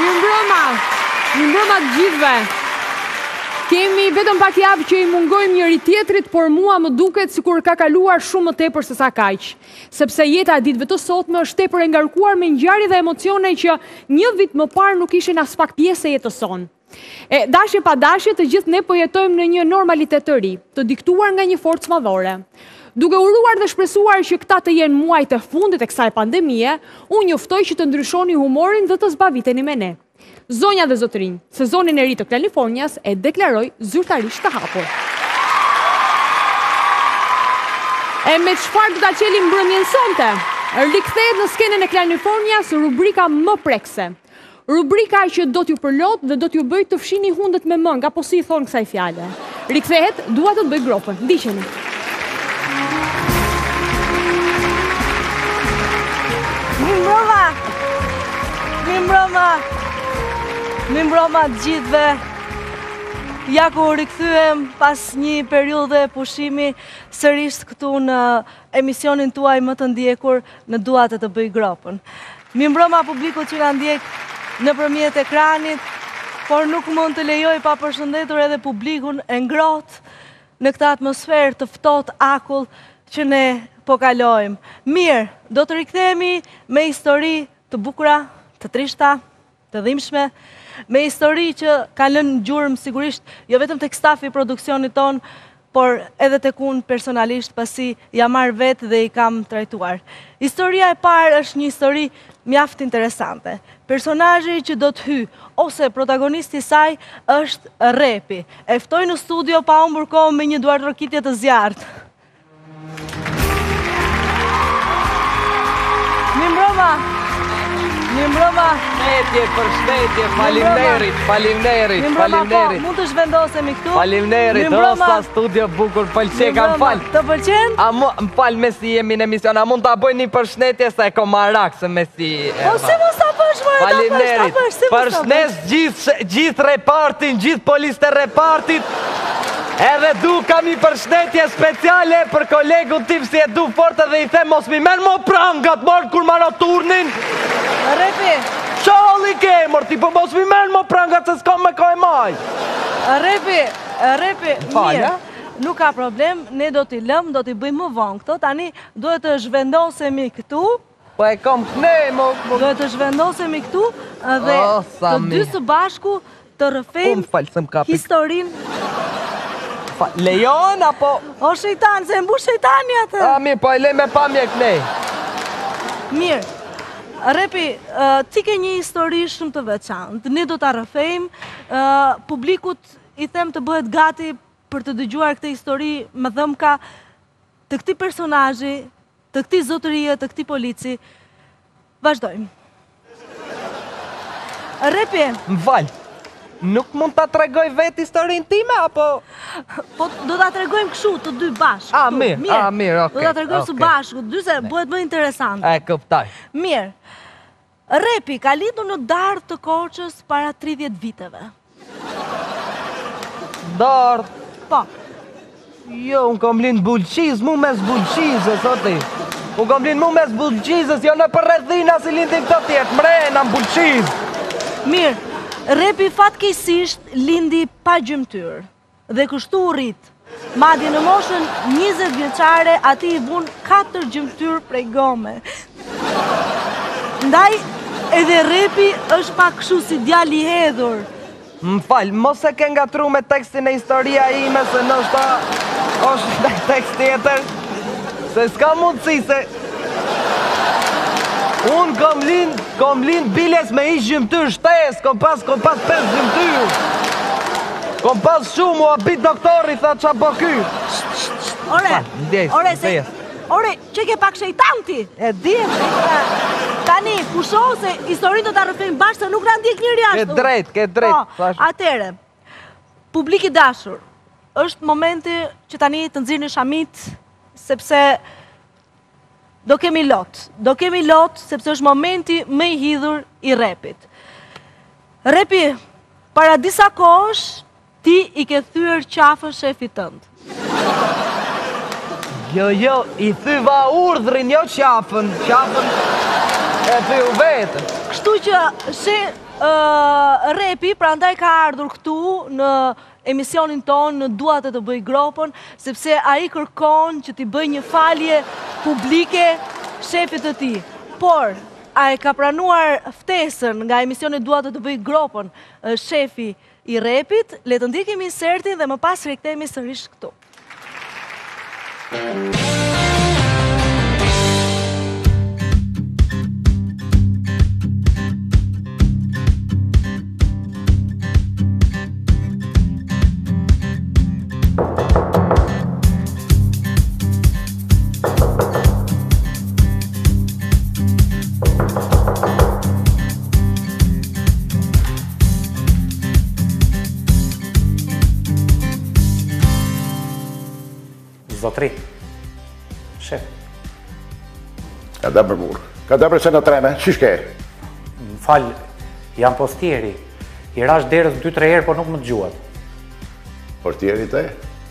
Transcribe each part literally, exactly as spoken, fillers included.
Mirëmbrëma, mirëmbrëma të gjithëve. Kemi vetëm pak javë që i mungojmë njëri tjetrit, por mua më duket sikur ka kaluar shumë më tepër se sa kaq. Sepse jeta e ditëve të sotme është tepër e ngarkuar me ngjarje dhe emocione që një vit më parë nuk ishin as pak pjesë e jetës sonë. E dashje pa dashje, të gjithë ne po jetojmë në një normalitet të ri, të diktuar nga një forcë madhore. Duke uruar dhe shpresuar që këta të jenë muajt e fundit e kësaj pandemie, unë njoftoj që të ndryshoni humorin dhe të zbaviteni me ne. Zonja dhe zotrinj, sezonin e ri të Kalifornias e deklaroj zyrtarisht të hapur. E me çfarë do ta çelim mbrëmjen sonte? Rikthehet në skenën e Kalifornias rubrika më prekse. Rubrika që do t'ju përlot dhe do t'ju bëj të fshini hundet me mëng, apo si i thon kësaj fjale. Rikthehet, dua të të bëj gropën. Ndiqeni. Mirëmbrëma! Mirëmbrëma! Mirëmbrëma të gjithëve. Ja ku rikthyem pas një periudhe pushimi sërish këtu në emisionin tuaj më të ndjekur në Dua të të bëj gropën. Mirëmbrëma publikut që na ndjek nëpërmjet ekranit, por nuk mund të lejoj pa përshëndetur edhe publikun e ngrohtë në këtë atmosferë të ftohtë akull që ne po kalojmë. Mirë, do të rikthehemi me histori të bukura, të trishta, të dhimbshme, me histori që ka lënë gjurmë sigurisht jo vetëm tek stafi i produksionit ton, por edhe tek unë personalisht, pasi ja marr vetë dhe i kam trajtuar. Historia e parë është një histori mjaft interesante. Personazhi që do të hyj ose protagonisti i saj është Repi. E ftoj në studio pa humbur kohë me një duartrokitje të zjarrt. Mirëmbrëma. Mirëmbrëma. Përshëndetje, përshëndetje, faleminderit, faleminderit, faleminderit. Mund të zhvendosemi këtu? Faleminderit, rosa studio bukur, pëlqej kam fal. Të pëlqen? A më fal me si jemi në emision, a mund ta bëj një përshëndetje se e kam marak se me si. Po si mos ta bësh më? Faleminderit. Përshëndes gjithë gjithë repartin, gjithë policë të repartit. Edhe du kam një përshëndetje speciale për kolegun tim si e du fort edhe i them mos mi merr më prangat mor kur marrë turnin. Repi. Qalli ke mor ti po mos mi merr më prangat se s'kam me ka e maj. Repi, Repi, mirë. Nuk ka problem, ne do t'i lëm, do t'i bëjmë më vonë këto. Tani duhet të zhvendosemi këtu. Po e kam këne, mo... Duhet të zhvendosemi këtu dhe të dy së bashku të rrëfejmë historinë. Lejon, apo... O shejtan, se mbu shejtani atë. A, mirë, po e lej me pamje këne. Mirë. Repi, ti ke një histori shumë të veçantë. Ne do t'a rrëfejmë. Publikut i them të bëhet gati për të dëgjuar këtë histori me dhëmka të këtij personazhi, të këtij zotërie, të këtij polici. Vazhdojmë. Repi. M'fal. Nuk mund ta tregoj vetë historinë time, apo... Po, do ta tregojmë kështu, të dy bashkë. A, mirë, a, mirë, okej. Do ta tregojmë së bashku, dy se bëhet më interesante. E, këptaj. Mirë. Repi ka lindur në Dardh të Korçës para tridhjetë viteve. Dardh? Po. Jo, unë kom lind Bulqiz, mu mes Bulqizës, o ti. Unë kom lind mu mes Bulqizës, jo në përredhina si lindin këto tjetë, mrena në Bulqiz. Mirë. Repi fatkeqësisht lindi pa gjymtyr dhe kështu u rrit. Madje në moshën njëzet vjeçare ati i vun katër gjymtyr prej gome. Ndaj edhe Repi është pak kështu si djali i hedhur. M'fal, mos e ke ngatru me tekstin e historia ime se ndoshta është në tekst tjetër. Se s'ka mundësi se... Unë kom lind, kom lind biles me ish gjymtyr shtes, kom pas, kom pas pes gjymtyr. Kom pas shumë, u abit doktori, tha qa po ky. Ore, ore, se, ore, që ke pak shejtan ti? E di, tani, pusho se historin do t'a rrëfejmë bashkë se nuk në ndjek njëri ashtu. Ke drejt, ke drejt. Po, atere, publik i dashur, është momenti që tani të nxirrni shamit, sepse... Do kemi lot, do kemi lot, sepse është momenti më i hidhur i Repit. Repi, para disa kohësh, ti i ke thyer qafën shefit tënd. Jo, jo, i thyva urdhrin, jo qafën, qafën e thyu vetën. Kështu që she, repi, prandaj ka ardhur këtu në emisionin tonë në Duat e të bëj gropën, sepse a i kërkon që t'i bëj një falje publike shefit të ti. Por, a e ka pranuar ftesën nga emisionin Duat e të bëj gropën shefi i repit, le të ndikim insertin dhe më pas rikthehemi sërish këtu. Zotri, shef. Ka da për burë, ka da për se në treme, që shke? Më falë, jam postieri. I rash derës dy tre herë, por nuk më të gjuat. Postieri te?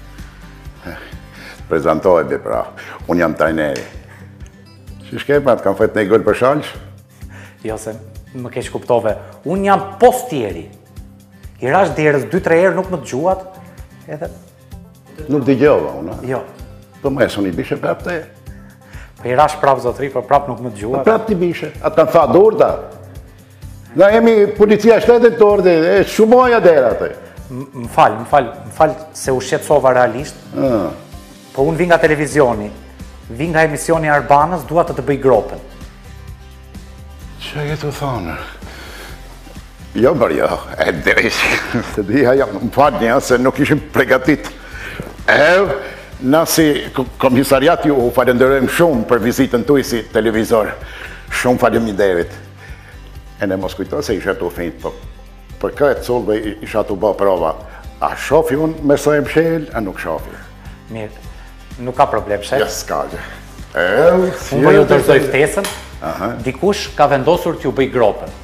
Prezentohet dhe pra, unë jam trajneri. Që shke, pa të kam fëtë në i gëllë për shalsh? Jo, se më keq kuptove. Unë jam postieri. I rash derës dy tre herë, nuk më të gjuat, edhe... Nuk t'i gjova, unë. Jo. Po më esë unë i bishe prap të e. Po i rash prap, zotri, por prap nuk më të gjuat. Prap t'i bishe, atë kanë tha durta. Na jemi policia shtetit të ordi, e shumoja dera të. Më falë, më falë, më falë se u shqetësova realisht. Po unë vi nga televizioni, vi nga emisioni Arbanës, dua të të bëj gropën. Që e të thonë? Jo, bërë jo, e drish. Se diha jam, më falë një, se nuk ishim pregatit. E, na si komisariat ju u falenderojmë shumë për vizitën tuj si televizor. Shumë faleminderit. E ne mos kujto se isha të ufejt, po për këtë cullve isha të bë prova. A shofi unë me sa e mshel, a nuk shofi? Mirë, nuk ka problem, shef. Ja, s'ka gjë. Unë po ju dërzoj ftesën, dikush ka vendosur t'ju bëj gropën.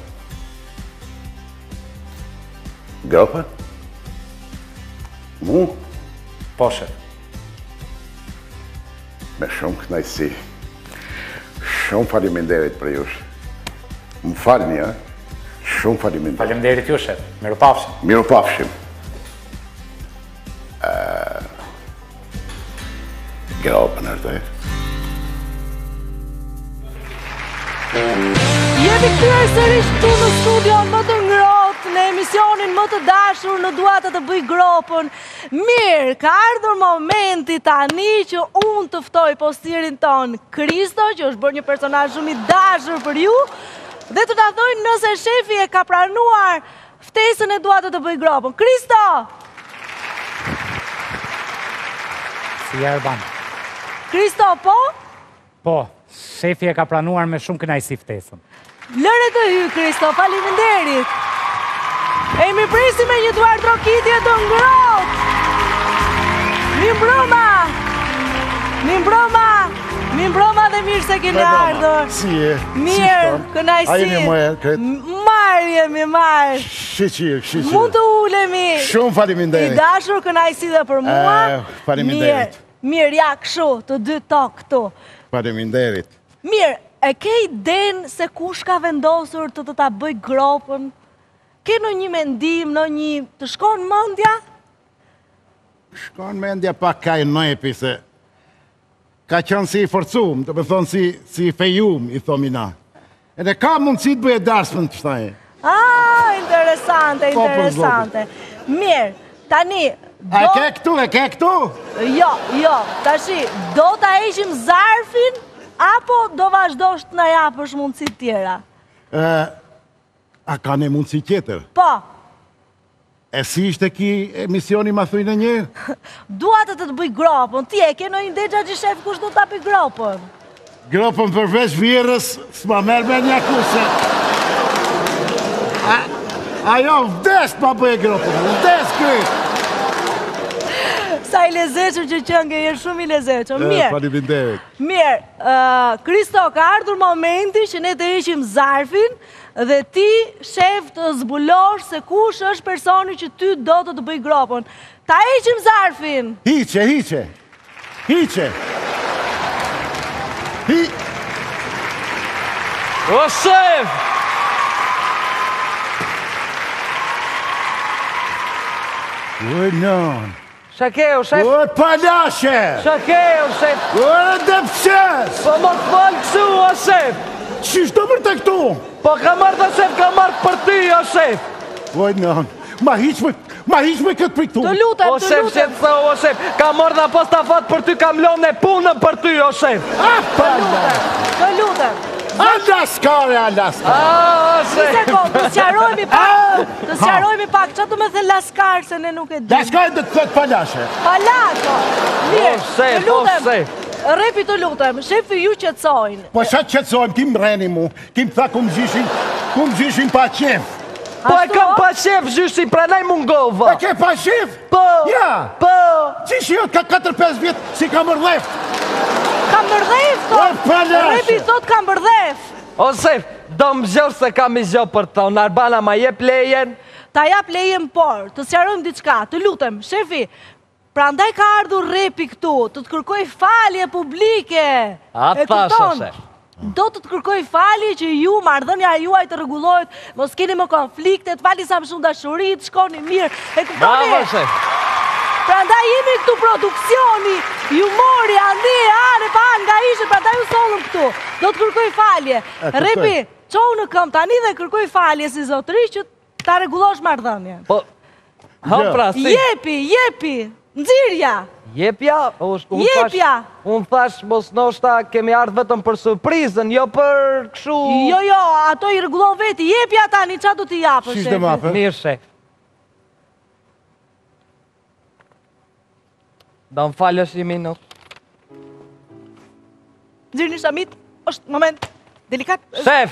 Gropën? Mu? Po, shef. Me shumë kënaqësi. Shumë faleminderit për jush. Më falni, a? Shumë faleminderit. Faleminderit ju, shef. Miru pafshim. Miru pafshim. Gropën është e. Jemi kthyer sërish këtu në studion më të ngrohtë, në emisionin më të dashur në Duat e të bëj gropën. Mirë, ka ardhur momenti tani që unë të ftoj postierin ton Kristo, që është bërë një personazh shumë i dashur për ju, dhe të na thojnë nëse shefi e ka pranuar ftesën e Duat e të bëj gropën. Kristo! Si Arban. Kristo, po? Po, shefi e ka pranuar me shumë kënaqësi ftesën. Lëre të hy, Kristo, faleminderit. E mi prisi me një duar trokitje të ngrohtë. Mi mbroma. Mi mbroma. Mi mbroma dhe mirë se keni ardhur. Si e? Mirë, kënaqësi. A jemi më e kretë? Marë jemi, marë. Shqyqirë, shqyqirë. Mund të ulemi. Shumë faleminderit. I dashur kënaqësi dhe për mua. Faleminderit. Mirë, ja kështu, të dy tokë këtu. Faleminderit. Mirë, e ke idenë se kush ka vendosur të të ta bëj gropën? Ke në një mendim, në një të shkon mendja? Shkon mendja pak ka i nëjpi se ka qënë si i forcum, të me thonë si, si i fejum, i thomi na. Edhe ka mundësi të bëje darsmën të shtaj. Ah, interesante, interesante. Mirë, tani... A e ke këtu, e ke këtu? Jo, jo, tashi, do ta heqim zarfin, apo do vazhdojsh të na japësh mundësi tjera? A ka ne mundësi tjetër? Po. E si ishte ki emisioni ma thuj në një? Dua të të të bëj gropën, ti e ke në një degja që shef kush do të bëj gropën? Gropën përveç vjerës, s'ma merë me një kuse. Ajo, vdes ma bëj gropën, vdes këtë. Sa i lezeqëm që qënge, je shumë i lezeqëm. Mirë. Faleminderit. Mirë, Kristo, ka ardhur momenti që ne të heqim zarfin dhe ti, shef, të zbulosh se kush është personi që ty do të të bëj gropën. Ta heqim zarfin. Hiqe, hiqe. Hiqe. Hi... O, shef! Oj, non. Shakeo, shef. Oj, palashe. Shakeo, shef. Oj, depses. Po mos falë kësu, o shef. Qishtë të për të këtu? Po ka marrë dhe shef, ka marrë për ty, o shef. Oj, non. Ma hiqme, ma hiqme këtë për këtu. Të lutem, O të shef, lutem. shef, o shef. Ka marrë dhe pas ta fatë për ty, kam lone punën për ty, o shef. Ah, palashe. Të lutem. Alaskare, alaskare. A, o Një shef. sekund, të sqarojmë pak. Të sqarojmë pak. Çfarë do të thënë laskar se ne nuk e dimë. Laskare dhe të thëtë palashe. Palaco. Mirë. O, shef, të o, lutem. shef. Repi të lutem, shefi ju qetësojnë. Po sa qëtësojmë, kim reni mu, kim tha kum gjishin, kum gjishin pa qef. Po e Ashtu, kam o? pa shef, gjyshi, pranaj mungova. E ke pa qef? Po, Ja. po. Qishi jo ka katër pesë vjetë si ka mërdhef. Ka mërdhef, O, thot. palashe. Repi thot ka mërdhef. O shef, do më gjohë se kam i gjohë për thonë. Arbana ma jep lejen. Ta jap lejen por, të sqarojmë diçka, të lutem, shefi. Prandaj ka ardhur Repi këtu, të të kërkoj falje publike. A E thashe, kupton? shef. Do të të kërkoj falje që ju, marrëdhënia juaj të rregullohet, mos keni më konflikte, të fali sa më shumë dashuri, të shkoni mirë. E kuptoni? Bravo, shef. Prandaj jemi këtu produksioni, ju mori, andi, are, pa, nga ishe, prandaj u sollëm këtu. Do të kërkoj falje. kërkoj. Repi, qohu në këmbë tani dhe kërkoj falje si zotërisht që ta rregullosh marrëdhënien. Po, ha Ja. pra, si. Jepi, jepi, nxirja. Jepja? unë thash- Jepja. Unë thash, mos noshta kemi ardhë vetëm për surprizën, jo për këshu... Jo, jo, ato i rregullon veti, jepja tani, qa do t'i japë, Qishtë dhe mape? Mirë, shef. Do më falë është një minut. Nxirni shamit, është moment delikat. Shef!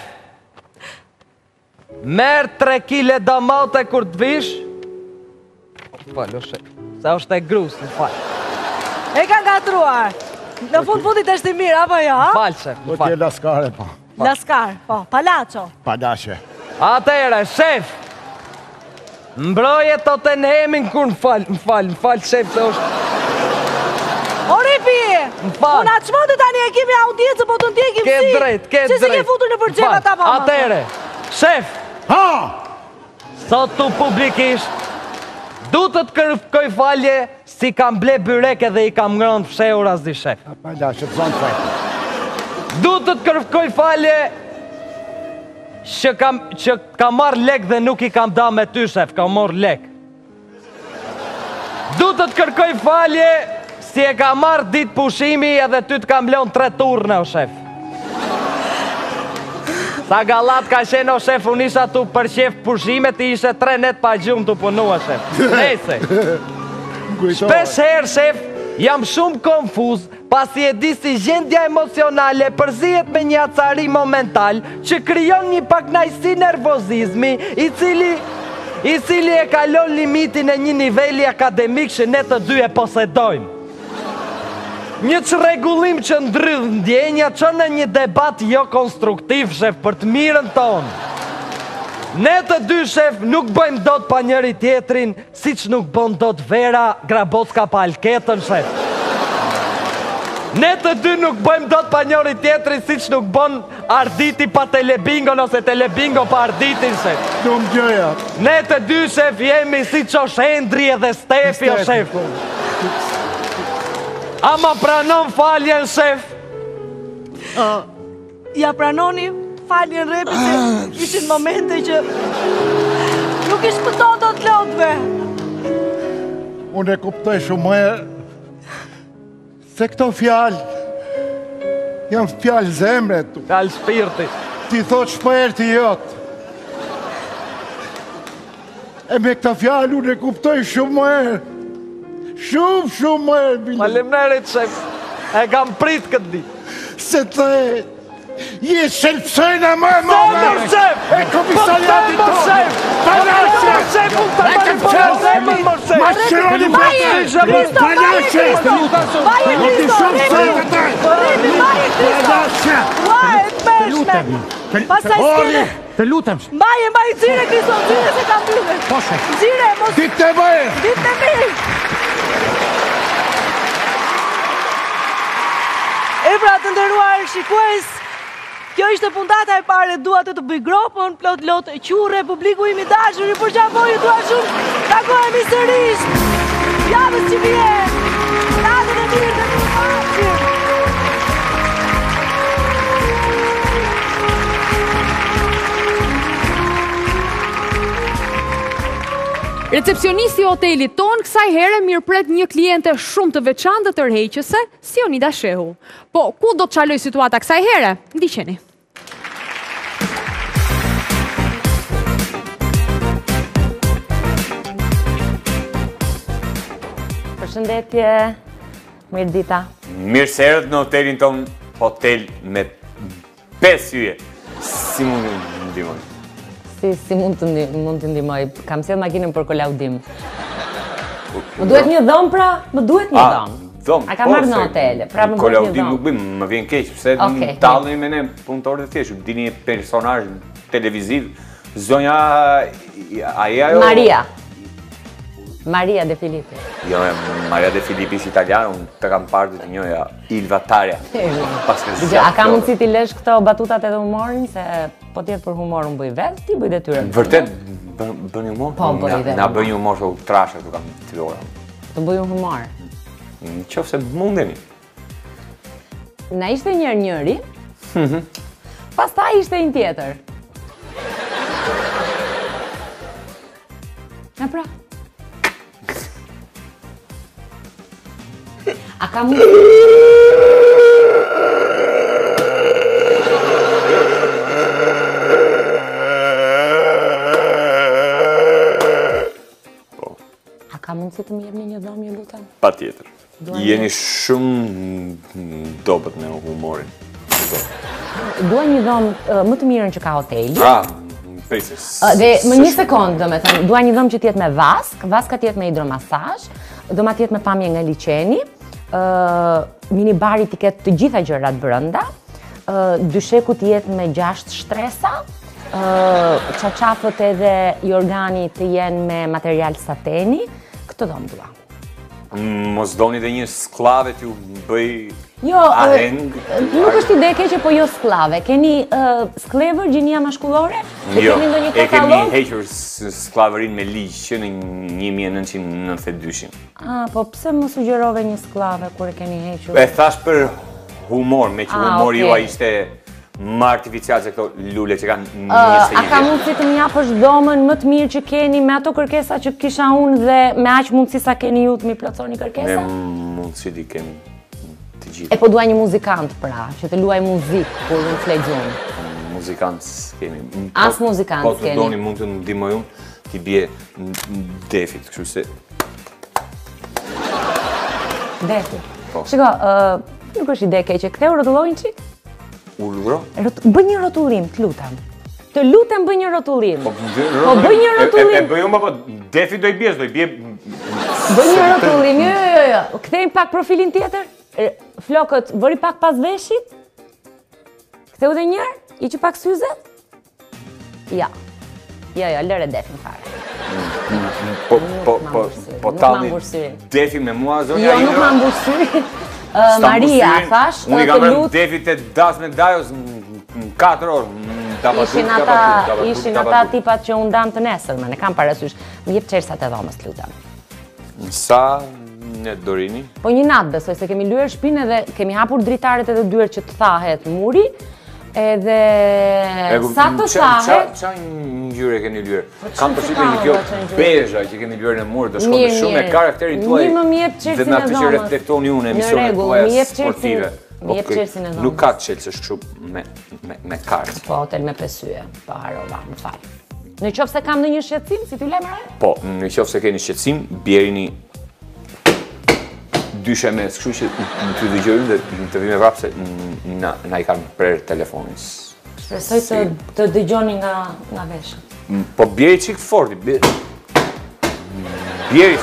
Merë tre kile domate kur të vish. Falë, o shef. Se është e grus, më falë. E ka ngatruar. Në fund fundit është i mirë, apo jo? ha? Falë, shef, Po më t'je falë. laskare, po. Laskar, po, palaco. Palashe. Atere, shef! Mbroje të të nemin kur më falë, më falë, më falë, shef, se është... O Repi! fal. Unë atë shmote tani e kemi audiencë, po të ndjekim si. Ke drejt, ke drejt. Si se ke futur në përgjeva M'fal. ta mama. Atere, shef! Ha! Sot tu publikisht, du të të kërkoj falje si kam ble byreke dhe i kam ngrënë fshehur as di shef. Palashe, të zonë të fejtë. Du të të kërkoj falje që kam, që kam marrë lek dhe nuk i kam da me ty shef, kam marrë lek. Du të të kërkoj falje si e kam marrë ditë pushimi edhe ty të kam lënë tre turne o shef. Sa gallat ka qenë o shef, unë isha tu për qef pushimet, i ishe tre net pa gjumë të punua shef. Nese. Shpesh herë, shef, jam shumë konfuz, pasi e di si gjendja emocionale përzihet me një acari momental që krijon një pak najsi nervozizmi, i cili i cili e kalon limitin e një niveli akademik që ne të dy e posedojmë. Një çrregullim që ndrydh ndjenja çon në një debat jo konstruktiv, shef, për të mirën tonë. Ne të dy, shef, nuk bëjmë dot pa njëri tjetrin, siç nuk bën dot Vera Grabocka pa Alketën, shef. Ne të dy nuk bëjmë dot pa njëri tjetrin, siç nuk bën Arditi pa Telebingo ose Telebingo pa Arditin, shef. Nuk gjëja. Ne të dy, shef, jemi siç është Endri edhe Stefi, o shef. Ama pranon faljen, shef. Ja pranoni faljen Repi se ishin momente që nuk i shpëton dot lotëve. Unë e kuptoj shumë herë se këto fjalë janë fjalë zemre tu. Fjalë shpirti. Ti thot shpirti jot. E me këto fjalë unë e kuptoj shumë herë. Shumë, shumë herë, bile. Faleminderit, shef. E kam prit këtë ditë. Se të je shëllpsojnë më më Po, mor, shef! E komisariatit Po, tonë. shef! Palashe! Po, shef, unë të E marrë kem po, qenë shef, zemër, mor, shef! ma shëroni Vaje, Kristo, Kristo, vaje, Palashe! Kristo! Vaje, Kristo, Repi! Repi, vaje, Kristo! Palashe! Vaje, peshme! Pasaj s'kene! Të lutem. Mbaje, mbaje, zire, Kristo, zire se kam bile! Po, shef. Zire, mos... Ditë të bëjë! Ditë të mirë! E pra të ndëruar shikues, kjo ishte puntata e parë e Dua të të bëj gropën, plot lot e qurre, publiku im i dashur, i përqafoj, dua shumë, takohemi sërish! javës që vjen. Natën e mirë dhe mirëpafshim. Recepcionisti i hotelit ton kësaj here mirëpret një kliente shumë të veçantë të tërheqëse, Sionida Shehu. Po, ku do të çaloj situata kësaj here? Ndiqeni. Përshëndetje, mirë dita. Mirë se erdhët në hotelin ton, hotel me pesë yje. Si mund të ndihmoj? Si, si mund të ndi, mund të ndihmoj? Kam sjell makinën për kolaudim. Më duhet një dhomë pra? Më duhet një dhomë. Dhomë. A ka marrë në hotel, pra më duhet një kolaudim dhomë. nuk bëjmë, më vjen keq, pse Okej, tallni me ne punëtorët e thjeshtë, dini një personazh televiziv. Zonja ai ajo Maria. Maria De Filippi. Jo, Maria De Filippi është italiane, unë të kam parë të njoja Ilva Tarja. Dgjoj, a ka mundësi ti lësh këto batutat edhe humorin, se po tjetë për humor unë bëj vetë, ti bëj detyrën. Vërtet bën humor? Po, bëj vetë. Na bëj humor show trashë këtu kam filluar. Të bëj humor. Në qoftë se mundemi. Na ishte njërë njëri, pastaj ishte një tjetër. Na pra. A ka mundë... A ka mundësi të më jepni një dhomë, ju lutem? Pa tjetër. Jeni shumë dobët me humorin. Dua një dhomë më të mirën që ka hoteli. Ah, precis. Dhe më një sekundë, do me thënë, dua një dhomë që tjetë me vask, vaska tjetë me hidromasazh, do ma tjetë me pamje nga liçeni, minibari t'i ketë të gjitha gjërat brënda, dysheku t'jetë me gjashtë shtresa, qaqafët edhe i organi të jenë me material sateni, këtë dhomë dua. Mos doni dhe një sklave t'ju bëj Jo, aheng? nuk është ide keqe, po jo sklave. Keni sklever, gjinia mashkullore? Jo, e kemi hequr sklavërin me ligj që në një mijë e nëntëqind e nëntëdhjetë e dy. Ah, po pse më sugjerove një sklave kur e keni hequr? E thash për humor, me që Ah, humori okay. juaj ishte më artificial se këto lule që kanë njëse A një ka vjetë. mundësi të më japësh dhomën më të mirë që keni me ato kërkesa që kisha unë dhe me aq mundësi sa keni ju të mi plotësoni Me kërkesa? mundësi di kemi të E gjithë. po duaj një muzikant pra, që të luaj muzikë kur unë flegjun. Muzikant s'kemi. As Po- muzikant Po të s'keni. doni mund të më ndihmoj unë, t'i bje në defit, kështu se... Defi. Po. Shiko, ë, nuk është ide keqe, ktheu rrotullojnë çik? Ulluro? Rot- Bëj një rrotullim, të lutem. Të lutem bëj një rrotullim. Po Po bëj një E rrotullim. bëj unë, po defi do i bjes, do i bje... Bëj një rrotullim. Jo, jo, jo. Kthejmë pak profilin tjetër. E, Flokët, bëri pak pas veshit. Ktheu dhe njërë, i që pak syzet. Ja. Jo, jo, lëre defin fare. Po, po, ma po, mbush syri, po nuk talni ma mbush syri. defi me mua, zonja Jo, nuk ma mbush syri. Ë, Maria, thash, Unë i të kam rënë lut. defit e das me dajos në katër orë. Ishin ata, ishin ata tipat që unë dam të nesërmen, e kam parasysh. Më jep çelsat e dhomës, të lutem. Sa në Dorini? Po një natë besoj se kemi lyer shtëpinë edhe kemi hapur dritaret edhe dyert që të thahet muri. Edhe sa të thahet. Qa ngjyre keni lyer? ç'm Kam të përshtypjen një thahet, kjo po, ç'ngjyre? bezha që keni lyer në mur, do shkon Mirë, shumë me mirë. karakterin tuaj. Një më jep çelsin Dhe me e atë që dhomës. reflektoni unë Në emisionet rregull, tuaja më jep çelsin- sportive. më jep Okej. çelsin e dhomës. Nuk ka çelës kështu me me me kartë. Po, hotel me pesye, po harova, më fal. Në qoftë se kam ndonjë shqetësim, si ty lajmëroj? Po, në qoftë se keni shqetësim, bjerini dyshe mes, kështu që në ty dëgjojnë dhe të vime vrap se na, na i kanë prerë telefonin. Shpresoj të, të dëgjoni nga, nga veshët. Po bjeri qik forti, bjeri... Bjeri...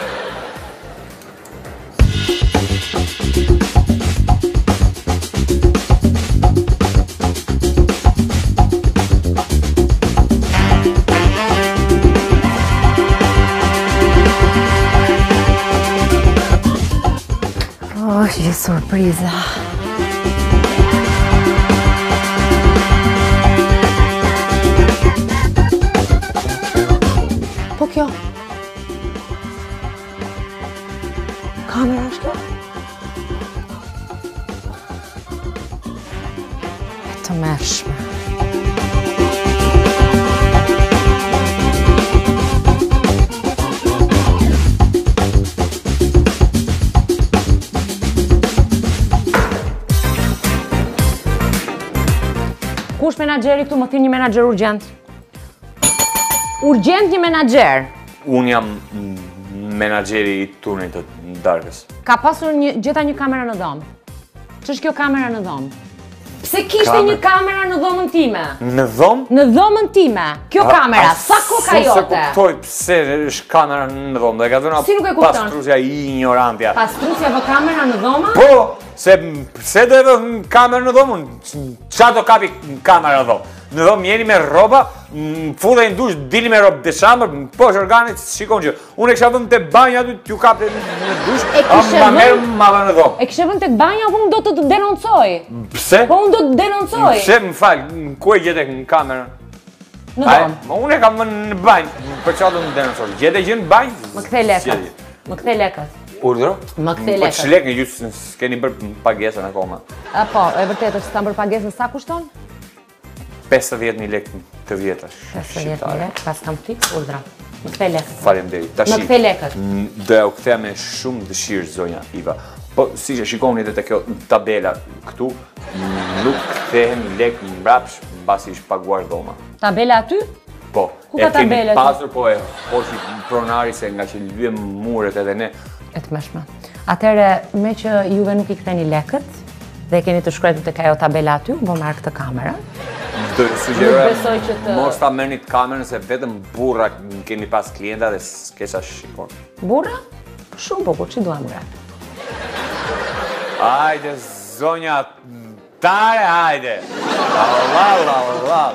Oh, që surpriza. Po kjo? Kush menaxheri këtu, më thini një menaxher urgjent? Urgjent një menaxher. Unë jam menaxheri i turnit të darkës. Ka pasur një, gjeta një kamera në dhomë. Ç'është kjo kamera në dhomë? Pse kishte një kamera në dhomën time? Në dhomë? Në dhomën time. Kjo kamera, sa koka jote? Se kuptoj pse është kamera në dhomë. Do e ka dhëna Si nuk e kupton? pastrusja i ignorantja. Pastrusja vë kamera në dhoma? Po, se pse do e vë kamerë në dhomë? Qa do kapi kamera në dhomë? Në dhomë jeni me roba, fude në dush, dili me robë dëshambër, po është organit, shikon që unë e kësha vëmë të banja ty, t'ju kapi në dush, a ma merë ma dhe në dhomë. E kështë vëmë të banja, po unë do të të denoncoj. Pse? Po unë do të denoncoj. Pse më falë, ku e gjete në kamerën? Në dhomë. Unë e kam në banjë, për qa do në denoncoj. Gjete gjë në banjë? Më kthe lekët. Më kthe lekët. Urdhro? Më kthe Po lekët. që lekë, ju s'keni bërë pagesën akoma. A po, e vërtetë, që s'kam bërë pagesën, sa kushton? pesëdhjetë mijë lekë të vjetash. pesëdhjetë mijë lekë, pas kam fix, urdhra. Më kthe lekët. Faleminderit. Tashi. Më kthe lekët. Do ja u kthea me shumë dëshirë zonja Iva. Po si që shikoni edhe te kjo tabela këtu, nuk kthehen lekë mbrapsh mbasi është paguar dhoma. Tabela aty? Po. Ku ka tabela? E kemi pasur, po e hoqi pronari se nga që lyem muret edhe ne. E të mëshme. Atere, me që juve nuk i ktheni lekët, dhe keni të shkruar tek ajo tabela aty, u bë marrë këtë kamerë. Do Nuk besoj që të- mos ta merrni të kamerën se vetëm burra keni pas klienta dhe s'kesa shikon. Burra? Shumë bukur, që duam bre? Hajde, zonja tare, hajde! Allah, Allah, Allah!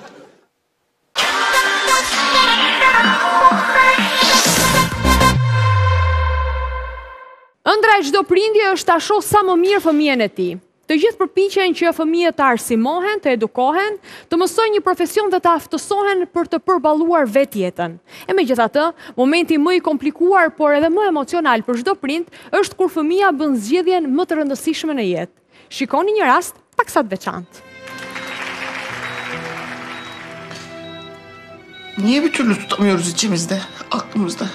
Ëndra e çdo prindje është ta shoh sa më mirë fëmijën e tij. Të gjithë përpiqen që fëmijët të arsimohen, të edukohen, të mësojnë një profesion dhe të aftësohen për të përballuar vetjetën. E megjithatë, momenti më i komplikuar, por edhe më emocional për çdo prind është kur fëmia bën zgjedhjen më të rëndësishme në jetë. Shikoni një rast paksa të veçantë. Niye bir türlü tutamıyoruz içimizde, aklımızda?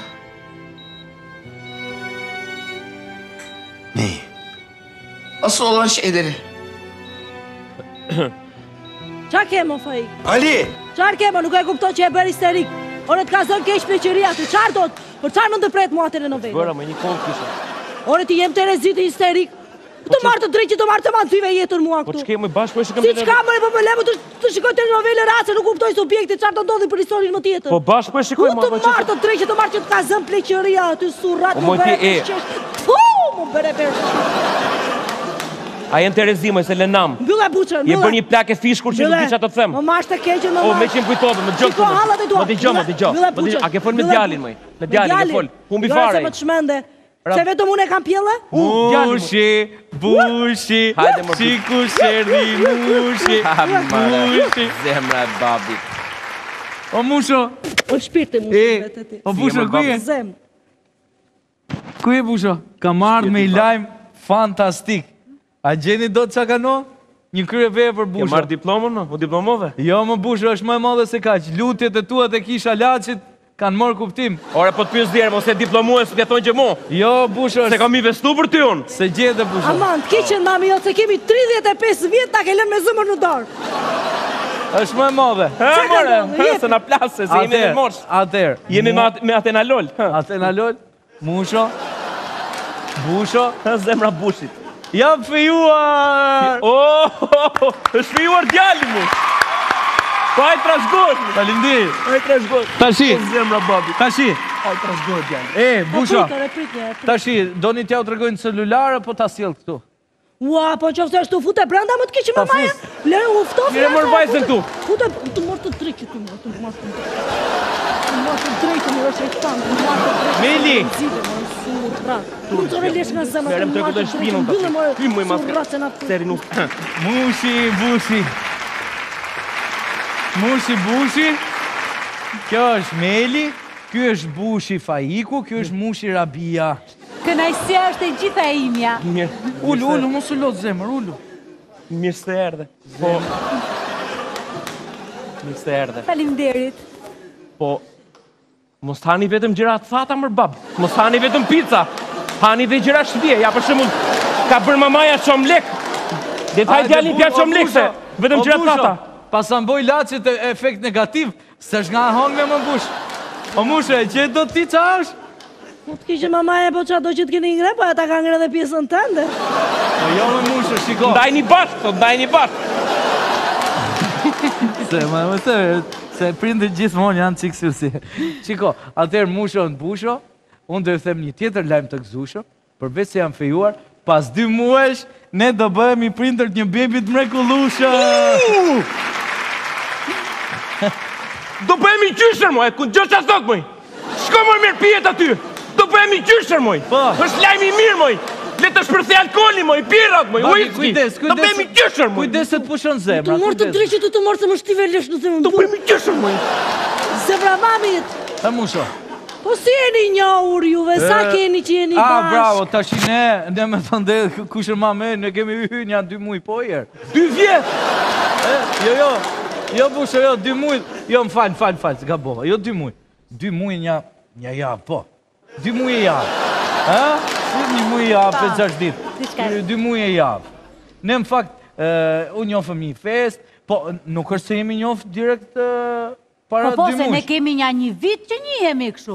Neyi? Asıl olan şeyleri. Qa ke më fëj? Ali! Qarë ke më, nuk e kupto që e bërë histerik. Ore të ka zënë keq pleqëria të qarë do të, për qarë më ndëpret mua të renovetë. Bëra me një kohë kisha. Ore ti jem të rezit histerik. Të marrë të drejtë që të marrë të mandzyve jetën mua Po këtu. ç'ke më bashkë po shikojmë. Si çka më po më lemë të të shikoj telenovele race, nuk kuptoj subjekti çfarë do ndodhi për historinë më tjetër. Po bashkë po shikojmë Ku të marrë të drejtë që të marrë që të ka zënë pleqëria aty surrat O, moj ti e. Fu, më bëre berë. A jenë të rezimoj se lënam. Mbyllë buçën. Je bërë një plakë fishkur që nuk di çfarë të them. Më mash të keqën më. O, me që më kujtove, më dëgjoj. Shiko hallat e tua. Më dëgjoj, më dëgjoj. Mbyllë Më dëgjoj. buçën. A ke fol me Mbyllë djalin më? Me djalin ke fol. Humbi Jo, fare. se më të shmende. Se vetëm unë e kam pjellë? Bushi, bushi. Hajde më. Siku sherdi mushi. Bushi. Zemra e babit. O musho. O shpirti mushi vetë ti. O busho ku je? Zem. Ku je busho? Ka marrë me lajm fantastik. A gjeni do të çakano? Një kryeve për busho. Ke marrë diplomën më? U diplomove? Jo, më busho është më e madhe se kaq. Lutjet e tua te kisha Laçit kanë marrë kuptim. Ore, po të pyes dherë, mos e diplomues, s'u thonë që mo. Jo, busho është. Se kam investu për ty unë. Se gjete busho. Aman, t'kiqen mami jo, se kemi tridhjetë e pesë vjetë, ta ke lënë me zëmër në dorë. Është më e madhe. Ha, Çka more, ka ndodhur? ha, se na plasë, se jemi në mosh. Atëherë. Jemi me me Atena Lol. Atena Lol. Musho. Busho. Zemra bushit. Jam fejuar. Oh, është fejuar djali mu. Po ai trashëgohet. Faleminderit. Ai trashëgohet. Tashi. Zemra babi. Tashi. Ai trashëgohet djali. E, Busho. Po, prit, prit, prit. Tashi, doni t'ja u tregojnë celular apo ta sjell këtu? Ua, po qofse është të fute brenda më të keqë më maja. Le u ftof. Mire mor vajzën këtu. Fute, të mor të drejtë këtu, mor të mor të drejtë. Të mor të drejtë, mor është e këtan, të mor të drejtë. Meli. Zide, mor, surrat. Tu të relesh nga zemra. Merem të këtë shpinën të ty më i maske. Seri nuk. Mushi, bushi. Mushi, bushi. Kjo është Meli. Ky është Bushi Faiku. Ky është Mushi Rabia. Kënaqësia është e gjitha e imja. Mirë. Ulu, ulu, mos u lot zemër, ulu. Mirë se erdhe. Po. Mirë se erdhe. Faleminderit. Po, mos hani vetëm gjëra të thata mër bab. Mos hani vetëm pizza. Hani dhe gjëra shtëpie. Ja për shembull, ka bërë mamaja çom lek. Dhe taj djalin pja çom lek se vetëm gjëra të thata. Pas sa mboj laçit e efekt negativ, s'është nga hong me më mbush. O mushe, që do ti qa është? Po të kishe mamaja po qa do që të keni ngre, po ata ka ngre dhe pjesën tënde. Po jo me mushe, shiko. Ndajni bashkë, thot, ndajni bashkë. Se, ma më të, se prindit gjithmonë janë qikë syrsi. Shiko, atëherë musho në busho, unë do e them një tjetër lajmë të gëzusho, përveç se janë fejuar, pas dy muesh, ne do bëhemi prindër një bebit mrekullushë. Do bëhemi qyshër, moj, ku gjështë as thot, moj. Shko, moj, mirë pijet aty. Do bëhemi qyshër, moj. është lajmi mirë, moj. Le të shpërthej alkooli, moj, pirat, moj, ujtski. Kujdes, kujdes. Do bëhemi qyshër, moj. Kujdes se të pushon zemra. Të morë të dreqit të të morë se më shtive lesh në zemrën. Do bëhemi qyshër, moj. Zemra mamit. E musho. Po si jeni njohur juve, sa keni që jeni bashkë? A, bravo, tash ne, ne me thënë dhe kushër ma me, ne kemi hy një dy muj po jerë. Dy vjet! Jo, jo, jo, busho, jo, dy muj, jo, më falë, falë, falë, s'ga bova, jo, dy muj. Dy muj një, një javë, po. Dy muj e javë. Ha? Si një muj e javë, për gjash ditë. Dy muj e javë. Ne, në fakt, unë njofëm një fest, po, nuk është se jemi njofë direkt para dy muj. Po, po, se ne kemi një një vit që njihemi këshu.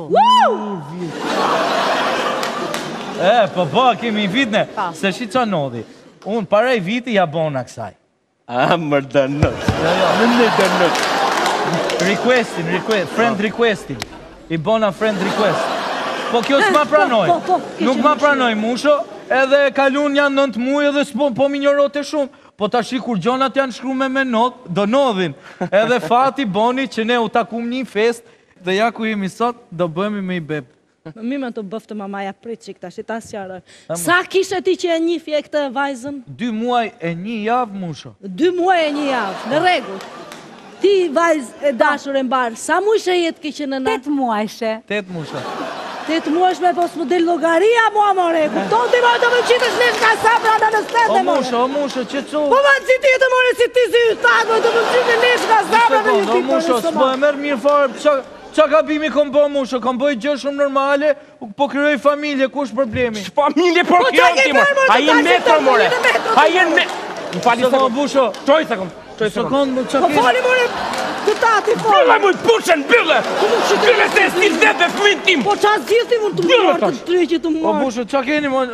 E, po, po, kemi vit ne. Se shi qa nodhi. Unë para i viti ja bona kësaj. A, mërë dënët. Në në dënët. Requestin, request, friend requestin. I bona friend request. Po kjo s'ma pranoj. Nuk ma pranoj musho, edhe kalun janë nëntë muj edhe s'po po minjorote shumë. Po ta shi kur gjonat janë shkrume me not, do nodhin. Edhe fati boni që ne u takum një fest, dhe ja ku jemi sot, do bëhemi me i bebë. Mi me të bëftë mamaja prit që këta, shita sjarë. Sa kishe ti që e një fje këtë vajzën? Dy muaj e një javë, musho. Dy muaj e një javë, në regu. Ti vajzë e dashur e mbarë, sa muajshe jetë kishe në na? Tet muajshe. Tet musho. Tet muajsh me pos më del logaria, mua more. Kupton ti mojë të më qitësh nesh nga sabra në në stende, more. O musho, o musho, që cu? Po ma si ti të more, si ti si ju statë, mojë të më qitë nesh nga sabra në një O musho, s'po e merë mirë farë, qa ka bimi kom bo musho, kom bëj gjë shumë normale, po kryoj familje, ku është problemi? Familje po kryoj ti, more. A jenë metro, more. A jenë metro. Më fali se kom, busho. Qoj se kom. Qoj se kom. Po fali, more. Këtati, fali. Bëlle, moj, pushen, bëlle. Bëlle se s'ti zete fëmin tim. Po qa zilti mund të mërë të treqit të mërë. O busho, qa keni, moj?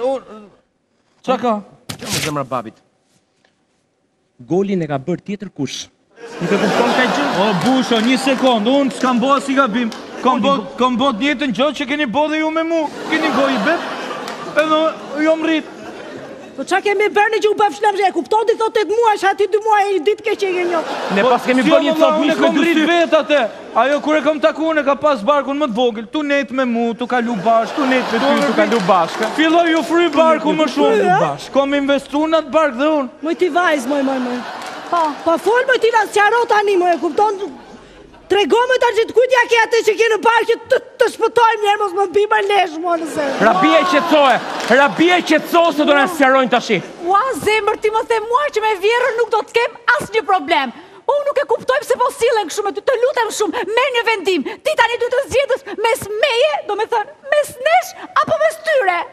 Qa ka? Qa më zemra babit? Golin e ka bërë tjetër kush. Nuk e kupton ka gjë? O busho, një sekund, unë s'kam bo si gabim. Kam bo njëtën gjë që keni bo dhe ju me mu. Keni bo i bet, edhe jo më rrit. Po qa kemi bërë një që u bëf shlemshë, e kupton ti thot të të muaj, shati dy muaj e ditë ke që e njo. Ne pas kemi bërë një thot mishë me dy sy. Unë e kom rrit vet atë. Ajo kur e kom taku unë e ka pas barkun më të vogël. Tu net me mu, tu kalu bashk, tu net me ty, tu kalu bashk. Filloj ju fry barku më shumë. Kom investu në atë bark dhe unë. Moj ti vajz, moj, moj, moj. Po fol, moj ti nas qaro tani, moj, e kupton? Tregome ta gjithë kujtja ke atë që ke në barë që të shpëtojmë njerë, mos më bima lesh, mo nëse. Rabia e qetsohe, rabia e qetsohe se do në sjarojnë të shi. Ua, zemër, ti më the mua që me vjerën nuk do të kem asë një problem. Unë nuk e kuptojmë se po silen këshu me ty, të lutem shumë, merë një vendim. Ti tani du të zgjedhës mes meje, do me thënë, mes nesh, apo mes tyre.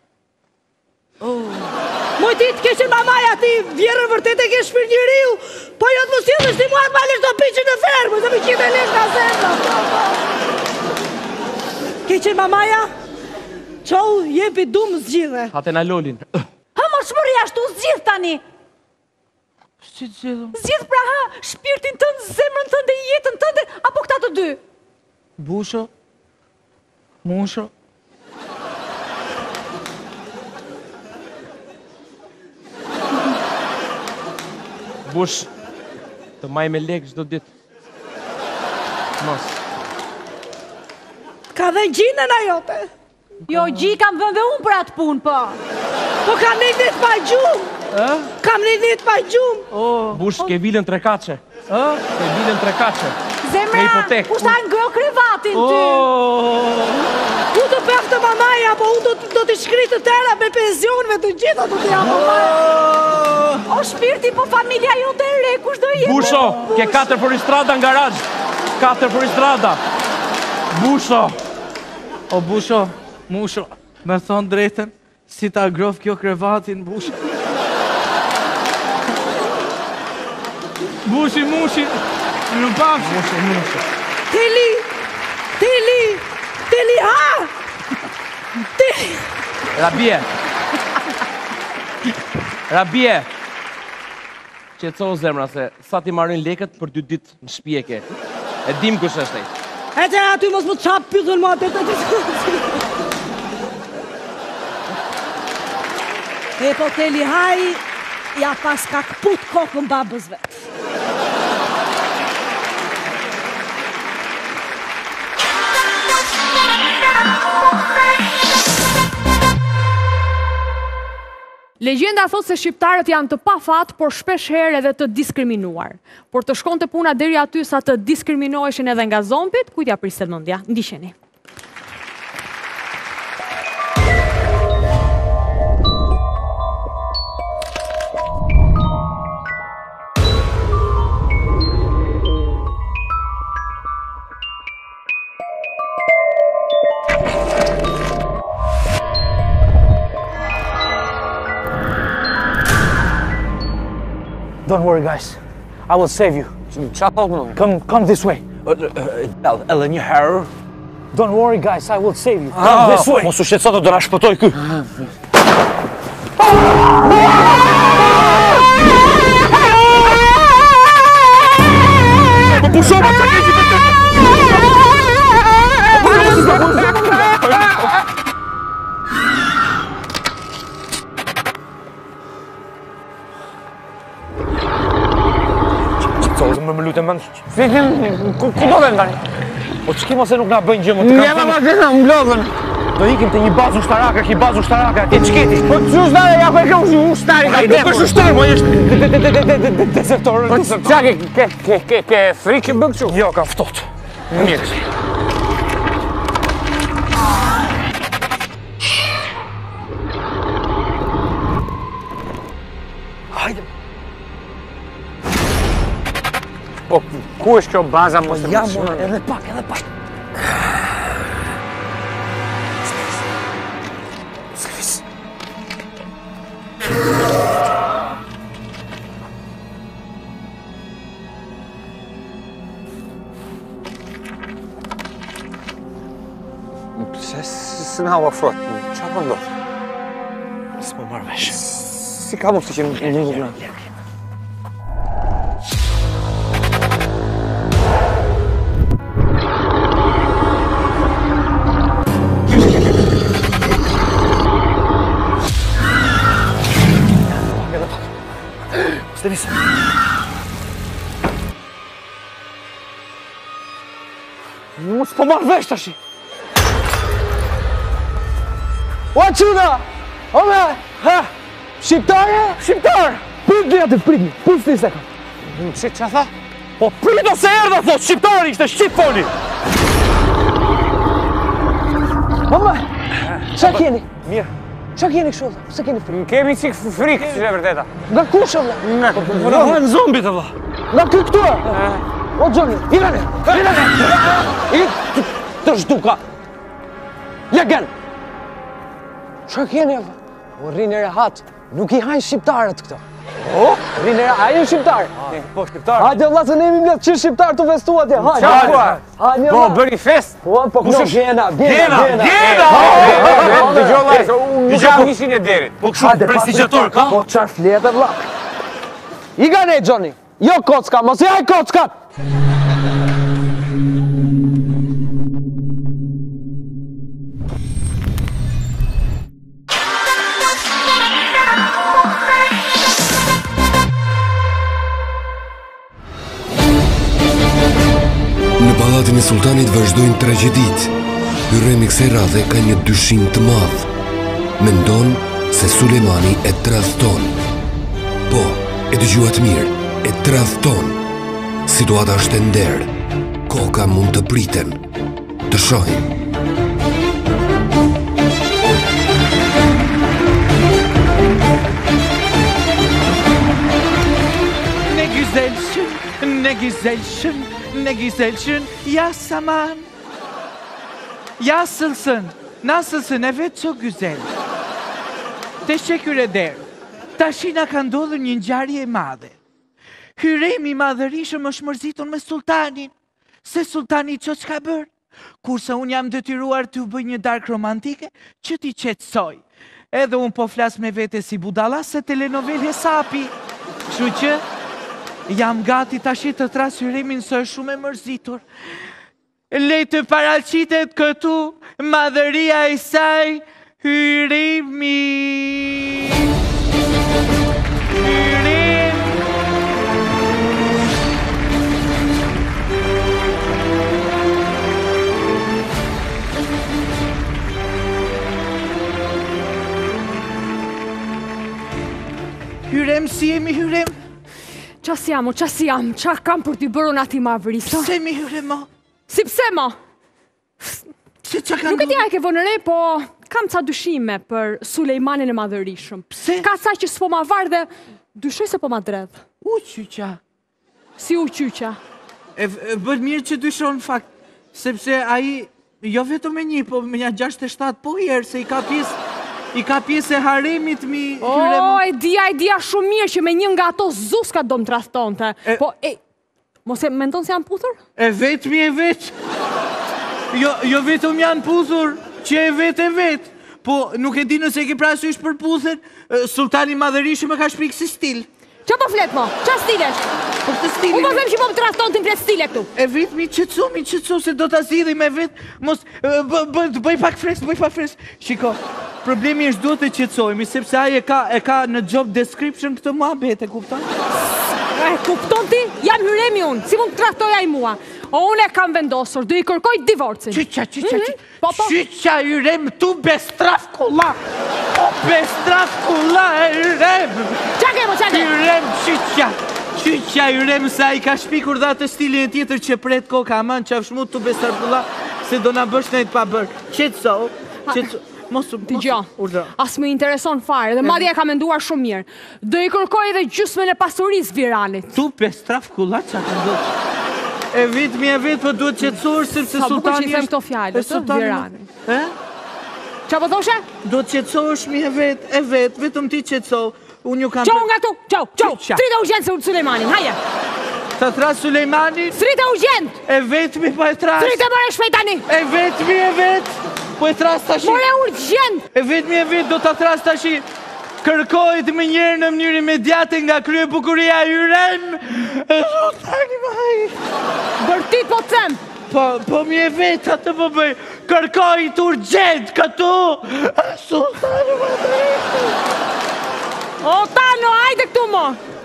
Moj ti të keshin mamaja ti vjerën vërtet e ke shpir një riu, po jo të më sildhës ti muat ma lesh do piqin në ferë, më të më qime lesh nga zemra. Keshin mamaja, qohu jepi dumë zgjidhe. Hate na lolin. Ha, ma shmëri ashtu zgjidh tani. Si zgjidhëm? Zgjidh pra ha, shpirtin tënë, zemrën tënde, jetën tënde, apo këta të dy? Busho, musho. Bush, të maj me lekë çdo ditë. Mos. Ka dhe gjinën ajote. Jo, gji kam vënë dhe unë për atë punë, po. Po kam një një të pa gjumë. Kam një një të pa gjumë. Bush, ke vilën tre kache. Ke vilën tre kache. Zemra, ku shta ngro krevatin ty. U të pëf të mamaja, po u do t'i shkritë të tëra me pensionve të gjitha të t'ja mamaja. O shpirti, po familja ju të re, kush do jetë? Busho, ke katër foristrada në garaj. Katër foristrada. Busho. O Busho, musho, me thonë drejten, si ta grof kjo krevatin, Busho. Mushi, mushi. Në pafshi. Mushi, mushi. Teli! Teli! Teli, ha! Teli! Rabie. Rabie. Qetëso zemra se sa ti marrin lekët për dy ditë në shtëpi e ke. E dim kush është ai. E që aty mos më të qapë pythën më atë të të E po Teli, haj, ja pas ka këput kokën babës vetë. Legjenda thot se shqiptarët janë të pafat, por shpesh herë edhe të diskriminuar. Por të shkonte puna deri aty sa të diskriminoheshin edhe nga zombit, kujt ja pristet mendja? Ndiqeni. Don't worry, guys. I will save you. Come, come this way. Edhe një herë. Don't worry, guys. I will save you. Come this way. Mos u shqetëso, do na shpëtoj ky. Po pushon atë që ti. Më më lutem mend. Ku ku do vend tani? Po ç'ki mos e nuk na bëjnë gjë më të Ja, ma vjen në mblodhën. Do ikim te një bazë ushtarake, ki bazë ushtarake. Ti ç'keti? Po ç'ushtare ja ku kam ushtari. Ai do të ushtar, mo është desertor. Po ç'ka ke ke ke ke frikë bën kështu? Jo, ka ftohtë. Mirë. Hajde. Po, ku është kjo baza mos e Ja, more, edhe pak, edhe pak. Skvis. Pse s'na u afrot? Çfarë po ndodh? S'po marr vesh. Si ka mos të qenë në një Stevis. Mos po marr vesh tash. O çuna! O me! Ha! Shqiptare? Shqiptar! Prit dhe atë, prit, prit një sekund. Çe ç'a tha? Po prit ose erdha thot, shqiptari ishte shqip foli. Mama, ç'a keni? Mirë. Ç'a keni kështu? Pse keni frikë? Kemi sik frikë, si e vërteta. Nga kush valla? Nga Nga zombit valla. Nga ky këtu. O Johnny, Ivane, Ivane. I të zhduka. Legën. Ç'a keni valla? O rrinë rehat, nuk i hajnë shqiptarët këto. O, rrinë rehat, ai është shqiptar. Po shqiptar. Hajde valla se ne jemi mbledh çish shqiptar të festu atje. Hajde. Hajde. Po bëri fest. Po, po kjo gjena, gjena, gjena. Gjena. Dëgjova, dëgjova ishin e derit. Po kështu prestigiator ka? Po çfarë fletë valla? I gane Johnny. Jo kocka, mos i haj kockat. Në pallatin e sultanit vazhdojnë tragjedit. Hyrremi kësaj radhe ka një dyshim të madh. Mendon se Sulejmani e tradhton. Po, e dëgjuat mirë, e tradhton. Situata është e nder. Koka mund të priten. Të shohim. Ne güzelsin, ne güzelsin, ne güzelsin, ya Saman. Nasılsın? Nasılsın? Evet, çok güzel. Teşekkür ederim. Tashina ka ndodhur një ngjarje e madhe. Hyremi madhërishëm është mërzitur me sultanin, se sultani që që ka bërë. Kurse unë jam detyruar të bëj një dark romantike që ti qetësoj. Edhe unë po flas me vete si budala se telenovelje sapi. Kështu që jam gati tashi të tras hyremin së është shumë e mërzitur. Lej të paraqitet këtu madhëria e saj Hyremi. Hyrem. Hyrem, si jemi Hyrem? Qas jam, o qas jam, qa kam për t'i bërë në ati ma vërisa? Pse mi Hyrem, mo? Si pse, mo? Që që kanë... Nuk e tja e ke vënë re, po kam ca dyshime për Sulejmanin e madhërishëm. Pse? Ka sa që s'po ma varë dhe dyshoj se po ma dredh. U qyqa. Si u qyqa? E bërë mirë që dyshon fakt, sepse aji, jo vetëm me një, po me një gjashtë e shtatë po herë, se i ka pjesë I ka pjesë e haremit mi Hyrem. O, e dia, e dia shumë mirë që me një nga ato zuska do më trastonte. Po, e, mos e mendon se janë puthur? E vetë mi e vetë. Jo, jo vetëm janë puthur, që e vetë e vetë. Po, nuk e di nëse ke prasysh për puthën, sultani madhërishëm e ka shpik si stil. Qa po flet, mo? Qa stilesh? Po këtë stilin... Unë po them që po më traston të flet stile këtu. E vetë mi qëtësu, mi qëtësu, se do të zidhi me vetë, mos... Bëj pak fres, bëj pak fres. Shiko, problemi është duhet të qëtësojmi, sepse aje e ka në job description këtë mua bete, kupton? E, kupton ti? Jam Hyremi unë, si mund të trahtoj ai mua. O, unë e kam vendosur, do i kërkoj divorcin. Qyqa, qyqa, qyqa, qyqa, Hyrem, tu bestraf kulla. O, bestraf kulla, Hyrem. Qa ke, mo, qa ke? Hyrem, qyqa, qyqa, Hyrem, sa i ka shpikur dha të stilin e tjetër që pret koka, aman, qafshmut tu bestraf kulla, se do na bësh nejt pa bërë. Qetëso, qetëso. Mosu, Ti gjo, as më intereson fare, dhe madje e ka menduar shumë mirë. Do i kërkoj edhe gjysmën e pasurisë Viranit. Tu bestraf kulla, qa të ndodhë? E vitë mi e vitë, për duhet qëtësor, sepse sultani është... Sa bukur që i them këto fjallë, të Viranit. E? Qa po thoshe? Duhet qëtësor është mi e vitë, e vitë, vetëm ti qëtësor. Unë ju kam... Qo nga tu, qo, qo, strita urgjent se Sulejmanin, haje! Të tras Sulejmanin? Strita urgjent! E vitë mi pa e tras... Strita mërë shpejtani! E vitë mi e vitë, po e tras tashi... Mërë urgjent! E vitë mi e vitë, do të tras tashi... Kërkojt më njërë në mënyrë imediate nga krye bukuria Hyrem. Sultani më hajë. Bërtit po të them. Po, po mi e vetë atë po bëj. Kërkojt urgjent këtu. Sultani më hajë. O, Tano, hajde këtu mo.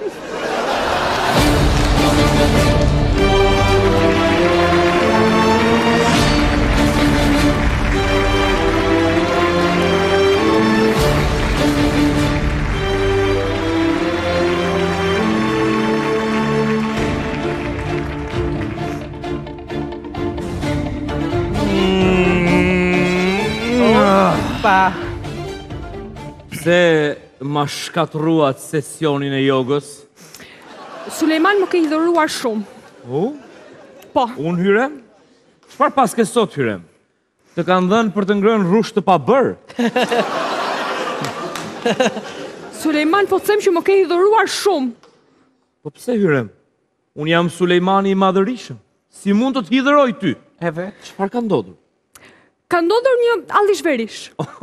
Pa. Pse ma shkatruat sesionin e jogës? Sulejman më ke i dhëruar shumë. U? Po. Unë Hyrem? Çfarë pas ke sot Hyrem? Të kanë dhënë për të ngrënë rrush të pa bërë? Sulejman po të them që më ke i dhëruar shumë. Po pse Hyrem? Unë jam Sulejmani i madhërishëm. Si mund të të hidhëroj ty? Eve? Çfarë ka ndodhur? Ka ndodhur një Allish Verish.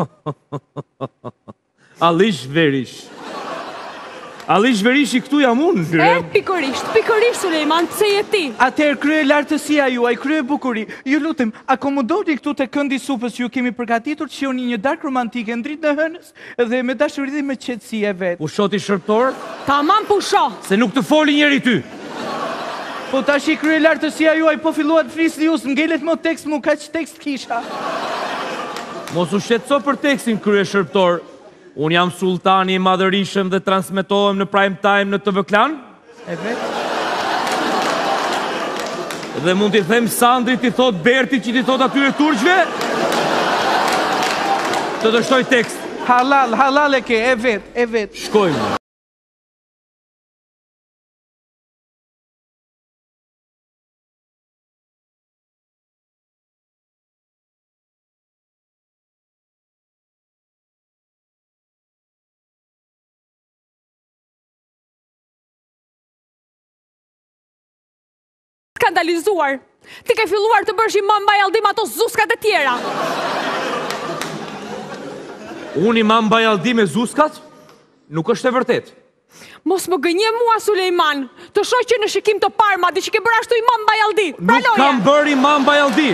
Allish Verish. Allish Verish i këtu jam unë, Hyrem. E, pikërisht, pikërisht Sulejman, pse je ti? Atëherë krye lartësia juaj, krye bukuri. Ju lutem, akomodoni këtu te këndi supës që ju kemi përgatitur, që joni një darkë romantike ndrit në hënës dhe me dashuri dhe me qetësi e vet. Pushoti shërptor? Tamam pusho. Se nuk të foli njeri ty. Po tash i krye lartësia juaj, po filluat flisni ju, s'ngelet më tekst, mu kaq tekst kisha. Mos u shqetëso për tekstin, krye shërptor. Unë jam sultani i madhërishëm dhe transmetohem në prime time në T V Klan. E vetë? Dhe mund t'i them Sandri t'i thot Berti që t'i thot atyre turqve? Të dështoj tekst. Halal, halal e ke, e vetë, e vetë. Shkojmë. skandalizuar. Ti ke filluar të bësh imam Bajaldim ato zuskat e tjera. Unë imam Bajaldim e zuskat? Nuk është e vërtet. Mos më gënje mua, Sulejman. Të shoh që në shikim të parë madje që ke bërë ashtu imam Bajaldi. Nuk kam bërë imam Bajaldi.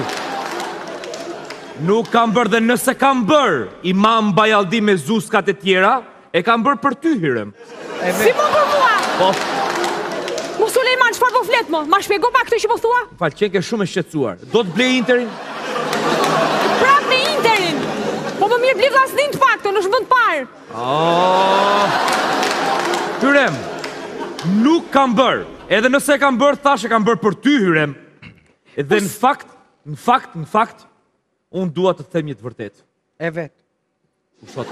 Nuk kam bërë dhe nëse kam bërë imam Bajaldi me zuskat e tjera, e kam bërë për ty, Hirem. Si më për mua? Po. Mo Sulejman, çfarë po flet më? Ma shpjego pak këtë që po thua? Fal, qenë ke shumë e shqetësuar. Do të blej Interin? Prap me Interin. Po më mirë bli vllaznin të faktën, është vend parë. Oh. Hyrem, nuk kam bërë. Edhe nëse kam bërë, thash e kam bërë për ty, Hyrem. Edhe në fakt, në fakt, në fakt, unë dua të them një të vërtet. E vet. U shot.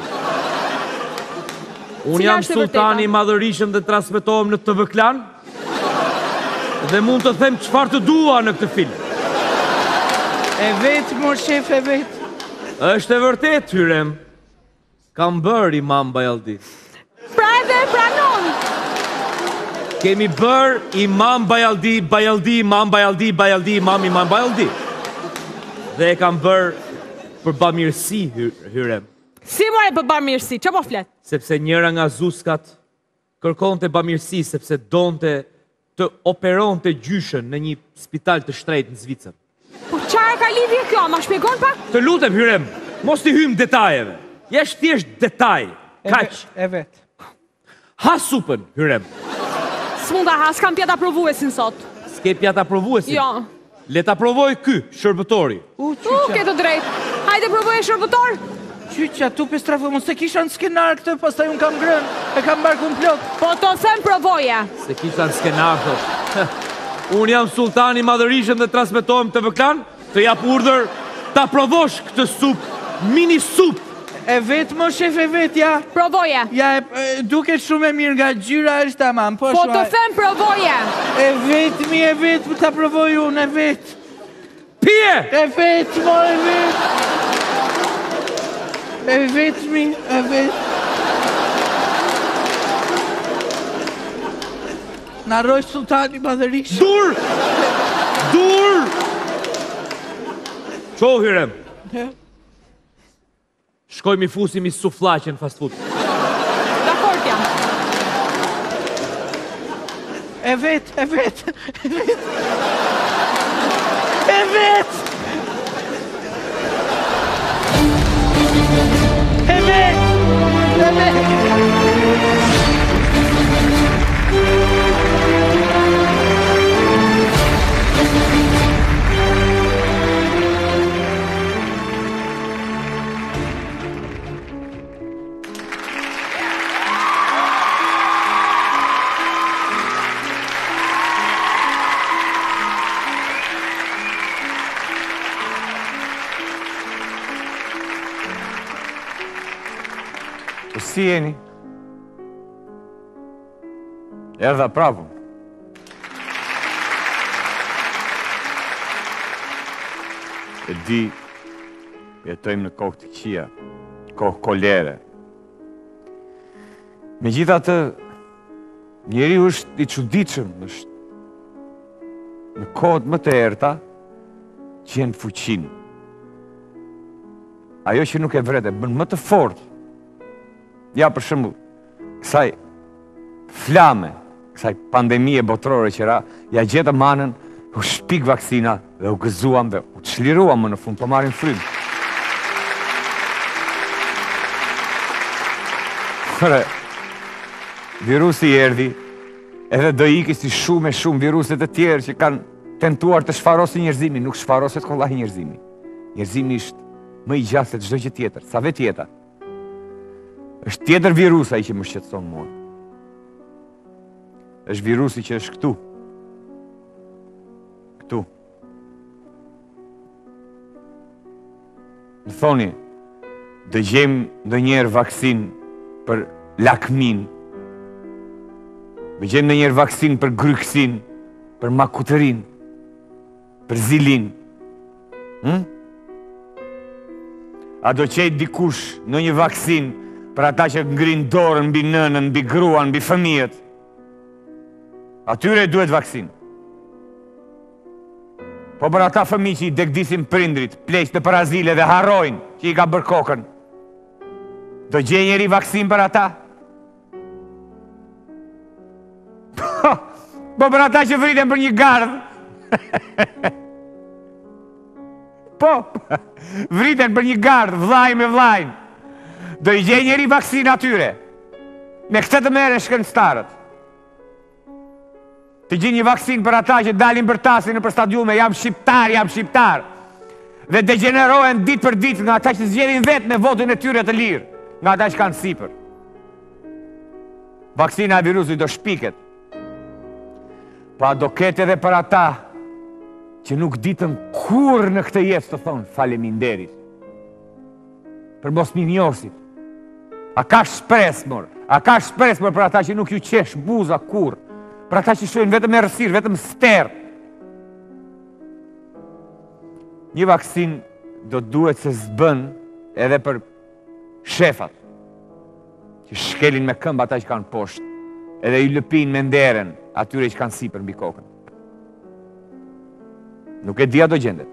Unë jam sultani i madhërishëm dhe transmetohem në T V Klan. Dhe mund të them çfarë të dua në këtë film. E vet, mor shef, e vet. Është e vërtet, Hyrem. Kam bërë imam Bajaldi. Pra edhe pranon. Kemi bërë imam Bajaldi, Bajaldi, imam Bajaldi, Bajaldi, imam, imam Bajaldi. Dhe e kam bërë për bamirësi, Hyrem. Si more për bamirësi, që po flet? Sepse njëra nga zuskat kërkon të bamirësi, sepse donte të operon të gjyshën në një spital të shtrejt në Zvicër. Po qarë ka lidhje kjo, ma shpjegon pak? Të lutem, Hyrem, mos t'i hymë detajeve. Jesh thjesht detaj, kaq. E vet. Ha supën, Hyrem. S'munda ha, s'kam pjata provuesin sot. S'ke pjata provuesin? Jo. Le ta provoj ky, shërbëtori. U, U, ke të drejt. Hajde provoj e shërbëtor. Qyqa, tu për strafë, mos se kisha në skenar këtë, pas taj unë kam grën, e kam barë kumplot. Po të them provoja. Se kisha në skenar, thot. Unë jam sultani madhërishëm dhe transmetohem T V Klan, të jap urdhër ta provosh këtë sup, mini sup. E vet, më shef, e vet, ja. Provoja. Ja, e, duket shumë e mirë nga gjyra është tamam. Po, po të them provoja. E vet, mi e vet, ta provoj unë, e vet. Pije! E vet, mo, e vet. E vet, mi, e vet. Na roj sultani madhërish. Dur! Dur! Qo, Hyrem? Ja. Shkoj mi fusim i suflaqen fast food. Dakord jam. E vet, e vet, e vet. E vet! E vet! E vet! Si jeni? Erdha prapë. E di, jetojmë në kohë të këqija, kohë kolere. Me gjitha të, njeri është i çuditshëm, është në kohët më të erta, që jenë fuqin. Ajo që nuk e vrete, bën më të fortë. Ja, për shembull, kësaj flame, kësaj pandemie botërore që ra, ja gjeta manën, u shpik vaksina dhe u gëzuam dhe u çliruam më në fund, po marrin frymë. Fre, virusi erdhi, edhe do iki si shumë e shumë viruset e tjerë që kanë tentuar të shfarosin njerëzimin, nuk shfaroset kollahi njerëzimi. Njerëzimi është më i gjatë se çdo gjë tjetër, sa vetë jeta. Është tjetër virus ai që më shqetëson mua. Është virusi që është këtu. Këtu. Më thoni, dëgjejmë ndonjëherë vaksinë për lakmin. Dëgjejmë ndonjëherë vaksinë për gryksin, për makutërin, për zilin. Hm? A do qejt dikush në një vaksinë për ata që ngrin dorën mbi nënën, mbi gruan, mbi fëmijët? Atyre duhet vaksinë. Po për ata fëmi që i degdisin prindrit, pleq të parazile dhe harrojnë që i ka bërë kokën. Do gjej njeri vaksin për ata? Po për ata që vriten për një gardh. Po, vriten për një gardh, vllaj me vllajn. Do i gjej njeri vaksin atyre. Me këtë të merre shkencëtarët. Të gjej një vaksin për ata që dalin për tasin në për stadiume, jam shqiptar, jam shqiptar. Dhe degenerohen ditë për ditë nga ata që zgjedhin vetë me votën e tyre të lirë, nga ata që kanë sipër. Vaksina e virusit do shpiket. Pa do ketë edhe për ata që nuk ditën kur në këtë jetë të thonë faleminderit. Për mos mirënjohësit. A ka shpresë, mor? A ka shpresë, mor, për ata që nuk ju qesh buza kur? Për ata që shojnë vetëm errësirë, vetëm ster. Një vaksin do duhet se zbën edhe për shefat, që shkelin me këmbë ata që kanë poshtë, edhe i lëpin me nderen atyre që kanë sipër mbi kokën. Nuk e dia do gjendet.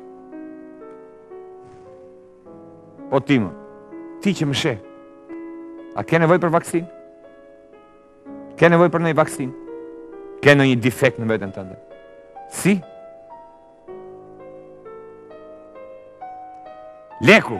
Po ti më, ti që më sheh, a ke nevoj për vaksin? Ke nevoj për një vaksin? Ke në një defekt në vetën tënde? Si? Leku.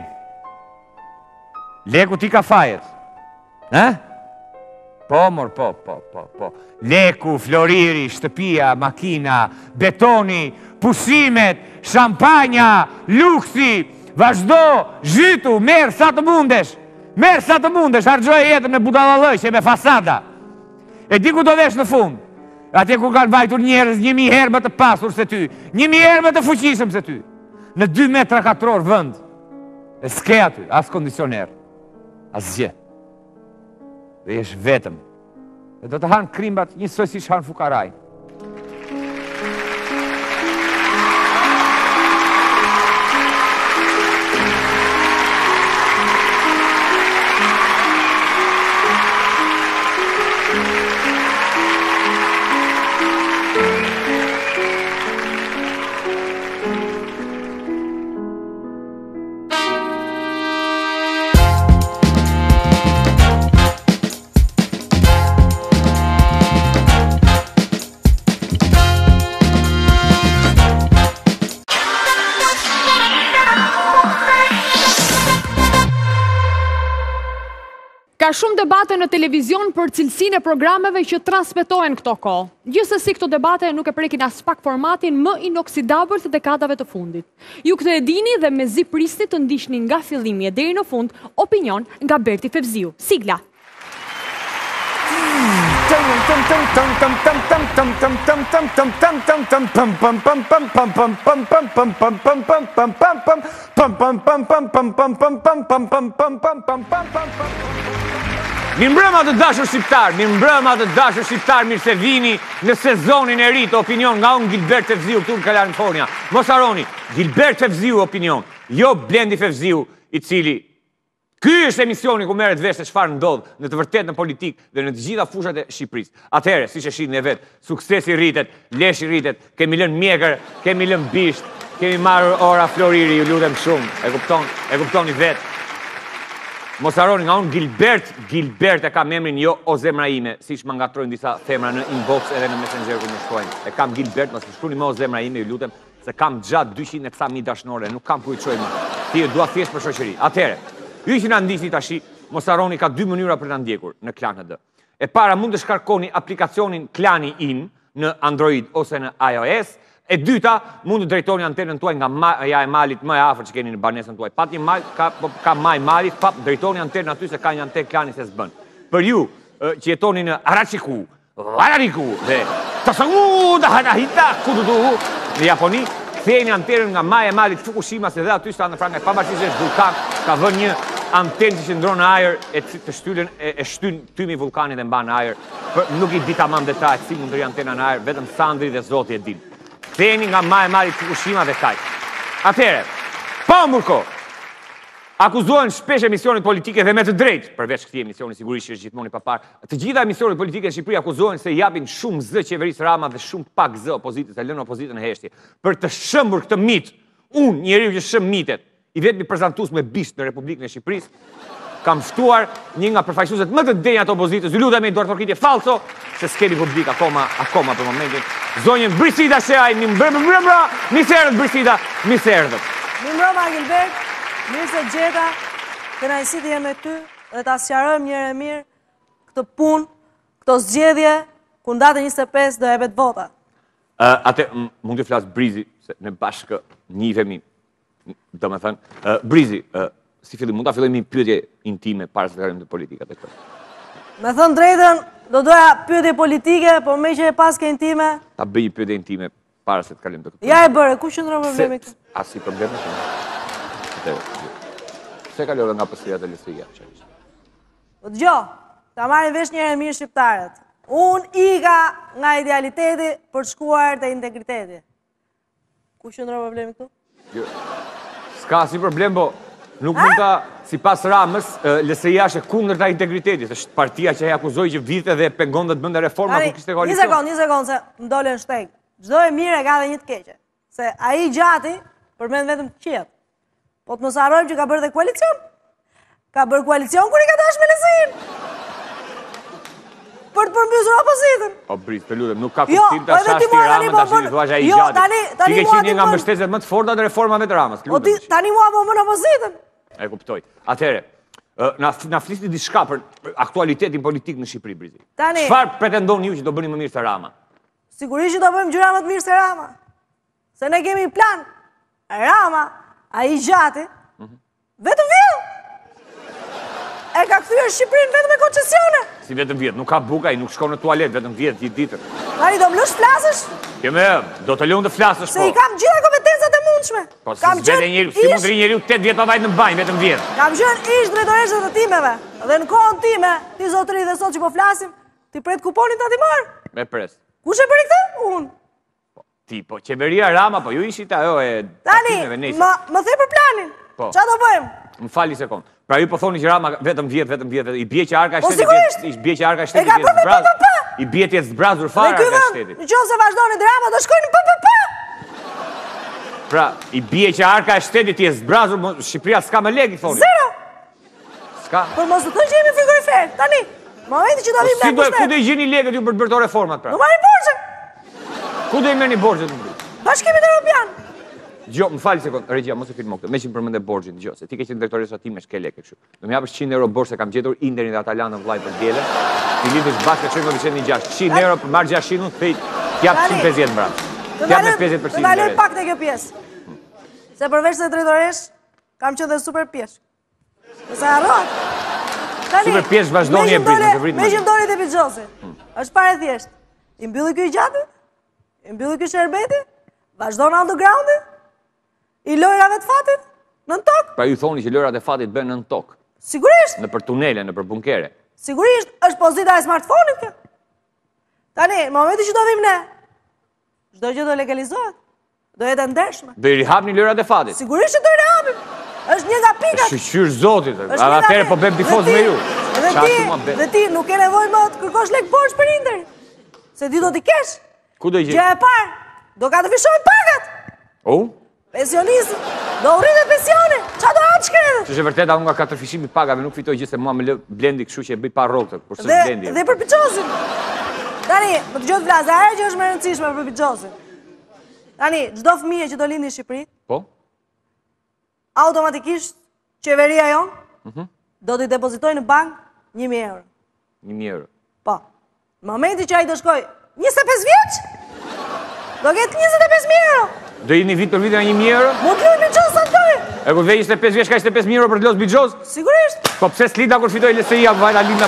Leku ti ka fajet. Eh? Po, mor, po, po, po, po. Leku, floriri, shtëpia, makina, betoni, pusimet, shampanja, luksi, vazhdo, zhytu, merë sa të mundesh. Merë sa të mundesh, hargjoj jetën me budallalëqe, me fasada. E di ku do vesh në fund. Ate ku kanë vajtur njerëz një mi herë më të pasur se ty, një mi herë më të fuqishëm se ty. Në dy metra katror vënd. E s'ke aty, as kondicioner, as gjë. Dhe jesh vetëm. Dhe do të hanë krimbat njësoj si shanë fukaraj. Ka shumë debate në televizion për cilësinë e programeve që transmetohen këto kohë. Gjithsesi këto debate nuk e prekin as pak formatin më inoksidabël të dekadave të fundit. Ju këtë e dini dhe me zi prisni të ndishni nga fillimi e deri në fund opinion nga Berti Fevziu. Sigla. Mirë mbrëma të dashur shqiptar, mirë mbrëma të dashur shqiptar, mirë se vini në sezonin e ri të opinion nga unë Gilbert Fevziu këtu në Kalifornia. Mos harroni, Gilbert Fevziu opinion, jo Blendi Fevziu, i cili ky është emisioni ku merret vesh se çfarë ndodh në të vërtetë në politikë dhe në të gjitha fushat e Shqipërisë. Atëherë, siç e shihni vetë, suksesi rritet, leshi rritet, kemi lënë mjekër, kemi lënë bisht, kemi marrë ora floriri, ju lutem shumë. E kupton, e kuptoni vetë. Mos harroni nga unë Gilbert, Gilbert e kam emrin jo o zemra ime, siç më ngatrojnë disa femra në inbox edhe në Messenger ku më shkruajnë. E kam Gilbert, mos më shkruani më o zemra ime, ju lutem, se kam gjatë dyqind e kësa mijë dashnore, nuk kam ku i çoj më. Ti e dua thjesht për shoqëri. Atëherë, ju që na ndiqni tash, mos harroni ka dy mënyra për ta ndjekur në Klan H D. E para mund të shkarkoni aplikacionin Klani In në Android ose në iOS. E dyta, mund të drejtoni antenën tuaj nga maja e malit më e afër që keni në banesën tuaj. Pat një mal, ka, ka maj malit, pap, drejtoni antenën aty se ka një antenë Klani se s'bën. Për ju që jetoni në Arachiku, Arariku dhe Tasangu da Hanahita Kududu në Japoni, kthejeni antenën nga maja e malit Fukushima se dhe aty shtanë në franga e pavarësisht se është vulkan, ka vënë një antenë që qëndron në ajër e të shtyllën e, e shtyn tymi vulkanit e mban në ajër. Për, nuk i di tamam detaj si mund të rri antena në ajër, vetëm Sandri dhe Zoti e din. Theni nga ma e marit Fukushima dhe kaj. Atere, pa më mërko, akuzohen shpesh emisionet politike dhe me të drejtë, përveç këtij emisioni sigurisht që është gjithmonë i papar. Të gjitha emisionet politike në Shqipëri akuzohen se japin shumë zë qeverisë Rama dhe shumë pak zë opozitës, e lënë opozitën në heshtje. Për të shëmbur këtë mit, unë, njeriu që shëm mitet, i vetmi prezantues me bisht në Republikën e Shqipërisë, kam ftuar një nga përfaqësuesit më të denjat të opozitës, ju lutem Eduard Orkidje falso, se s'kemi publik akoma, akoma për momentin. Zonjën Brisida Sheaj, mi mbrëmra, mi serdët Brisida, mi serdët. Mi mbrëma Gilbert, mirë se gjeta, kënaqësi të jem me ty dhe ta sqarojmë njëherë e mirë këtë punë, këto zgjedhje ku në datën njëzet e pesë do jepet vota. Atë mund të flas Brizi, se ne bashkë njihemi, domethënë, Brizi, si fillim, mund ta fillojmë një pyetje intime para se të kalojmë te politika tek këtë. Me thënë drejtën, do doja pyetje politike, por me që e pas ke intime. Ta bëj një pyetje intime para se të kalojmë te këtë. Ja e bëre, ku qëndron problemi këtu? As i problemi këtu. Se kalove nga pësia të lësia. Po dëgjo, ta marrin vesh njëherë mirë shqiptarët. Unë ika nga idealiteti për shkuar te integriteti. Ku qëndron problemi këtu? Jo. S'ka si problem, po nuk mund ta, si pas Ramës, L S I-a është kundër ta integritetit, është partia që e akuzoi që vite dhe pengon dhe të bënde reforma ku kishte koalicion. Një sekund, një sekund, se më dole në shteg. Çdo e mirë e ka dhe një të keqe. Se ai gjati, përmend vetëm të qiet. Po të mos harrojmë që ka bërë dhe koalicion. Ka bërë koalicion kur i ka dashur me L S I-n. Për të përmbysur opozitën. O Bris, të lutem, nuk ka kuptim ta shash ti Ramën tash i thuash ai gjati. Ti ke qenë një nga mbështetësit më të forta të reformave të Ramës. O ti tani mua më bën opozitën. E kuptoj. Atëherë, na na flisni diçka për aktualitetin politik në Shqipëri, Brizi. Çfarë pretendoni ju që do bëni më mirë se Rama? Sigurisht që do bëjmë gjëra më të mirë se Rama. Se ne kemi plan. Rama, ai gjati, vetëm vjen. E ka kthyer Shqipërinë vetëm me koncesione. Si vetëm vjet, nuk ka bukaj, nuk shkon në tualet, vetëm vjet gjithë ditën. Tani do më lësh flasësh? Kemë, do të lënë të flasësh po. Se i kam gjitha kompetencat e mundshme. Po si vetë njëri, si mund rri njeriu tetë vjet pa vajt në banjë, vetëm vjet. Kam qenë ish drejtoreshe të timeve. Dhe në kohën time, ti zotëri dhe sot që po flasim, ti pret kuponin tatimor. Me pres. Kush e bëri këtë? Unë. Ti, po qeveria Rama, po ju ishit ajo e tatimeve nesër. Tani, më the për planin. Po. Çfarë do bëjmë? Më fali sekond. Pra ju po thoni që Rama vetëm vjet, vetëm vjet, i bie që Arka Po shteti, sigurisht. i bie që Arka E shteti ka jetë bërë me zbraz. P P P. I bie të jetë zbrazur fare Dhe ky Arka vend, shteti. nëse vazhdoni drama, do shkojnë në P P P. Pra, i bie që Arka e shtetit të jetë zbrazur, mo- Shqipëria s'ka më lek, i thoni. Zero. S'ka. Por mos të thënë që jemi frigorifer. Tani, momenti që do Po vim si në do ku pushtet. do i gjeni lekët ju për të bërë këto reformat pra? Do marrim borxhe. Ku do i merrni borxhet më brit? Bashkimit Evropian. Gjo, më fali sekond, regjia, mos e filmo këtë. Me që më përmende borxhin, dëgjoj, se ti ke qenë drejtoresha time s'ke lekë kështu. Do më japësh njëqind euro borxh se kam gjetur Inderin dhe Atalanën vllai për dielën. Ti lidhesh bashkë çojmë viçeni gjashtë. njëqind euro për marr gjashtë, thej, jap Tani, njëqind e pesëdhjetë mbrapa. Të Jap me ndalojmë- pesëdhjetë të përqind. ndalojmë pak te kjo pjesë. Se përveç se drejtoresh, kam qenë dhe super pjesh. Nëse harrohet. Tani, Super pjesh vazhdoni me e që brit, dole- mos e vrit Me më. që doli te Pixhosi. Është fare thjesht. I mbylli ky gjatë? I mbylli ky sherbeti? Vazhdon undergroundi? I lojrave të fatit? Në tokë? Pra ju thoni që lërat e fatit bën nën tokë, Sigurisht, në për tunele, në për bunkere. sigurisht është pozita e smartphone-it kjo. Tani, në momentin që do vim ne, çdo gjë do legalizohet. Do jetë e ndershme. Do i rihapni lërat e fatit. Sigurisht që do i rihapim. Është një nga pikat. Shqyr zotit, Është një nga atëherë pikat. po bëm tifoz Dhe ti- me ju. Dhe Çfarë ti, më bën? dhe ti nuk ke nevojë më të kërkosh lek borxh për Interin. Se ti do t'i kesh. Ku do i gjej? Gjë e parë, do ka të fishojnë pagat. Oh? Pensionistë, do rritet pensioni. Qa do hapë shkredet? Që është e vërteta unë nga katërfishimi pagave nuk fitoj gjithë se mua më lë blendi kështu që e bëj pa rrokët, por s'është Dhe, blendi. dhe për Pixhosin. Tani, më të gjotë vlasë, ajo që është më e rëndësishme për Pixhosin. Tani, çdo fëmijë që do lindi në Shqipëri, Po? automatikisht qeveria jon Mhm. do t'i depozitojë në bank një mijë euro. një mijë euro. Po. Në momenti që ai do shkoj njëzet e pesë vjeç, do ketë njëzet e pesë mijë euro. Do jeni vit për vit nga një mijë euro? Mund të luaj Pixhos sa doj. E kur vej njëzet e pesë vjeç ka njëzet e pesë mijë euro për të los Pixhos? Sigurisht. Po pse s'linda kur fitoi L S I-a, vajta linda.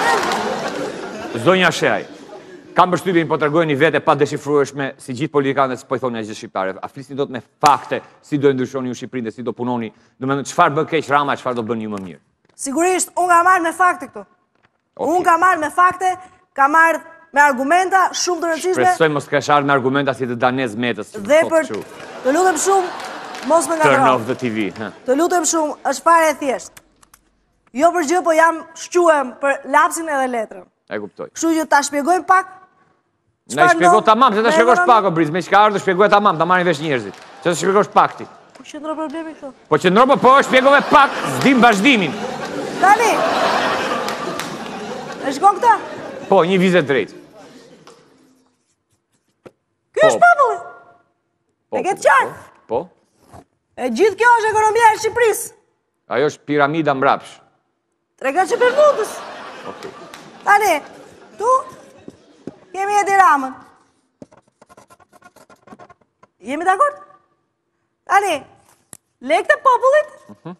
Zonja Sheaj. Kam përshtypjen po tregojeni vete pa deshifrueshme si gjithë politikanët s'po i thonë asgjë shqiptarëve. A flisni dot me fakte si do e ndryshoni ju Shqipërinë dhe si do punoni? Domethënë çfarë bën keq Rama, çfarë do bëni ju më mirë? Sigurisht, unë ka marrë me fakte këtu. Unë ka marrë me fakte, ka marrë me argumenta shumë të rëndësishme. Presoj mos kesh ardhur me argumenta si të Danez Metës. që Dhe thotë për kështu. të lutem shumë, Mos më Turn ngatro. off the T V. ha. Të lutem shumë, është fare e thjeshtë. Jo për gjë, po jam shquem për lapsin edhe letrën. E kuptoj. Kështu që ta shpjegojmë pak. Na i shpjego tamam, se ta shpjegosh pak o Briz, me çka ardhë shpjegoj tamam, ta marrin vesh njerëzit. Se ta shpjegosh pak ti. Po qëndro problemi këtu. Po qëndro, po po shpjegove pak, zdim vazhdimin. Tani. E shkon këta? Po, një vizet drejt. Ky është populli. E ke të qartë? Po. E gjithë kjo është ekonomia e Shqipërisë. Ajo është piramida mbrapsh. Trega që për mundës. Okej. Tani, tu kemi Edi Ramën. Jemi dakord? Tani, lekët e popullit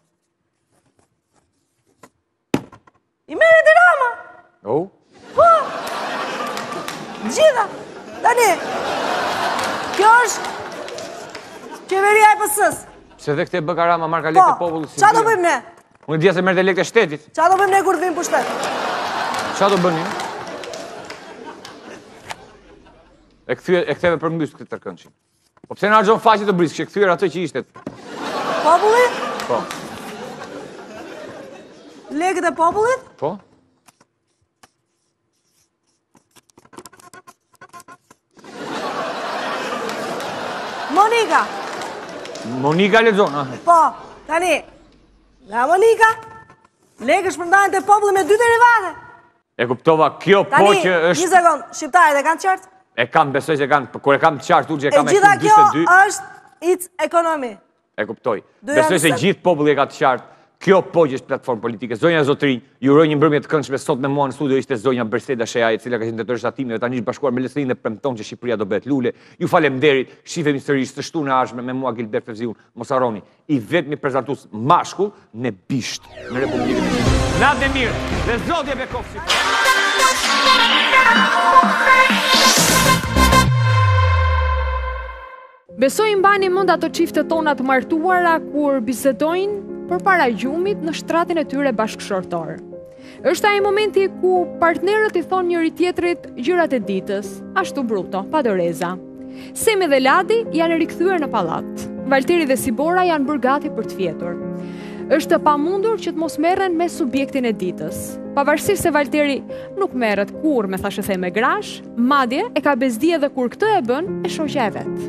i merr Edi Rama. Oh. Po. Gjitha. Tani, kjo është qeveria e P S-s. Se dhe këte bë Karama marka lekët e popullit. Qa do bëjmë ne? Unë dhja se mërë dhe lekët e shtetit. Qa do bëjmë ne kur të vim për shtet? Qa do bëni? E këtheve për mbysë këtë tërkëndshin. Po pse në argjon faqit të brisë, që këthyre atë që ishtet? Popullit? Po. Lekët e popullit? Po. Monika. Monika lexon, aha. Po, tani, nga Monika, lekë shpërndajnë të popullit me dy derivate. E kuptova, kjo po Tani, që një është... sekund, shqiptarët e kanë qartë? E kam, besoj që kanë, kur e kam të qartë unë që e E kam e gjitha këtu kjo dyshtë e dy. është its economy. E kuptoj. Do Besoj janë se se- gjithë populli e ka të qartë. Kjo po që është platformë politike. Zonja Zotrinj, ju uroj një mbrëmje të këndshme. Sot me mua në studio ishte zonja Berseda Shejaj, e cila ka qenë ndërtore tatimeve tani është bashkuar me Lesrinë dhe premton që Shqipëria do bëhet lule. Ju faleminderit. Shifemi sërish të shtunë e ardhshme me mua Gilbert Fevziun. Mos harroni, i vetmi prezantues mashkull në Bisht në Republikën e Shqipërisë. Natë e mirë dhe zotje bekofshi. Besoj mbani mend ato çiftet tona të martuara kur bisedojnë përpara gjumit në shtratin e tyre bashkëshortor. Është ai momenti ku partnerët i thonë njëri tjetrit gjërat e ditës, ashtu bruto, pa doreza. Semi dhe Ladi janë rikthyer në pallat. Valteri dhe Sibora janë bërë gati për të fjetur. Është pamundur që të mos merren me subjektin e ditës. Pavarësisht se Valteri nuk merret kurrë me thashë theme grash, madje e ka bezdi edhe kur këtë e bën e shoqja e vet.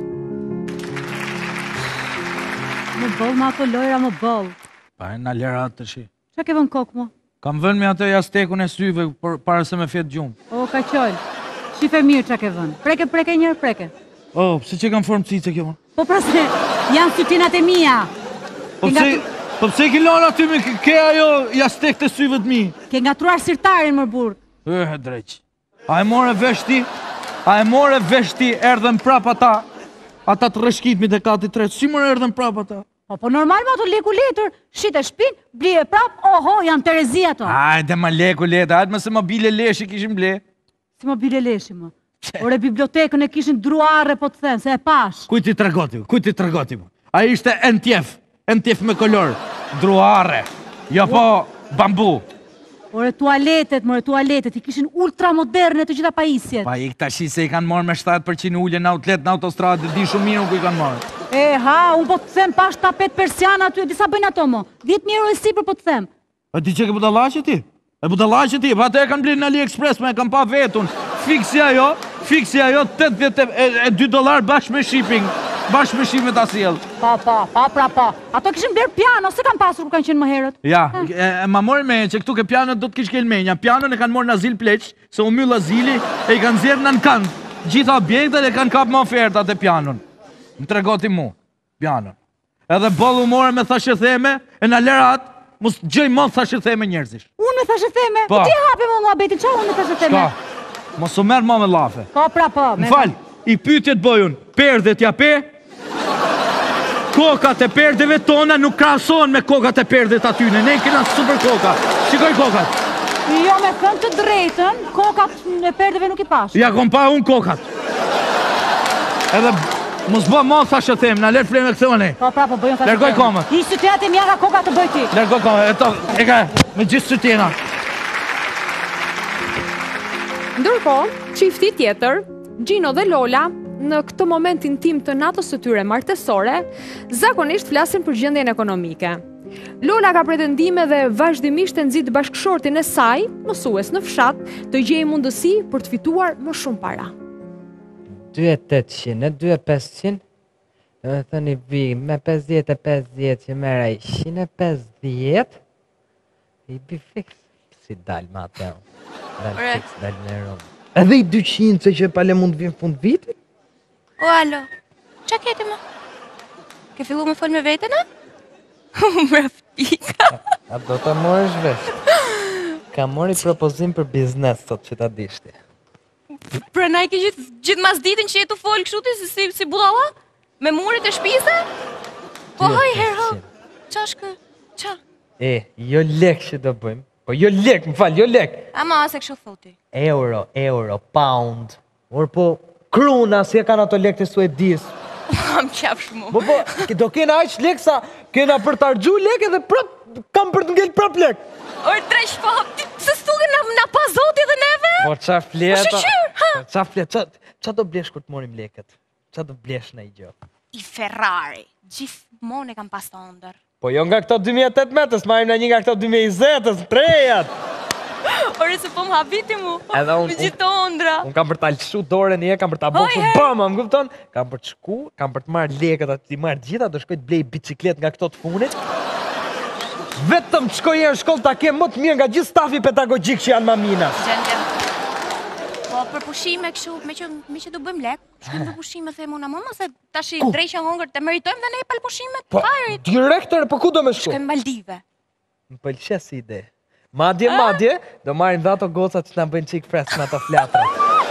Më bëll me ato lojra, më bëll. Pa e në lera atë të shi. Qa ke vën kokë mu? Kam vën me atë jastekun e syve për, para se me fjet gjumë. O, ka qoll. Shife mirë qa ke vën. Preke, preke njërë, preke. O, pse që kam formë cice kjo? Po pra se janë sytinat e mija. Po pse, po pse ki lona ty me ke ajo jastek të syve të mi? Ke ngatruar sirtarin, më burg. E, dreq. A e more veshti, a e more veshti erdhen prap ata, ata të rëshkitmi të kati tretë. Si more erdhen prap ata? Po, po normal ma të leku letër, shite shpin, bli e prap, oho, janë Terezi ato. Ajde ma leku letë, ajde më se mobile leshi kishim ble. Si mobile leshi, më. Ore bibliotekën e kishin druare, po të them, se e pash. Kuj ti tregoti, kuj ti tregoti, mu. A ishte entjef, entjef me kolor, druare, jo po bambu. Ore tualetet, more tualetet, i kishin ultra moderne të gjitha pajisjet. Pa i këta shi se i kanë marrë me shtatë përqind ullje në outlet në autostradë, di shumë mirë ku i kanë marrë. E, ha, unë po të them pash tapet persiana aty, disa bëjnë ato mo. dhjetë mijë euro e sipër po të them. A ti që ke budallaqe ti? E budallaqe ti? Pa te e kanë blinë në AliExpress, me e kanë pa vetun. Fiksi ajo, fiksi ajo, tetëdhjetë e dy dollar bashkë me shipping. Bashkë me shipping ta sjell. Pa, pa, pa, pra, pa. Ato kishin blerë piano, se kanë pasur ku kanë qenë më herët. Ja, e, e ma mori me që këtu ke piano do të kish kelmenja. Pianon e kanë morë në azil pleq, se u myll azili e i kanë zjerë në në kanë. Gjitha objektet e kanë kapë më ofertat e pianon. Më tregoti mu, pianon. Edhe bollu more me thashë theme, e në lerat, mos gjëj mon thashë theme njerëzish. Unë me thashë theme? Po. Po ti hapi më mua betin, qa unë me thashë theme? Shka, mos u merë ma me lafe. Po, pra, po. Më falë, i pytjet bojun, perdhet ja pe, kokat e perdheve tona nuk krahasohen me kokat e perdhet atyne, ne kena super koka. Shikoj kokat. Jo, me thënë të drejtën, kokat e perdheve nuk i pash. Ja kom pa unë kokat. Edhe mos bë ma thashë them, na lërë fleme këtë one. Po, pra, po, bëjën thashë Lërgoj komët. I sytjenat e mja nga kokat të bëj ti. Lërgoj komët, e to, e ka, me gjithë sytjena. Ndërkohë, çifti tjetër, Gjino dhe Lola, në këtë moment intim të natës së tyre martesore, zakonisht flasin për gjendjen ekonomike. Lola ka pretendime dhe vazhdimisht e nxit bashkëshortin e saj, mësues në fshat, të gjejë mundësi për të fituar më shumë para. dy e tetëqind, dy e pesëqind, do të thënë vi me pesëdhjetë e pesëdhjetë që merr ai njëqind e pesëdhjetë, i bi fiks si dal më atë. Dal fiks, dal në rrugë. Edhe i dyqind se që pale mund të vinë fund vitit? O, alo, qa keti më? Ke fillu me fol me vetën, a? Mra fika. A do të morësh vesh? Ka mori propozim për biznes, sot që ta dishti. Pra na i ke gjithë gjith mas ditin që jetu fol këshuti si, si, si budala? Me murit e shpise? Po haj her ha. Qa shkë? Qa? E, jo lek që do bëjmë. Po jo lek, më falë, jo lek. Ama ase kështu thoti. Euro, euro, pound. Or po, kruna, si e kanë ato lek të suedis. Am qaf shumë. Po, po, do kena aq lek sa kena për të argju lek edhe prap, kam për të ngell prap lek. Or dresh po, se s'tuke na, na pa zoti dhe neve? Po qa fleta? Po shqyr, ha? Po qa fleta? Qa, qa do blesh kur të morim leket? Qa do blesh në i gjë? I Ferrari. Gjithmonë e kam pas të ndër. Po jo nga këto dy mijë e tetëmbëdhjetës, marim në një nga këto dy mijë e njëzetës, trejat. Ore se po më habiti mu, Edhe unë, me gjithë të ondra. Unë kam për të alëshu dore një, kam për të aboksu bama, më gëpton? Kam për të shku, kam për të marrë leket, atë të marrë gjitha, do shkoj të blej biciklet nga këto të funit. Vetëm të shkoj e në shkollë ta kem më të mirë nga gjithë stafi pedagogjik që janë maminas. Gjendem. Po për pushime kështu, me që, me që du bëjmë lek, shkojmë për pushime dhe muna mama, se tash i drejqa hongër të meritojmë dhe ne i pal pushimet Po, farit. direktore, po ku do me shku? Shkojmë Maldive. Më pëlqe si ide. Madje, madje, do marim dhe ato gocat që na bëjnë qik fresk në ato flatra.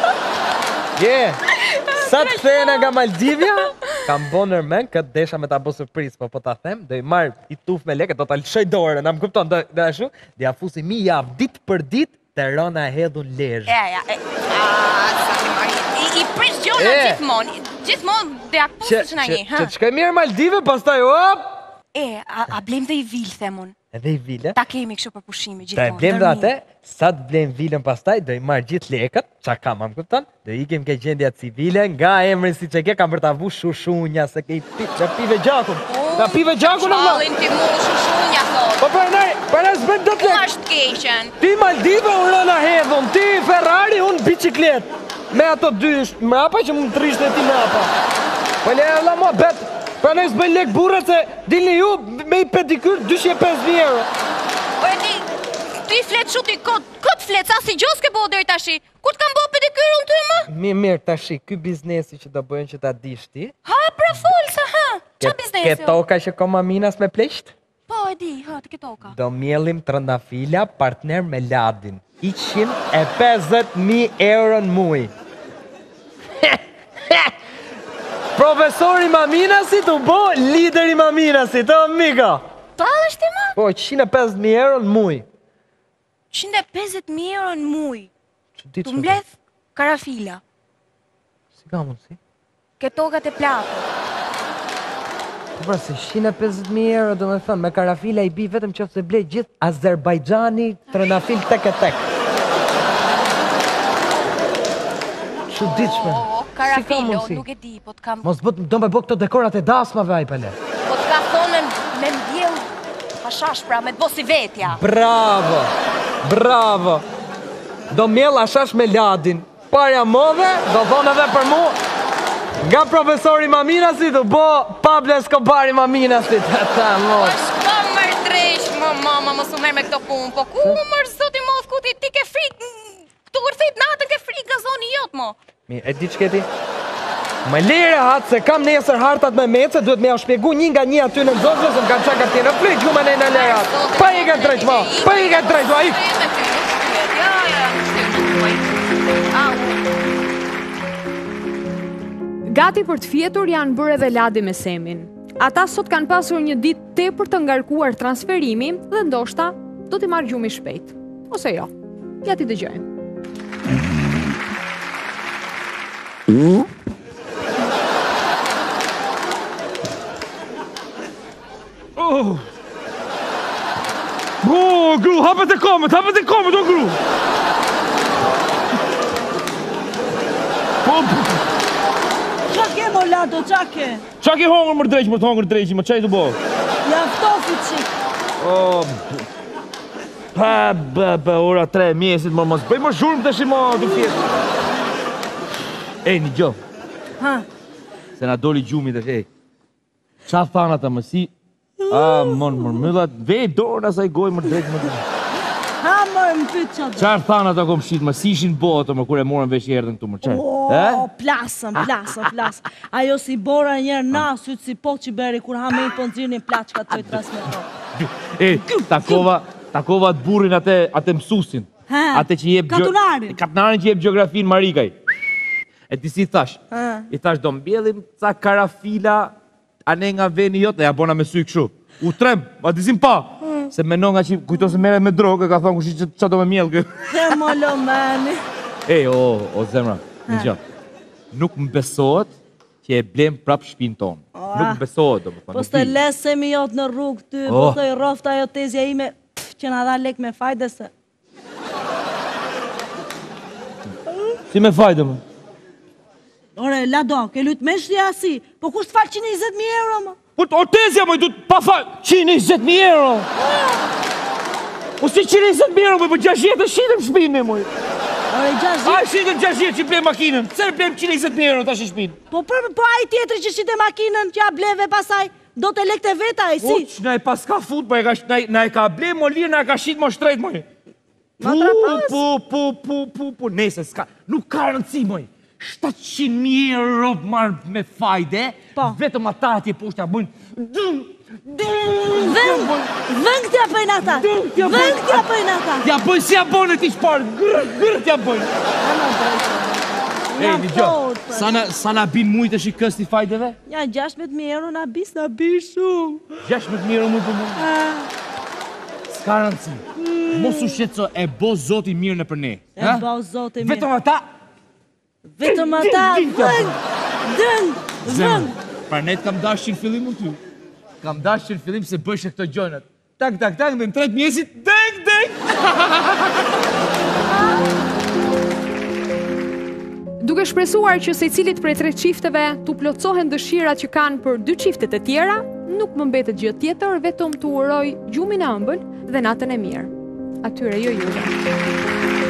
Je, sa të thejnë nga Maldivja, kam bo nërmen, këtë desha me ta bo surpriz, po po ta them, do i marrë i tuf me leket, do t'a lëshoj dore, na më kupton, do e shu, do ja fusi mi javë dit për dit, të rona hedhun lezhë. E, ja, e, a, sa të marri, i, i prish gjona gjithmonë, gjithmonë dhe akë pusë që na një, ha? Që të shkoj mirë Maldive, pastaj, op! E, a, a blem dhe i vilë, themun. Edhe i vile. Ta kemi kështu për pushime Ta e gjithmonë. blem dhe atë, sa të blem vilën pastaj, do i marrë gjithë lekët, qa kam, am kupton, do ikim ke gjendja civile, nga emrin si që ke, kam për ta vu shushunja, se ke i pi, që pive gjakun. Nga pive gjakun, Allah. Shallin ti mu shushunja, thot. Po për nej, për nej s'bën do të lekë. Ku ashtë keqen? Ti Maldive, unë rëna hedhun, ti Ferrari, unë biciklet. Me ato dy mrapa që mund të rishtë e ti mrapa. Po le Allah mo, bet, për nej s'bën lekë burët se dilni ju me i pedikyr dyqin e pesë mijë euro. O e ti, ti flet shuti kot, kot flet, sa si gjos ke bo deri tashi. Ku t'kam bo pedikyr unë ty më? Mirë, mirë, tashi, ky biznesi që do bëjnë që ta dish ti. Ha, pra full, sa ha? Qa biznesi? Ke toka që ko maminas me pleqt? Po, e di, ha, të ke toka. Do mjellim trëndafila partner me ladin. njëqind e pesëdhjetë mijë euro në muj. Profesori Maminasit u bo lideri Maminasit, o mika. Ta dhe shti ma? Po, njëqind e pesëdhjetë mijë euro në muj. njëqind e pesëdhjetë mijë euro në muj. Që Tu mbledh karafila. Si ka mundë si? Ke tokat e platë. Po pra, se njëqind e pesëdhjetë mijë euro, do me thënë, me karafila i bi vetëm që se blej gjithë Azerbajgjani trënafil tek e tek. Që ditshme. Karafilo, nuk e di, po t'kam... Mos bët, do me bë këto dekorat e dasmave, aj pale. Po t'ka thonën me mbjell hashash pra, me t'bo si vetja. Bravo, bravo. Do mjell hashash me ladin. Parja modhe, do thonë edhe për mu, nga profesori Maminasit, do bo Pablo Escobari Maminasit. Ta mo. Po shka mërë dresh, më mama, mos u merë me këto punë, po ku më mërë zoti mos ku ti, ti ke frikë, këtu kërthit natën ke frikë nga zoni jotë, mo. Mirë, e di që këti? Më lire hatë se kam nesër hartat me mece, duhet me ja shpjegu një nga një aty në nëzozve, se më kam qa ka tjenë në frikë, gjume në në lire hatë. Pa i ke drejt, ma, pa i ke drejt, ma, i. Ja, ja, Gati për të fjetur janë bërë edhe Ladi me Semin. Ata sot kanë pasur një ditë tepër të ngarkuar transferimi dhe ndoshta do t'i marrë gjumi shpejt. Ose jo, ja t'i dëgjojmë. Oh! Oh, gru, hapet e komët, hapet e komët, o gru! Po, Lado, qa ke? Qa ke hongër më drejqë, më të hongër drejqë, më qaj të bo? Ja ftofi qik. O, pa, bë, bë, ora tre, mjesit, më mos bëj më zhurmë të shimo të fjetë. Ej, një gjo. Ha? Se na doli gjumi dhe hej. Qa thana ta më si? A, mon, mërmyllat, vej dorë asaj goj më drejqë më drejqë. Ha, mërë më pytë qa dhe. Qarë thana ta kom shqitë, më si ishin botë, më kure morën vesh i erdhen këtu më qaj? O, plasëm, plasëm, plasëm. Ajo si bora njerë na, sytë si po që beri, kur ha me i pëndzirë një plaçka të i transmiton. E, takova, takova të burin atë, atë mësusin. Ha, atë që jep... katunarin. Katunarin që jep geografin Marikaj. E ti si thash? Ha. I thash, do mbjellim ca karafila, ane nga veni jote, ja bona me sy këshu. U trem, ma dizim pa. Se menon nga që kujto se mere me drogë, ka thonë kushi që do me mjellë kë. He mo lo meni. Ej, o, o zemra, në gjë. Nuk më besohet që e blem prap shpinë tonë. Nuk më besohet, do më thonë. Po s'te lesë mi jotë në rrugë ty, po të i rofta jo tezja ime, që nga dha lek me fajde se. Si me fajde, më? Ore, Lado, ke lutë me shtja si, po kur s'fal qindë e njëzet mijë euro, më? Po të ortezja, më, du të pa fal, qindë e njëzet mijë euro. Po si qindë e njëzet mijë euro, më, po gjashjet e shqitëm shpinë, më. Ore, gjashjet? A, shqitëm gjashjet që blem makinën, cërë blem qindë e njëzet mijë euro, ta shi shpinë. Po për, po ai tjetëri që shqite makinën, që a bleve pasaj, do të lekte veta, e si? O, që na e pas ka fut, po na e ka blem, mo lirë, na e ka shqit, mo shtrejt, moj. Ma trapas? Pu, pu, pu, pu, pu, nese, s'ka, nuk ka rëndësi, moj. shtatëqind mijë euro marrë me fajde, vetëm ata atje poshtë ja bëjnë dëng, dëng, Vëng, vëng t'ja bëjnë ata, vëng t'ja bëjnë ata. Ja bëjnë si ja bëjnë t'i shparë, grë, grë t'ja bëjnë. E, një gjë, sa na bin mujtë është i kës t'i fajdeve? Ja, gjashtëmbëdhjetë mijë euro na bis, na bis shumë. gjashtëmbëdhjetë mijë euro mujtë për mujtë? S'ka rëndësi, mos u shqetëso, e bo zoti mirë në për ne. E bo zoti mirë. Vetëm ata, Vetëm ata, vëng, dëng, vëng. pra ne t'kam dashë që në fillim më ty. Kam dashë që në fillim se bëshe këto gjonët. Tak, tak, tak, dhe në tret mjesit, dëng, dëng! Duke shpresuar që se cilit prej tre qifteve t'u plotësohen dëshirat që kanë për dy qiftet e tjera, nuk më mbetet gjë tjetër, vetëm t'u uroj gjumin e ëmbël dhe natën e mirë. Atyre jo juve.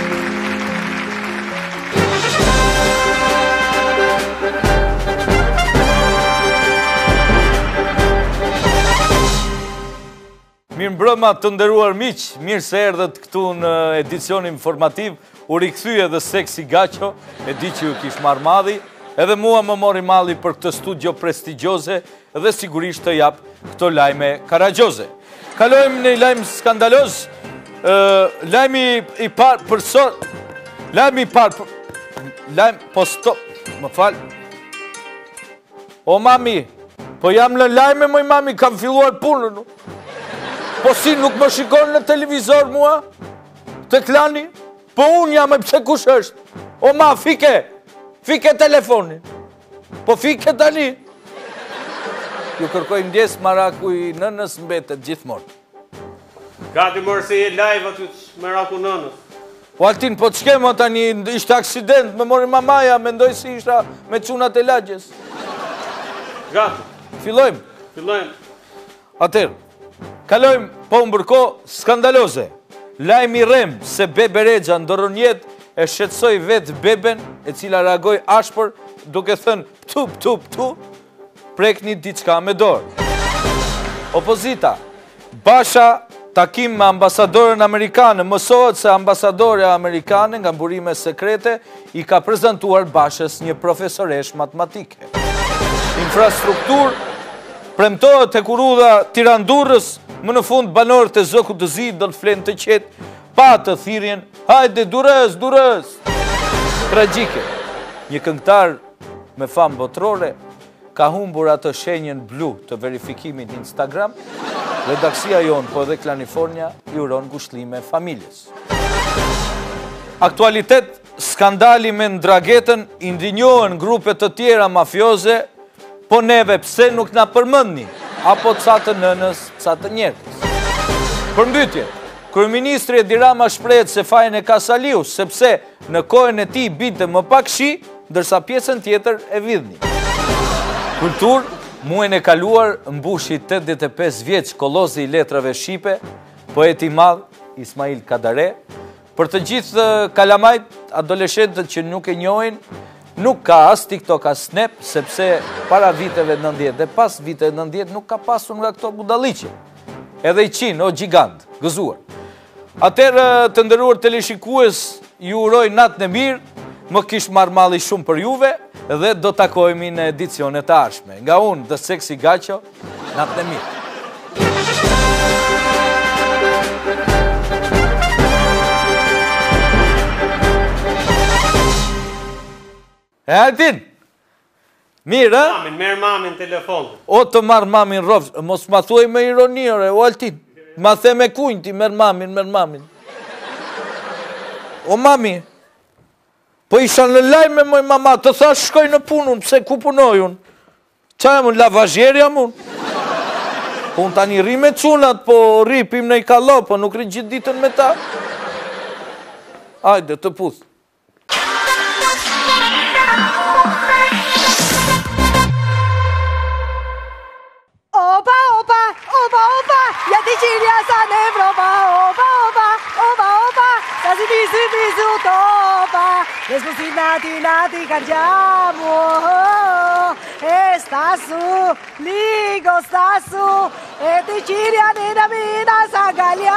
Mirë mbrëma të nderuar miq, mirë se erdhët këtu në edicion informativ, u rikthyë edhe Seksi Gaço, e di që ju kish marrë malli, edhe mua më mori malli për këtë studio prestigjioze dhe sigurisht të jap këto lajme karagjoze. Kalojmë në lajm skandaloz, lajmi i parë për sot, lajmi i parë, lajm, po stop, më fal. O mami, po jam në lajme, moj mami, kam filluar punën. Po si nuk më shikon në televizor mua? Të klani? Po unë jam e pse kush është? O ma, fike! Fike telefonin! Po fike tani! Ju kërkoj ndjes maraku i nënës mbetet gjithmonë. Gati mërë se je live aty maraku nënës. Po Altin, po të shkema tani, ishte aksident, me mori mamaja, mendoj si ishta me cunat e lagjes. Gati. Filojmë? Filojmë. Atër. Kalojmë po mbërko skandaloze. Lajmi rem se Bebe Rexha ndoron jetë e shqetësoi vetë beben e cila reagoi ashpër duke thënë ptu ptu ptu prekni diçka me dorë. Opozita. Basha takim me ambasadorën amerikane. Mësohet se ambasadorja amerikane nga mburime sekrete i ka prezantuar Bashës një profesoresh matematike. Infrastrukturë. Premtohet e kurudha Tirandurës, më në fund banorët e Zoku të Zi do të flenë të qetë, pa të thirrjen, hajde durës, durës. Tragjike, një këngëtar me famë botrore ka humbur atë shenjen blu të verifikimin Instagram, redaksia jonë po dhe Klanifornia i uron ngushëllime familjes. Aktualitet, skandali me Ndragetën, indinjohen grupe të tjera mafioze, po neve pse nuk na përmendni, apo ca të nënës, ca të njerëz. Përmbytje, Kryeministri Edi Rama shprehet se fajin e ka saliu, sepse në kohën e tij binte më pak shi, ndërsa pjesën tjetër e vidhni. Kultur, muajin e kaluar mbushi tetëdhjetë e pesë vjeç kollozi i letrave shqipe, poeti i madh Ismail Kadare. Për të gjithë kalamajt, adoleshentët që nuk e njohin, nuk ka as TikTok, as Snap, sepse para viteve nëntëdhjetë dhe pas viteve nëntëdhjetë nuk ka pasur nga këto budalliqe. Edhe i qinë, o gjigant, gëzuar. Atëherë të nderuar teleshikues, ju uroj natën e mirë, më kish marrë malli shumë për juve dhe do takohemi në edicionet të ardhshme. Nga unë, The Sexy Gacho, natën e mirë. E Altin, mirë, e? Mamin, merë mamin telefon. O të marë mamin rovës, mos ma thuaj me ironire, o Altin, ma the me kujnë ti, merë mamin, merë mamin. O mami, po isha në lajme moj mama, të thash shkoj në punun, pse ku punoj unë? Qa e mund, lavazheri jam unë? Po unë tani ri me cunat, po ri pim në i kalo, po nuk ri gjithë ditën me ta. Ajde, të puth. Opa, opa, opa, opa, ja ti qirja sa në Evropa, opa, opa, opa, opa, sa si nisi, nisi u topa, despo si nati, nati kanjamu, e stasu, ligo stasu, e ti qirja nina mina sa galjasu.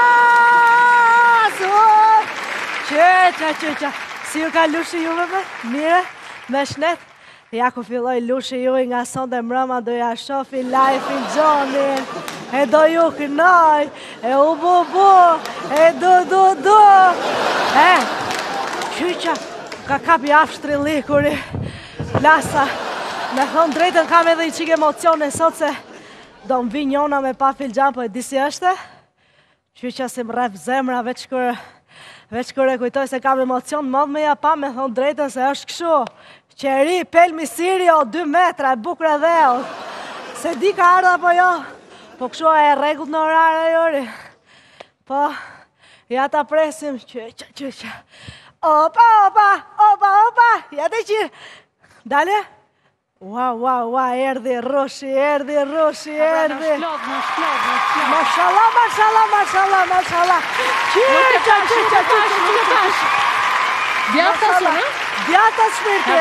Qeqa, qeqa, si ju ka lushi juve me, mire, me shnet? Ja ku filloj lushi juj nga sonde mrëma, do ja shofi live-in Gjonin, e do ju kënoj, e u bu bu, e du du du. E, qyqa, ka kapi afshtri likuri, plasa, me thonë drejtën kam edhe i qik emocione, sot se do më vi njona me pa filxan, po e disi është, qyqa si më rep zemra, veç kërë, veç kërë e kujtoj se kam emocion, më me ja pa me thonë drejtën se është këshu. Qeri, pelmi siri o dy metra, e bukre dhe o. Se di ka ardha po jo. Po kësho e regullt në orare jori. Po, ja ta presim. Qyqa, qyqa. Opa, opa, opa, opa. Ja te qirë. Dale. Ua, ua, ua, erdi rushi, erdi rushi, erdi. Në shplot, në shplot, në shplot. Mashallah, mashallah, mashallah, mashallah. Qyqa, qyqa, qyqa. Djata su, në? Djata shpirti.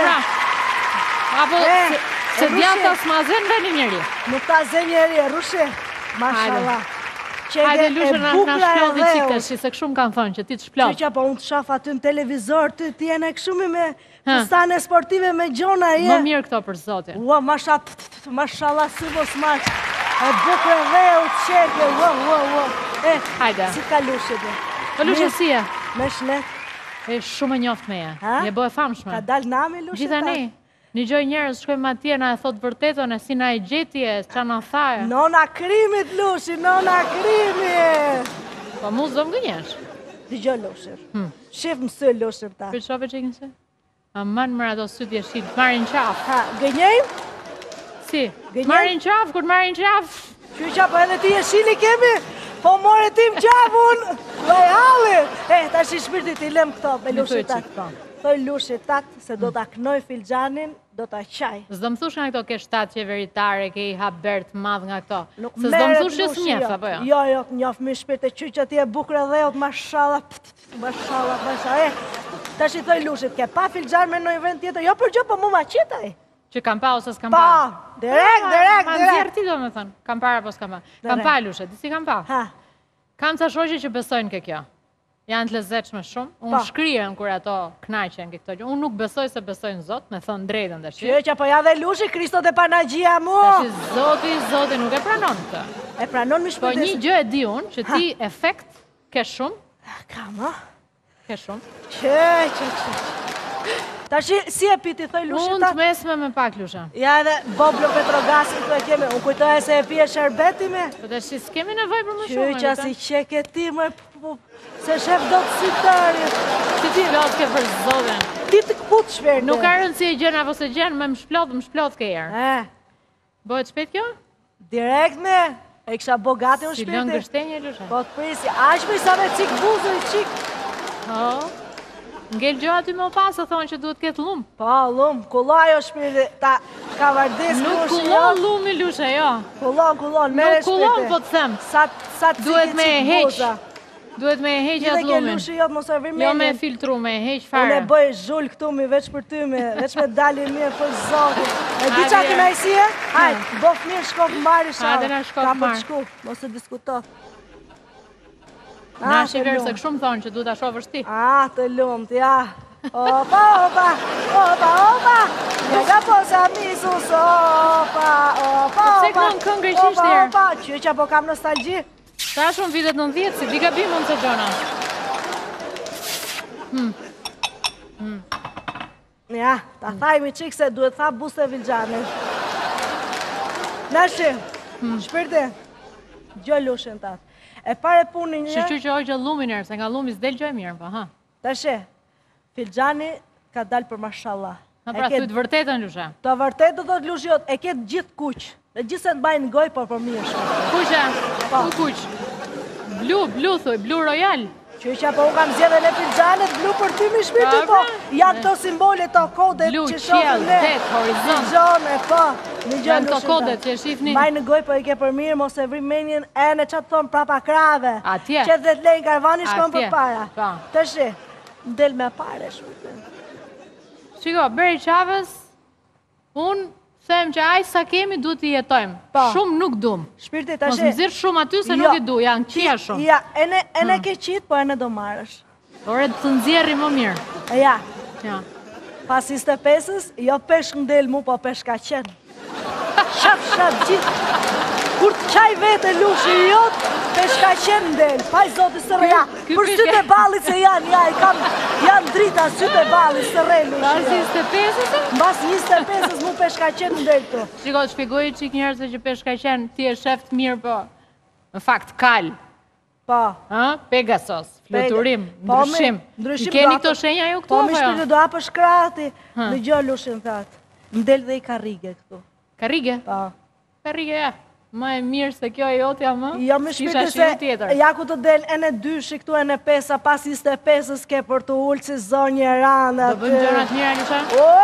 Apo se djata s'ma zen dhe një njëri. Nuk ta zen njëri, rushi. Mashallah. Hajde, Lushe, na shplot dhe qik të shi, se këshumë kanë thonë që ti të shplot. Qyqa, po unë të shaf aty në televizor, ty ti e në këshumi me fustane sportive me gjona, je. Më mirë këto për zotin. Ua, mashallah, si mos maqë. E bukre dhe u të qeke, ua, ua, ua. E, si ka Lushe dhe. Po Lushe si e? Me shnet. E shumë e njoftë me e, je bo e famshme. Ka dal nami Lushe ta? Gjitha ne, një gjoj njerës shkojmë atje, na e thotë vërtetën, e si na i gjetje, qa na thaje. Nona krimit Lushe, nona krimit. Po mu zdo më gënjesh. Digjo Lushe, shif më së Lushe ta. Për shove që i kënëse? A manë mërë ato sytje shqit, marin qaf. Ha, gënjejmë? Si, marin qaf, kur marin qaf. Qyqa, po edhe ti e shili kemi. Po more tim qafun, vaj halli. E, ta shi shpirti ti lem këto, me Lushe tatë. Thoj Lushe tatë, se do t'a knoj filxanin, do t'a qaj. Zdo më thush nga këto ke shtatë qeveritare, ke i habert madh nga këto. Nuk se zdo më thush që s'njef, apo jo? Jo, jo, njef mi shpirti, qyqa ti e bukre dhe ot, mashallah, mashallah, mashallah. E, ta shi thoj Lushe, ke pa filxan me në event tjetër, jo për gjë, po mu ma qitaj. Që kam pa ose s'kam pa? Pa, direkt, direkt, direkt. Ma nëzirë ti do me thënë, kam para po s'kam pa. Kam pa, Lushe, ti si kam pa? Ha. Kam ca shoqe që besojnë ke kjo. Janë të lezetshme shumë. Unë shkrijen kur ato knaqen ke këto gjë. Unë nuk besoj se besojnë Zot, me thënë drejtën dhe shi. Qyqa, po ja dhe Lushe, Kristo dhe panagjia mu. Tashi Zoti, Zoti nuk e pranon këtë. E pranon mi shpërdesi. Po një gjë e di unë, që ti efekt ke shumë. Kam, ha? Ke shumë. Qyqa, qyqa. Tashi, si e piti, thoj Lushe ta? Unë të mesme me pak, Lushe. Ja edhe Boblo Petrogasin të e keme, unë kujtoja se e pije sherbeti me. Po të shi s'kemi nevoj për më shumë. Qyqa, si qeke ti më, se shef do të sitari. Ti ti shplot ke për Zotin. Ti të këput shverti. Nuk ka rëndësi e gjën apo se gjën, me më shplot, më shplot ke jerë. E. Bojët shpet kjo? Direkt me, e kësha bogati unë shpirti. Si lëngë shtenje, Lushe? Po të prisi, ashmi sa me cik buzu i qik. O, ngell gjo aty më pasë, thonë që duhet ketë lumë. Pa, lumë, kullajo shpirti, ta Ka vardes Nuk lushi kullon lumi lushe, jo. Kullon, kullon, me Nuk shpete. kullon, po të them. Sa të Duhet me e heq. boza. Duhet me e heq Gjithë atë e ke lumin. lushi jot mos e vërmenjen. Jo me filtru, me e heq Unë fare. e bëj zhull këtu mi veç për ty mi, veç me dalin mirë për zotin. E di qa këna i si e? Hajt, bof mirë shko për marri shalë. Hajde na shko Ka për për marr. shku, mos e diskuto. Na shi verë se këshumë thonë që du të shofësh ti. Ah, të lumt, ja. Opa, opa, opa, opa. Njega posa misus, opa, opa, Pse opa. kënon këngë greqisht Opa, herë? opa, që që po kam nostalgji. Ta shumë vitet nëntëdhjetë, si di gabim unë të gjona. Hmm. Hmm. Ja, ta thajmi qik se duhet tha buste Vilgjani. Nashi, shpirti, gjo lushin ta. E pare punin një... Shqyqy që oj që lumin erë, se nga lumi s'del gjë e mirë, pa, ha. Tashi, Vilgjani ka dalë për mashallah. Na pra thuj të vërtetën, Lusha. Të vërtetë do të lushi jot, e ketë gjithë kuq. Dhe gjithë se të bajnë goj, por për mirë shumë. Kuqa, ku kuq? Blu, blu thuj, blu royal. Që që po unë kam zjedhe në Vilgjanet, blu për ty mi shpirti po. Janë këto simbole, të kodet Blu, që shofën qiell, ne. det, horizont. Gjone, po. Janë këto kodet që shifni. Bajnë goj, po i ke për mirë, mos e vrim menjen e në qatë thonë prapa krave. Atje. Që dhe të lejnë karvani shkon për para. Pa. Të shi, del me pare shpirti. Shiko, Beri Qavës, unë them që aj sa kemi du t'i jetojmë. Shumë nuk dum. Shpirti, të Mos shi. më zirë shumë aty se nuk i du, janë qia shumë. Ja, e ne ke qitë, po e ne do marrësh. Ore të nxjerri më mirë. Ja. Ja. Pas njëzet e pesës, jo peshk ndel mu, po peshk ka qenë. Shaf, shaf, gjithë. Kur të qaj vete lushi jotë, peshk ka qenë ndel. Pa i zoti së reja. Për sytë e balit se janë, ja, i kam, janë drita sytë e balit së rej lushi jotë. Bas njëzet e pesës? Bas njëzet e pesës mu peshk ka qenë ndel të. Shiko, të shpigoj qik njerëse që peshk ka qenë, ti e sheft mirë, po. Në fakt, kal. Po. Pegasos, fluturim, ndryshim. Ndryshim. I keni këto shenja ju këtu? Po, mi shpirti do apë shkrati. Në gjo lushin thatë. Ndel dhe i karrige këtu. Karrige? Po. Karrige, ja. Ma e mirë se kjo e jotja më. Jo, mi shpirti se ja ku të del e në dyshi këtu e në pesa, pas njëzet e pesës ke për të ullë si zonjë randa. Do bën gjërat mira, Lusha?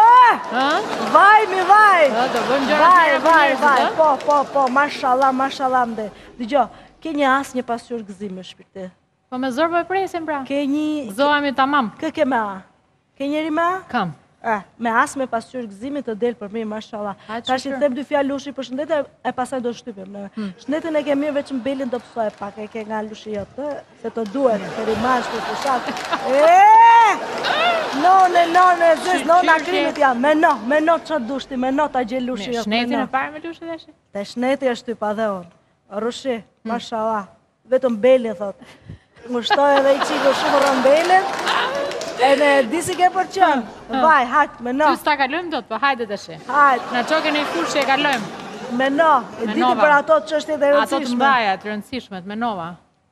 O! Vaj, mi vaj! Do bën gjërat mira për njerëzit, po, po, po, mashallah, mashallah mde. Dëgjo, ke një as një pasur gëzime shpirti. Po me zorë për presim, pra. Ke një... Gëzohemi tamam. Kë ke me a? Ke njeri me a? Kam. Me as me pasur gëzime të del për mi, mashallah. Ta shi them dy fjalë lushi për shëndetje, e pasaj do shtypim. Shëndetjen e ke mirë veç në belin do pësoj pak, e ke nga lushi jotë, se të duhet, të rimash për të shatë. Eee! None, none, zës, nona krimit jam, me no, me no që dushti, me no ta gje lushi jotë. Shneti në parë me lushi dhe shi? Te shneti është typa dhe unë. Rushi, mashallah, vetëm belin, thot. Më shtoj edhe i qiko shumë rëmbelin. E në disi ke për qënë, vaj, hajtë, me no. Ty s'ta kalojmë do të, po hajde të shi. Hajtë. Në qoke në i fush që e kalojmë. Me no, e diti për ato të qështje të rëndësishme. Ato të mbaja, të rëndësishme, me nova.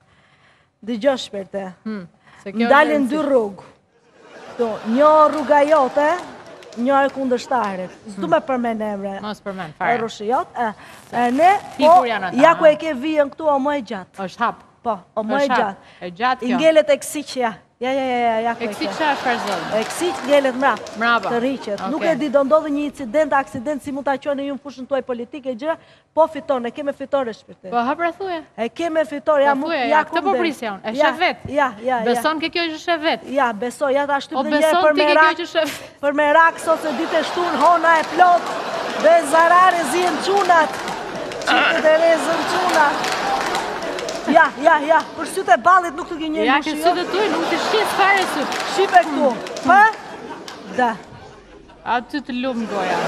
Dëgjo shpirte, ndalin dy rrugë. Një rruga jote, një e kundështarit. Zdu me përmen emre. Mos përmen, fare. E rushi jote. E ne, po, ja ku e ke vijën këtu, o më e gjatë. është hap. Po, o më e gjatë. E gjatë kjo. Ingelet e kësiqja. Ja, ja, ja, ja, ku e ke. E kësiqja është farëzën. E kësiq ngelet mrap. Mrapa. Të rriqet. Nuk e di, do ndodhë një incident, aksident, si mund të aqone ju në fushën tuaj politike, gjëra, po fiton, e keme fitore shpirti. Po, hapra thuje. E keme fitore, ja mund, ja ku këtë po prisja unë, e shef vet. Ja, ja, ja. Beson ke kjo që shef vet. Ja, beso, ja ta shtyp dhe njerë për merak. Për merak, sot se dite shtun, hona e plot, dhe zarare zjen qunat. Qite dhe rezën qunat. Ja, ja, ja, për sytë e balit nuk të gje një Ja, ke sytë të tuj, nuk të shqis fare sytë. Shqipe këtu, pa? Da. A ty të lumë goja.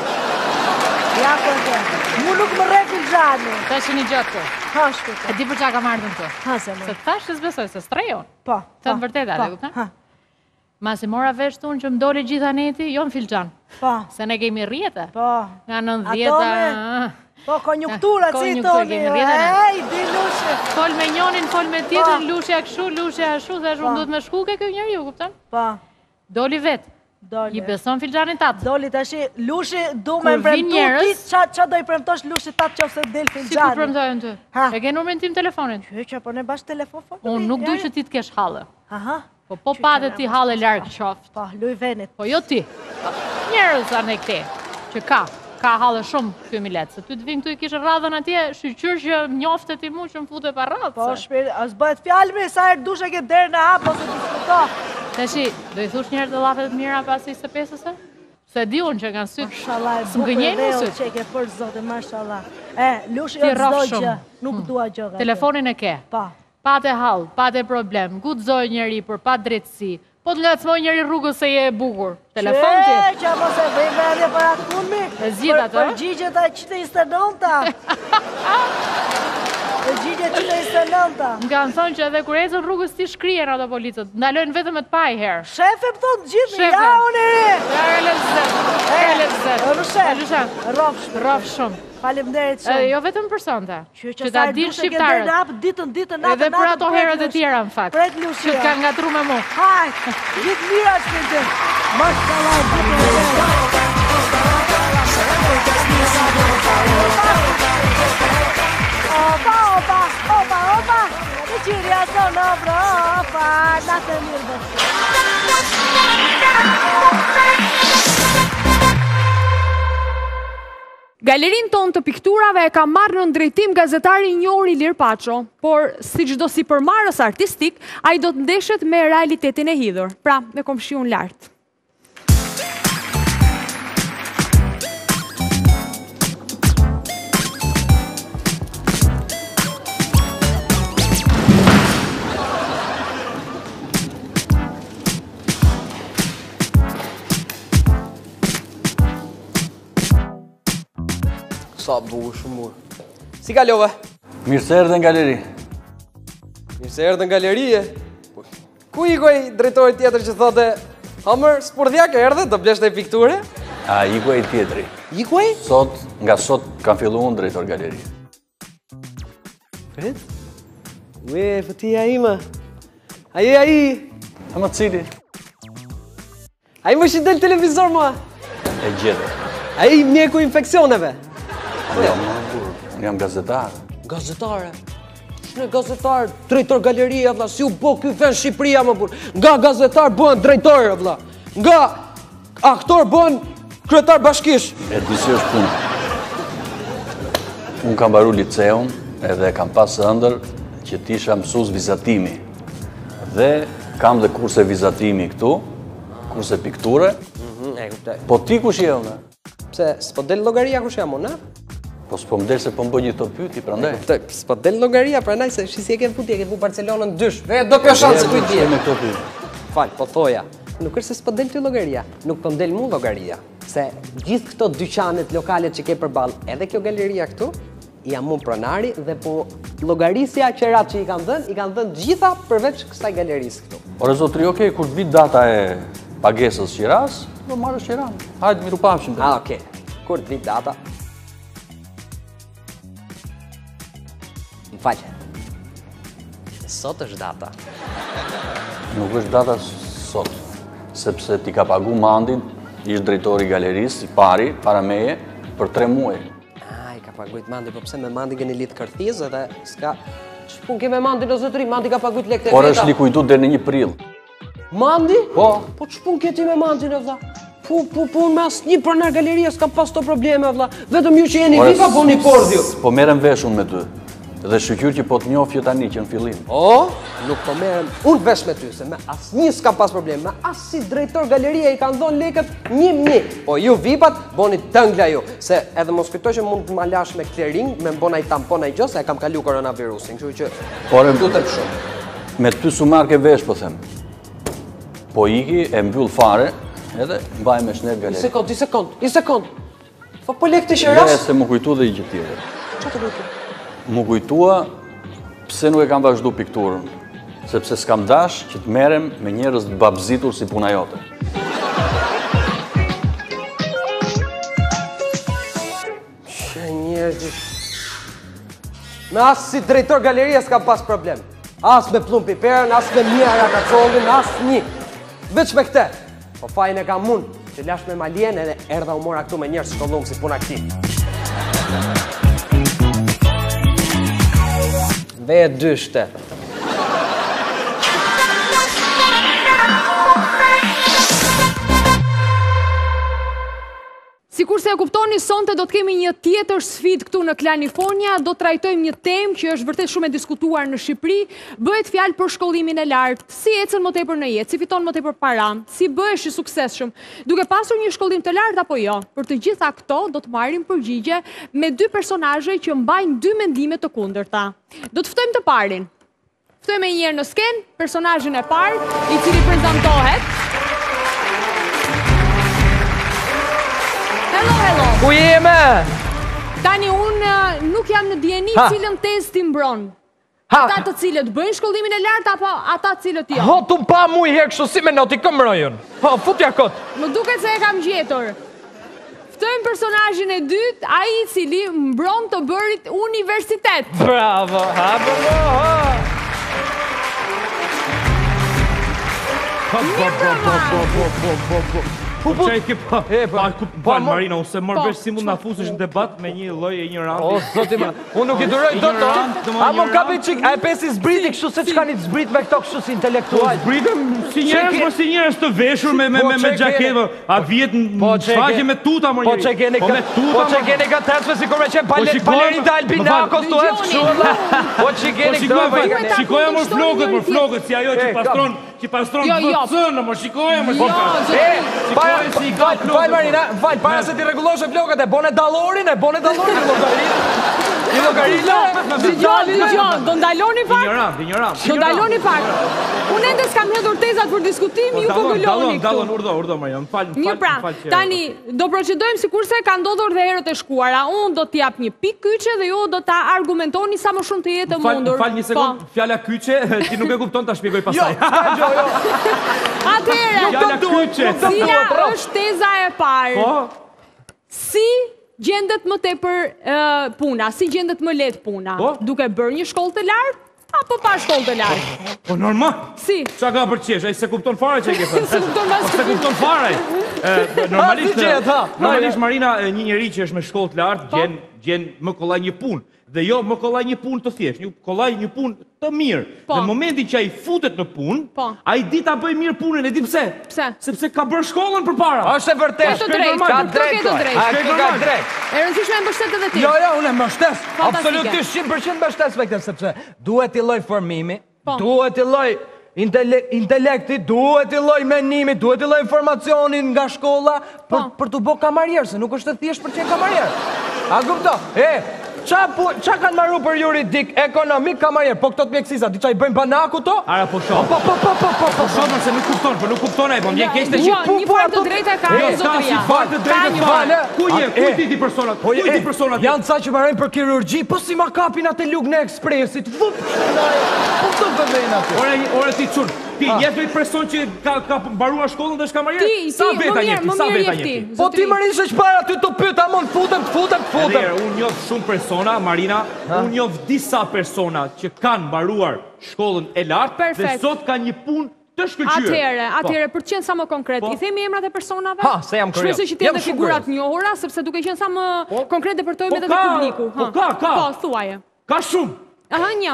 Ja, përke, mu nuk më rekil gjani. Ta që një gjatë të. Ha, shpite. E di për qa ka marrë të të. Ha, se më. Se të thash të zbesoj, se strejon. Po, të më vërteta, dhe kuptan? Ha. Ma si mora vesh të unë që më doli gjitha neti, jo në filxan. Po. Se ne kemi rjetë. Po. Nga nëndhjeta. Po, konjunktura, si të toni, ej, di lushe. Fol me njonin, fol me tjetën, lushe a këshu, lushe a shu, dhe shumë du të me shku ke kjo njëri, ju, kuptan? Po. Doli vetë. Doli. I beson filxanin tatë. Doli, të shi, lushe du me mpremtu, ti qa do i premtosh lushe tatë që ose del filxanin? Si ku premtojnë të? E ke numrin tim telefonit? Që që, po ne bash telefon, fo? Unë nuk du që ti të kesh halë. Aha. Po po pate ti halë largë qoftë. Po, luj venit. Po jo ti. Njerës anë e këte, që ka. ka hallë shumë ky Milet, se ty të vinë këtu i kishe radhën atje, shqyqyr që mjofte ti mu që më fute pa radhë. Po, shpirë, as bëhet fjallë me sa herë dushe ke derë në hapë, ose diskuto. Tashi, do i thush njerë të lafet mira pasi së pesëse? Se di unë që kanë sytë, së më gënjenë në sytë. Që ke për zote, mashallah. E, lushi jo të zdoj gjë, nuk dua gjë. Telefonin e ke? Pa. Pate hall, pate problem, gudzoj njëri për pa drejtësi, po të ngacmoj njëri rrugës se je e bukur. Telefon ti? Që, që mos e bëjmë edhe për atë punëmi? E zgjidh atë? Për gjigjet a qëtë i së nënta. Për gjigjet qëtë i së nënta. Më kanë thonë që edhe kur ecën rrugës ti shkrien ato policët, ndalojnë vetëm e të paj herë. Shefe më thonë gjithë, ja unë e re. Ja e lezet, ja e lezet. E rëshem, rofë shumë. Rofë shumë. Falem derit shumë. Jo vetëm për sonte, që ta din shqiptarët. Ditën, ditën, natën, edhe për ato herët e tjera, në fakt, që të kanë ngatru me mu. Haj, ditë mira që të të. Mashallah, ditë mira. Opa, opa, opa, opa. Në qirja sonë, bro, opa, natë mirë bërë. Galerin ton të pikturave e ka marrë në drejtim gazetari i njohur Ilir Paço, por si çdo sipërmarrës artistik, ai do të ndeshet me realitetin e hidhur, pra me komshiun lart. Sa bukur, shumë bukur. Si kalove? Mirë se erdhe në galeri. Mirë se erdhe në galeri, e? Ku i kuaj drejtori tjetër që thote Hamër, spurdhjak e erdhe, do blesh të e pikture? A, i kuaj tjetëri. I kuaj? Sot, nga sot, kam fillu unë drejtor galeri. Fred? Ue, fëtia ima. Aje, aji. A më cili? Aji më shi del televizor, mua. E gjithë. Aji mjeku infekcioneve. Po jam më burë, unë jam gazetar. Gazetare? Shne gazetar, drejtor galeria, vla, si u bo kjo ven Shqipëria, më burë. Nga gazetar bëhen drejtor, vla. Nga aktor bëhen kryetar bashkish. E disi është punë. Unë kam baru liceun, edhe kam pasë ëndër që t'isha mësus vizatimi. Dhe kam dhe kurse vizatimi këtu, kurse pikture. E, kuptaj. Po ti kush je, unë? Pse, s'po del logaria kush jam unë, ne? Po s'po më del se po më bëj një të pyti, pra ndaj. S'po del logaria, pra ndaj se shisi e ke futi, e ke fu Barcelonën dysh. Ve, do kjo shansë kujt dje. Me këto pyti. Falë, po thoja. Nuk është se s'po del ty logaria, nuk po më del mu logaria. Se gjithë këto dyqanet, lokalet që ke përballë, edhe kjo galeria këtu, jam mu pronari dhe po logarisja qerat që i kanë dhënë, i kanë dhënë gjitha përveç kësaj galerisë këtu. Ore zotri, okej, kur të vit data e pagesës qiras, do marrësh qiran. Hajde, miru pafshim. Ah, okej. Kur të vit data. Më falë. Sot është data. Nuk është data sot, sepse ti ka pagu mandin, ishtë drejtori galerisë, i pari, para meje, për tre muaj. A, i ka pagujt mandi, po pse me mandi gëni litë kërthizë edhe s'ka... Që pun ke me mandi në zëtëri, mandi ka pagujt lekte veta. Por është li kujtu dhe në një prill. Mandi? Po. Po që pun ke ti me mandi në vla? Po, po, po, me asë një pranar galeria s'kam pas të probleme, vla. Vetëm ju që jeni vipa, po një kordju. Po merem veshun me ty. Dhe shqyr që po të njofje tani që në fillim. O, nuk po merem unë vesh me ty, se me asë një s'kam pas probleme. Me asë si drejtor galeria i kanë dhonë lekët një një. Po ju vipat, boni tëngla ju. Se edhe mos kujtoj që mund të ma lash me clearing, me mbona i tampona i gjo, se e kam kalu koronavirusin. Kështu që... Por, du të shumë. Me ty su marke vesh, po them. Po iki e mbyll fare, edhe mbaj me shnet galeri. I sekund, i sekund, i sekund. Po po lek të shëras? Le, se më kujtu dhe i gjithë tjetër. Qa të kujtu? Më kujtua pse nuk e kam vazhdu pikturën, sepse s'kam dash që të merem me njerëz të babzitur si puna jote. Shë njerëz... Me asë si drejtor galeria s'kam pas problem. Asë me plumpi perën, asë me mija rakacollin, asë një. Veç me këte. Po fajnë e kam mund që lash me maljen edhe erdha u mora këtu me njerëz shkollum si puna këti. Ve e dyshte. Sikur se e kuptoni, sonte do të kemi një tjetër sfidë këtu në Klanifornia, do të trajtojmë një temë që është vërtet shumë e diskutuar në Shqipëri, bëhet fjalë për shkollimin e lartë, si ecën më tepër në jetë, si fiton më tepër para, si bëhesh i suksesshëm, duke pasur një shkollim të lartë apo jo. Për të gjitha këto do të marrim përgjigje me dy personazhe që mbajnë dy mendime të kundërta. Do të ftojmë të parin. Ftojmë një herë në skenë personazhin e parë, i cili prezantohet. Hello, hello. Ku jeme? Tani unë nuk jam në dieni cilën tezë ti mbron. Ata të cilët bëjnë shkollimin e lartë apo ata të cilët jo? Ho, tu pa mu i herë kështu si me noti këmrojën. Ho, futja kot. Më duket se e kam gjetur. Ftojmë personazhin e dytë, ai i cili mbron të bërit universitet. Bravo, ha, bravo, ha. Mirë brama. Po që e ke pa, pa, pa, Marina, unë se mërë vesh si mund në fusësh në debat me një loj e një randë. O, zotim, unë nuk i duroj do të, a më kapi qik, a e pesi zbriti kështu se që ka një zbrit me këto kështu si intelektual. Zbritëm si njerës, më si njerës të veshur me gjaketë, a vjetë në shfaqe me tuta, më njëri. Po që keni ka tërsme si kur me qenë palerin të albinakos të e të këshulla. Po që keni këtë. Shikoja më flokët, më flokët, si ajo që pastron, që pastron të vëtsënë, më shikoja më shikoja. Val Marina, val, para se ti reguloshe flokët e bone dalorin, e bone dalorin i logarin. I logarin. Dëgjon, dëgjon, do ndaloni pak? Vinjoram, vinjoram. Do ndaloni pak. Unë ende s'kam hedhur tezat për diskutim, ju po gëlloni këtu. Dallon, urdo, urdo Marina, më falë, më falë. Një pra, tani, do procedojmë si kurse ka ndodhur dhe herët e shkuara. Unë do t'jap një pik kyqe dhe ju do ta argumentoni sa më shumë të jetë mundur. Më falë një sekund, fjalla kyqe, ti nuk e kupton, ta shpjegoj pasaj. Jo, jo, Atëherë, është teza e parë. Si gjendet më tepër puna, si gjendet më lehtë puna? Duke bërë një shkollë të lartë, apo pa shkollë të lartë? Po normal. Si? Qa ka për qesh, a i se kupton fare që e ke thënë? Se kupton mas Se kupton fare. Normalisht, Marina, një njeri që është me shkollë të lartë, gjen më kollaj një punë. Dhe jo më kollaj një punë të thjesht, një kollaj një punë të mirë. Në momentin që a i futet në punë, a i di ta bëj mirë punën, e di pse? Pse? Sepse ka bërë shkollën për para. Është e vërtet. Ka drejt, ka drejt. Ka drejt. E rëndësishme e mbështet edhe ti. Jo, jo, unë e mbështes. Absolutisht qind përqind mbështes me këtë, sepse duhet i lloj formimi, duhet i lloj intelekti, duhet i lloj menimi, duhet i lloj informacionin nga shkolla për të bërë kamarier, se nuk është e thjesht për të qenë kamarier. A kupto? E, qa kanë marru për juridik, ekonomik, kamarier, po këto të mjekësisa, di qa i bëjmë banaku to? Ara, po shumë. Po, po, po, po, po, po, shumë, se nuk kupton, po nuk kupton e, po mje keshte që... Një farë të drejta ka e zotëria. Një farë të drejta fare. Ku je, ku ti ti personat, ku ti personat? Janë ca që marrojnë për kirurgji, po si ma kapin atë lugë në ekspresit, vup, po të të vejnë atë. Ore ti qurë, ti njefë i person që ka barua shkollën dhe shka marjerë? Sa veta njefti, sa veta njefti? Po ti më rinjë që para ty të pyta, amon, futëm, futëm, futëm. Edhe, unë njofë shumë persona, Marina, unë njofë disa persona që kanë baruar shkollën e lartë dhe sot ka një punë të shkëllqyër. Atëhere, atëhere, për të qenë sa më konkret, i themi emrat e personave? Ha, se jam kërjo. Shpresoj që ti edhe figurat njohura, sepse duke qenë sa më konkret dhe përtojmë edhe publiku. Po ka, ka. Po, thuaje. Ka shumë. Aha, një.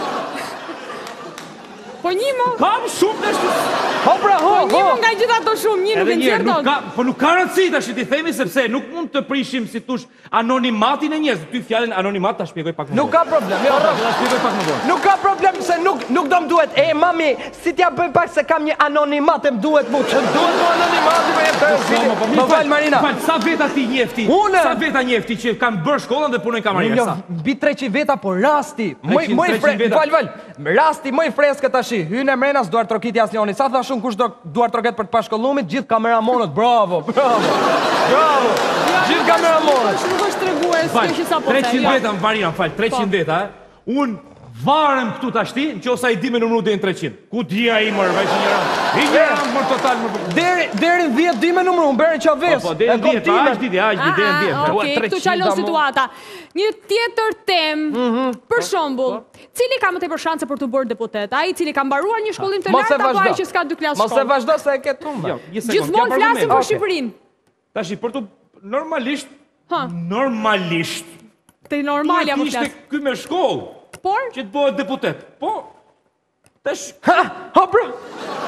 Po një më... Kam shumë dhe shtu... Po pra, ho, ho! Po një më nga gjitha të shumë, një nuk e në qërë Po nuk ka rëndësi të shi ti themi, sepse nuk mund të prishim si tush anonimatin e njerëz. Ty fjallin anonimat të shpjegoj pak më Nuk ka problem, jo, rrë. Nuk ka problem, se nuk do më duhet. E, mami, si t'ja bëj pak se kam një anonimat e më duhet mu, që duhet mu anonimat me e të Më falj, Marina. Sa veta ti njefti? Sa veta njefti që kanë bërë shkollën dhe punojnë kamarjerë? Bi treqind veta, por rasti. Rasti më i freskët tash. Hynë e mrena s'duar trokiti as njoni. Sa thashun kush duar troket për të pashkollumit, gjithë kameramonët, bravo, bravo, bravo, gjithë kameramonët. Nuk është treguar s'ke që sa po të treqind veta, më Marina, më falj, treqind veta, unë varem këtu të ashti, në që osa i di me numru dhe në treqind. Ku dhja i mërë, vajshë një rëmë. I një rëmë mërë total mërë. Deri në dhjetë di me numru, më bere qa vesë. Po, deri në dhjetë, pa ashtë di, ashtë di, deri në dhjetë. Oke, këtu qalon situata. Një tjetër temë, për shembull, cili ka më tepër shanse për të bërë deputet? Ai i cili ka mbaruar një shkollim të lartë apo ai që s'ka dy klasë shkollë? Mos e vazhdo se e ke tumba. Gjithmonë flasim për Shqipërinë. Tashi, për të normalisht, normalisht, te normalja më flas. Ishte ky me shkollë. Por? Që të bëhet deputet. Po, tash... Ha, ha, bro!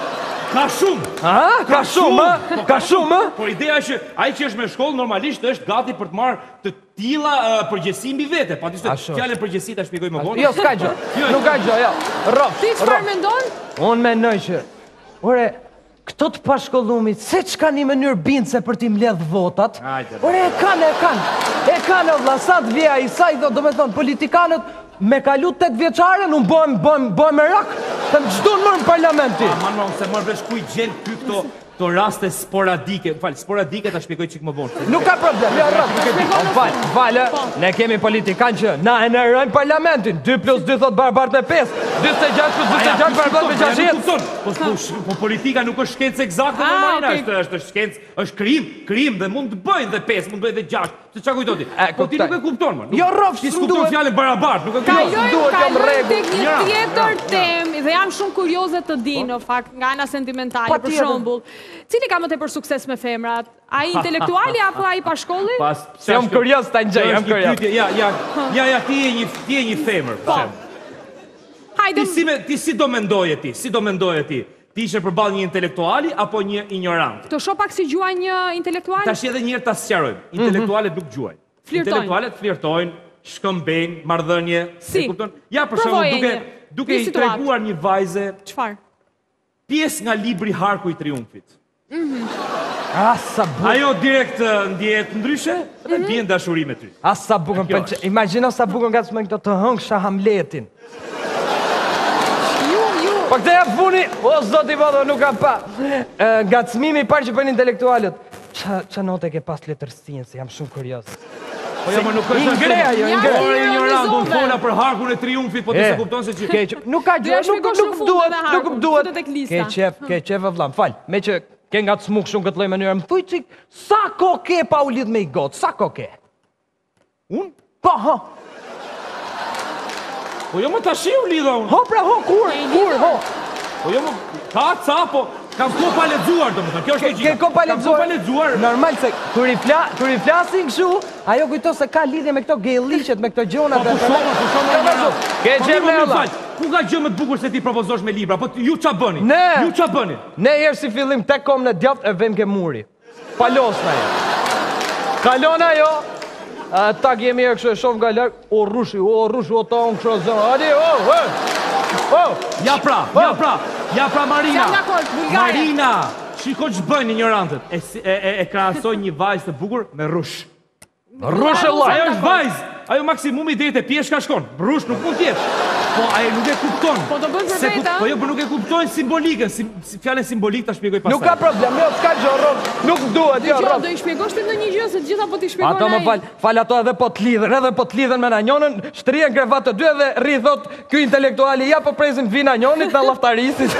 Ka shumë! A? Ka shumë, Po, Ka shumë, Por ideja është që ai që është me shkollë normalisht është gati për të marrë të tilla uh, përgjegjësi mbi vete. Pa të fjalën përgjegjësi ta shpjegoj më vonë. Jo, s'ka gjë. Nuk ka gjë, jo. Rof. Ti çfarë mendon? Unë mendoj që ore, këto të pashkollumit, se çka një mënyrë bindse për t'i mbledh votat. Ore, e kanë, e kanë. E kanë vëlla, sa të vija i saj, do me thonë, politikanët me kalu tetë vjeçaren, unë bojmë, bojmë, bojmë e rak, të më gjdo në mërë në parlamenti. Ma, ma, se mërë vesh ku i gjenë ty këto këto raste sporadike, falë, sporadike ta shpjegoj çik më vonë. Nuk ka problem, ja rraf. Falë, falë, ne kemi politikan që na e nërojnë parlamentin, dy plus dy thot barbart me pesë, dyzet e gjashtë plus dyzet e gjashtë barbart me gjashtëdhjetë. Po po politika nuk është shkencë eksakte në Marina, është është shkencë, është krim, krim dhe mund të bëjnë dhe pesë, mund të bëjnë dhe gjashtë. Se çka kujtoti? Po ti nuk e kupton më. Jo rraf, ti kupton fjalën barabart, nuk e kupton. Kalojmë tek një tjetër temë dhe jam shumë kurioze të di në fakt nga ana sentimentale për shembull. Cili ka më tepër sukses me femrat? Ai intelektuali apo ai pa shkolli? Pas, jam kurioz ta ngjej, jam kurioz. Ja, ja, ja, ja, ti je një ti je një femër, për shembull. Hajde. Ti si me ti si do mendoje ti? Si do mendoje ti? Ti ishe përballë një intelektuali apo një ignorant? Të shoh pak si gjuaj një intelektual? Tash edhe një herë ta sqarojmë. Intelektualet nuk gjuajnë. Intelektualet flirtojnë, shkëmbejnë, marrëdhënie, e kupton? Ja, për shembull, duke duke i treguar një vajze, çfarë? Pjesë nga libri Harku i Triumfit. Ah, sa bukur. Ajo direkt ndjehet ndryshe dhe bën dashuri me ty. Ah, sa bukur më pëlqen. Imagjino sa bukur ngacmën këto të hëngsha Hamletin. Po këtë e funi, o zoti vado, nuk kam pa. Ngacmimi i parë që bën intelektualët. Qa note ke pas letërsinë, se jam shumë kurios. Po jo, më nuk është ingreja, jo ingreja. Por ignorant, unë fola për Harkun e Triumfit, po ti se kupton se që keq. Nuk ka gjë, nuk nuk duhet, nuk duhet. Ke qef, ke qef vëlla, fal. Me që ke ngacmuar shumë këtë lloj mënyre, më thuaj çik, sa kohë ke pa u lidh me i got? Sa kohë ke? Un? Po, ha. Po jo më tash u lidha unë. Ho pra, ho, kur? Kur, ho? Po jo më, ka ca, po kam ko pa lexuar, domethënë, kjo është logjika. Ke ko pa lexuar? Normal se kur i fla, kur i flasin kështu, ajo kujton se ka lidhje me këto gëlliqet, me këto gjona të tjera. Po shumë, Ke gjë me valla. Ku ka gjë më të bukur se ti propozosh me libra? Po ju ç'a bëni? Ne, ju ç'a bëni? Ne herë si fillim tek kom në djaft e vëm ke muri. Palosna ajo. Kalon ajo. Ta kemi e kështë e shumë nga lërë, o rrushi, o rrushi, o ta unë kështë zënë, adi, o, o, o, ja pra, ja pra, ja pra Marina, Marina, shiko që bëjnë ignorantët, e krahasoj një vajzë të bukur me rrush. Rrush e la. Ajo është vajzë, ajo maksimumi dhe të pjeshka shkon, rrush nuk mund tjetë, po ajo nuk e kupton. Po të bëjnë për veta? Po jo, për nuk e kuptojnë simbolikën, fjallën simbolik të shpjegoj pasaj. Nuk ka problem, jo, s'ka gjë, Rob, nuk duhet, jo, Rob. Do i shpjegosh të në një gjë, se gjitha po t'i shpjegon ato më fal, fal ato edhe po t'lidhen, edhe po t'lidhen me nanjonën, shtrien krevat të dy edhe rri thot, ky intelektuali, ja po prezin t'vi nanjonit në laftarisit.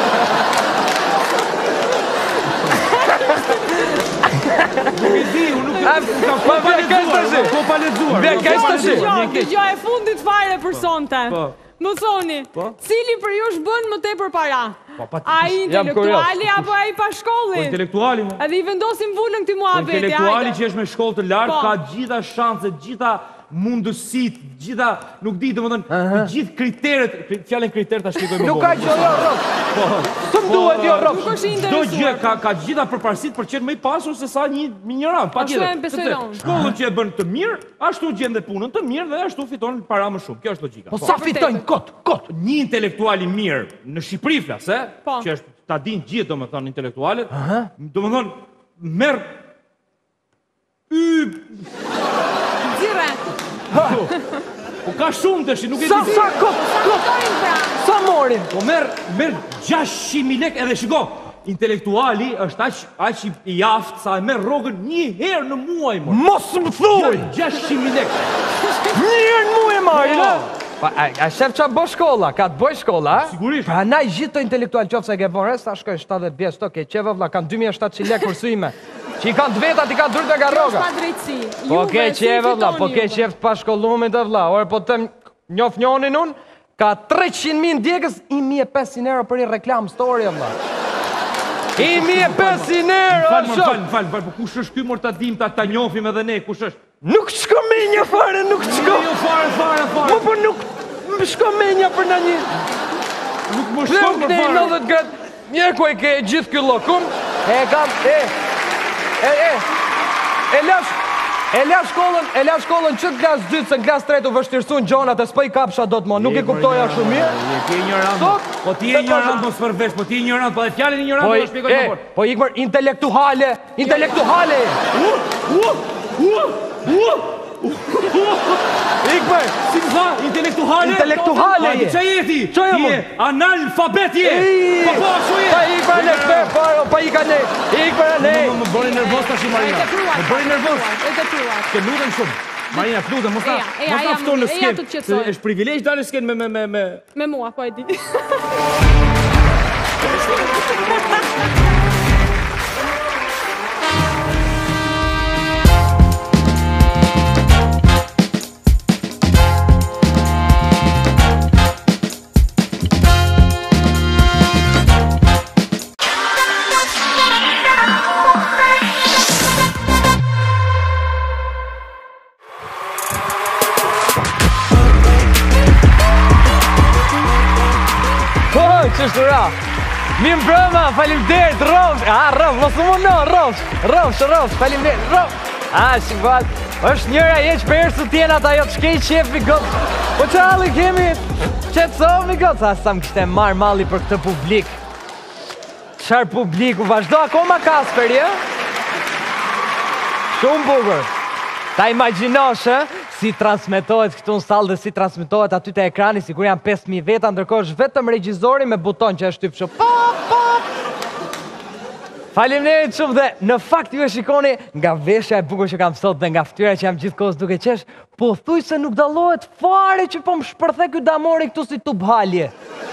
Nuk e di, unë nuk e ko pa lexuar, ko pa lexuar. Be kesh të shi. Dëgjoj e fundit fare për sonte. Më thoni, cili për ju shbën më tepër para? Ai intelektuali apo ai pa shkolli? Po intelektuali. Edhe i vendosim vullën këtij muhabeti. Intelektuali që është me shkollë të lartë ka gjitha shanset, gjitha mundësit, gjitha, nuk di, domethënë, gjithë kriteret, fjalën kriter ta shpjegoj më vonë. Nuk ka gjë, jo, Rob. Po, s'm duhet, jo, Rob. Çdo gjë ka ka gjitha përparësitë për të qenë më i pasur se sa një ignorant, patjetër. Shkollën që e bën të mirë, ashtu gjen dhe punën të mirë dhe ashtu fiton para më shumë. Kjo është logjika. Po sa fitojnë kot, kot. Një intelektual i mirë në Shqipëri flas, ë, që është ta dinë gjithë domethënë intelektualet, domethënë merr y Zire. Po ka shumë të shi, nuk e di. Sa, sa, kot, kot, sa morin? Po merë gjashtëqind mijë lekë edhe shiko, intelektuali është aq i jaftë sa e merë rogën një herë në muaj, mor. Mos më thuj! gjashtëqind mijë lekë. Një herë në muaj, Marin, a? A shef qa bo shkolla, ka të boj shkolla, a? Sigurisht. Pra naj gjithë të intelektual qofë se ke vonë rest, ta shkojnë shtatëdhjetë vjeç, to ke qeve vla, kanë dy mijë e shtatëqind lekë kursuime. Që i kanë të vetat, i kanë dyrë të nga roga. Kjo është pa drejtësi. Po ke qeve vla, po ke qef të pa shkollumit të vla, orë po të njof njonin unë, ka treqind mijë ndjekës, një mijë e pesëqind euro për një reklam story, vla. një mijë e pesëqind euro, Falë, falë, falë, falë, po kush është ky mor ta dim, ta njofim edhe ne, kush është? Nuk shko me një fare, nuk shko. Jo, fare, fare, fare. Po, po, nuk shko me një për në një. Nuk më shko për fare. Mirë ku e ke gjithë ky llokum. E kam, e, e, e, e lash, e lash shkollën, e lash shkollën që klas dytë, se në klas tretë u vështirësuan gjonat e s'po i kapsha dot më, nuk e kuptoja shumë mirë. Je ke ignorant, po ti je ignorant mos përvesh, po ti je ignorant, po edhe fjalën ignorant do ta shpjegoj më fort. Po ikmër intelektuale, intelektuale. Ikmër, si më tha, intelektuale? Intelektuale je. Qa je ti? Qa je mu? Je analfabet je. Po po, ashtu je. Pa ikmër në kve, pa ikmër në, ikmër në. Më bëri nervoz tash Marina. Më bëri nervoz. E të truar. Të lutem shumë. Marina, të lutem, mos ta mos ta fton në skenë. Është privilegj dalë në skenë me me me me me mua, po e di. Qështu ra? Mirë mbrëma, faleminderit, Rosh. A, Rosh, mos u mundo, Rosh. Rosh, Rosh, faleminderit, Rosh. A, shikvat, është njëra jeq për së tjenat ajo të shkej qef mi gotë. Po që halli kemi, qetësov mi gotë. Sa sa më kështë e marë mali për këtë publik. Qarë publiku, vazhdo akoma Kasper, je? Shumë bukur. Ta imaginosh, si transmetohet këtu në salë dhe si transmetohet aty të ekrani, si kur janë pesë mijë veta, ndërkohë është vetëm regjizori me buton që është typë shumë pop, pop. Faleminderit shumë dhe në fakt ju e shikoni nga veshja e bukur që kam sot dhe nga fytyra që jam gjithkohës duke qesh, po thuj se nuk dallohet fare që po më shpërthe ky damori këtu si tub halje.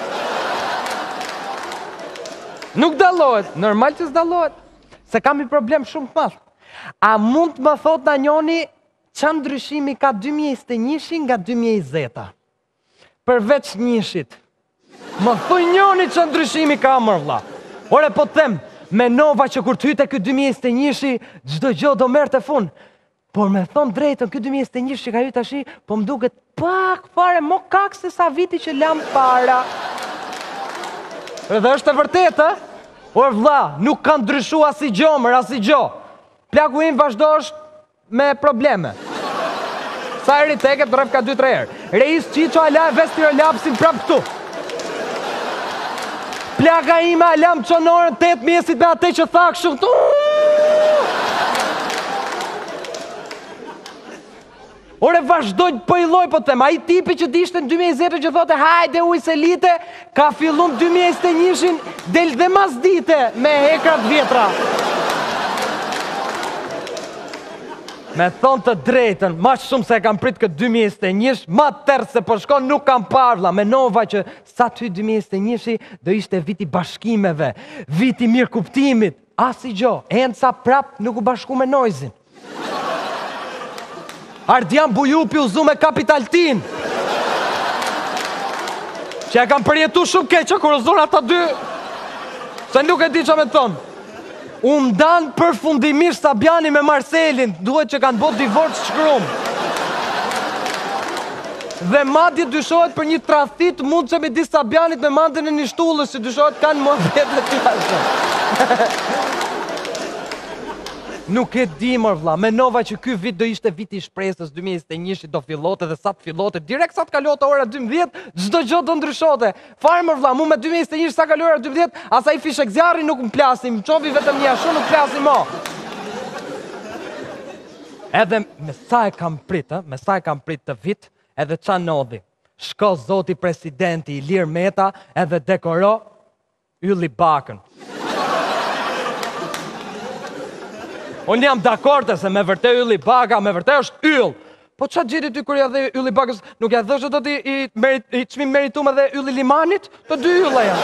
Nuk dallohet, normal që s'dallohet, se kam një problem shumë të madh. A mund të më thot na njoni qa ndryshimi ka dy mijë e njëzet e një nga dy mijë e njëzet? Përveç njëshit. Më thuj njoni qa ndryshimi ka mërë vlla. Ore po them, me nova që kur t'hyte këtë dy mijë e njëzet e një, gjdo gjo do merë të fun. Por me thonë drejtën, këtë dy mijë e njëzet e një që ka hytë ashi, po më duket pak fare, mo kak se sa viti që lam para. Edhe është e vërtetë, ore vlla, nuk ka ndryshu asi gjo, mër asi gjo. Plaku im vazhdo është me probleme. Sa eri teke të rëf ka dy tre herë. Reis Qiqo ala e vestiro lapsin prap këtu. Plaka ime ala më qonorën tetë mjesit me ate që thakë shumë këtu. Ore vazhdoj po i loj po të tema. I tipi që dishte në dy mijë e njëzet që thote hajde uj se lite, ka fillum dy mijë e njëzet e një del dhe mas dite me hekrat vjetra. Me thonë të drejten, ma shumë se kam prit këtë dy mijë e njëzet e një, ma tërë se po shkon nuk kam parla, me nova që sa ty dy mijë e njëzet e një do ishte viti bashkimeve, viti mirë kuptimit, asi gjo, e në sa prap nuk u bashku me Nojzin. Ardian Bujupi u zu me Kapitaltin, që e kam përjetu shumë keqë kur u zunë ata dy, se nuk e di që me thonë. Unë danë përfundimisht Sabjani me Marcelin, duhet që kanë bot divorc shkrum. Dhe madje dyshohet për një tradhtit mund që me di Sabjanit me mandën e një shtullës, që dyshohet kanë më vetë të tjashtë. Nuk e di mër vlla, me nova që ky vit do ishte viti i shpresës, dy mijë e njëzet e një do fillote dhe sa të fillote, direkt sa të kalote ora dymbëdhjetë, çdo gjë do ndryshote. Fare mër vlla, mu me dy mijë e njëzet e një sa kaloi ora dymbëdhjetë, asaj fishek zjarri nuk më plasim, çovi vetëm një ashtu nuk plasim mo. Edhe me sa e kam prit, me sa e kam prit të vit, edhe qa nodhi. Shko zoti presidenti Ilir Meta edhe dekoro Ylli Bakën. Unë jam dakorde se me vërte Ylli Baka, me vërte është yll. Po qa gjeti ty kërja dhe Ylli Bakës, nuk ja dhështë do t'i i qmim meritum edhe Ylli Limanit? Të dy ylla janë.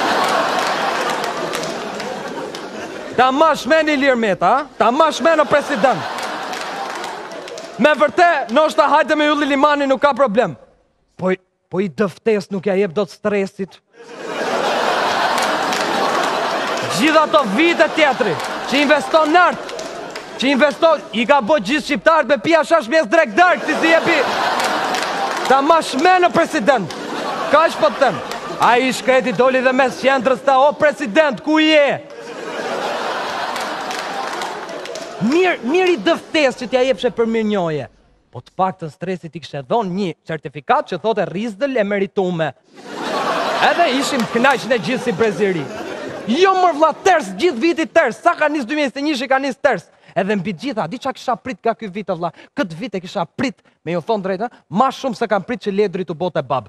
Ta ma shmen Ilir Meta, ta ma shmen o president. Me vërte, në është ta hajde me Ylli Limani nuk ka problem. Po, po i dëftes nuk ja jep do të stresit. Gjitha to vite tjetri, që investon nartë, që investon, i ka bo gjithë shqiptarët me pia shash mjes drek dark, si si jepi. Ta ma shmenë president, ka është po të temë. A i shkreti doli dhe mes qendrës ta, o president, ku je? Mirë, mirë i dëftes që t'ja jepshe për mirë njoje. Po të pak të stresit i kështë dhon një certifikat që thote rizdël e meritume. Edhe ishim të kënaqën e gjithë si breziri. Jo mër vlla ters, gjithë viti ters, sa ka nis dy mijë e njëzet e një që ka nis ters. Edhe mbi gjitha, di qa kisha prit nga ky vit vlla. Këtë vit e kisha prit, me ju thonë drejtën, ma shumë se kam prit që ledri të bote bab.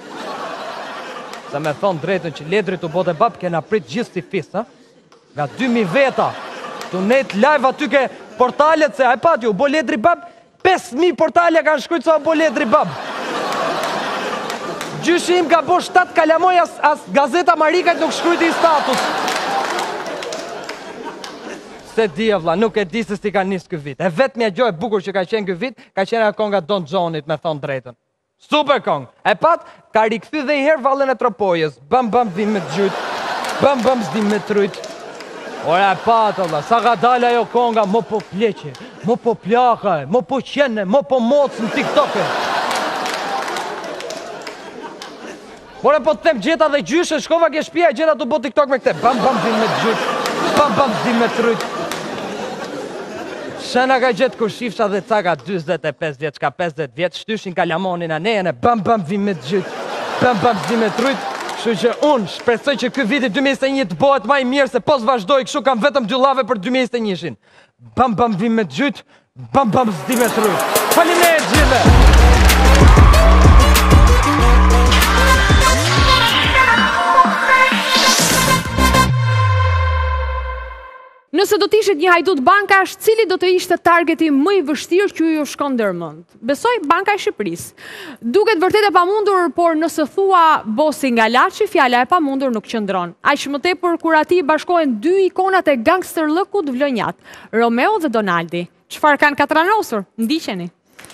Se me thonë drejtën që ledri të bote bab, kena prit gjithë si fis, ha? Nga dy mijë veta. Tu net live aty ke portalet se, a e pat ju, bo ledri bab, pesë mijë portale kanë shkujtë sa bo ledri bab. Gjyshim ka bo shtatë kalamoj, as, as Gazeta Marikajt nuk shkujti i status. Se di e vlla, nuk e di se si ka njës kë vit. E vetë mja gjoj e bukur që ka qenë kë vit, ka qenë e konga Don Johnit, me thonë drejtën. Super kong. E pat, ka rikëthy dhe i herë vallën e tropojës. Bam, bam, dhim me të gjytë. Bam, bam, zdim me trujtë. Ora e pat, vlla, sa ka dala jo konga, mo po pleqe, mo po plaka, mo po qene, mo po mocë në TikTok-e. Ora po të them gjeta dhe gjyshe, shkova ke shpia e gjeta të bo TikTok me këte. Bam, bam, dhim me të gjytë. Bam, bam, zdim me trujtë. Shena ka gjetë kur shifsha dhe caka dyzet e pesë vjetë, shka pesëdhjetë vjetë, shtyshin kalamonin a nejene, bam, bam, vim me të gjytë, bam, bam, zdim me trujtë, shu që unë shpresoj që ky viti dy mijë e njëzet e një të bëhet ma i mirë, se pos vazhdoj, kështu kam vetëm dy llave për dy mijë e njëzet e njëshin. Bam, bam, vim me të gjytë, bam, bam, zdim me trujtë. Faleminderit gjithëve! Nëse do t'ishit një hajdut bankash, cili do të ishte targeti më i vështirë që ju shkon ndërmend? Besoj Banka e Shqipërisë. Duket vërtet e pamundur, por nëse thua bosi nga laçi, fjala e pamundur nuk qëndron. Aq më tepër kur aty bashkohen dy ikonat e gangster lëkut vlonjat, Romeo dhe Donaldi. Çfarë kanë katranosur? Ndiqeni.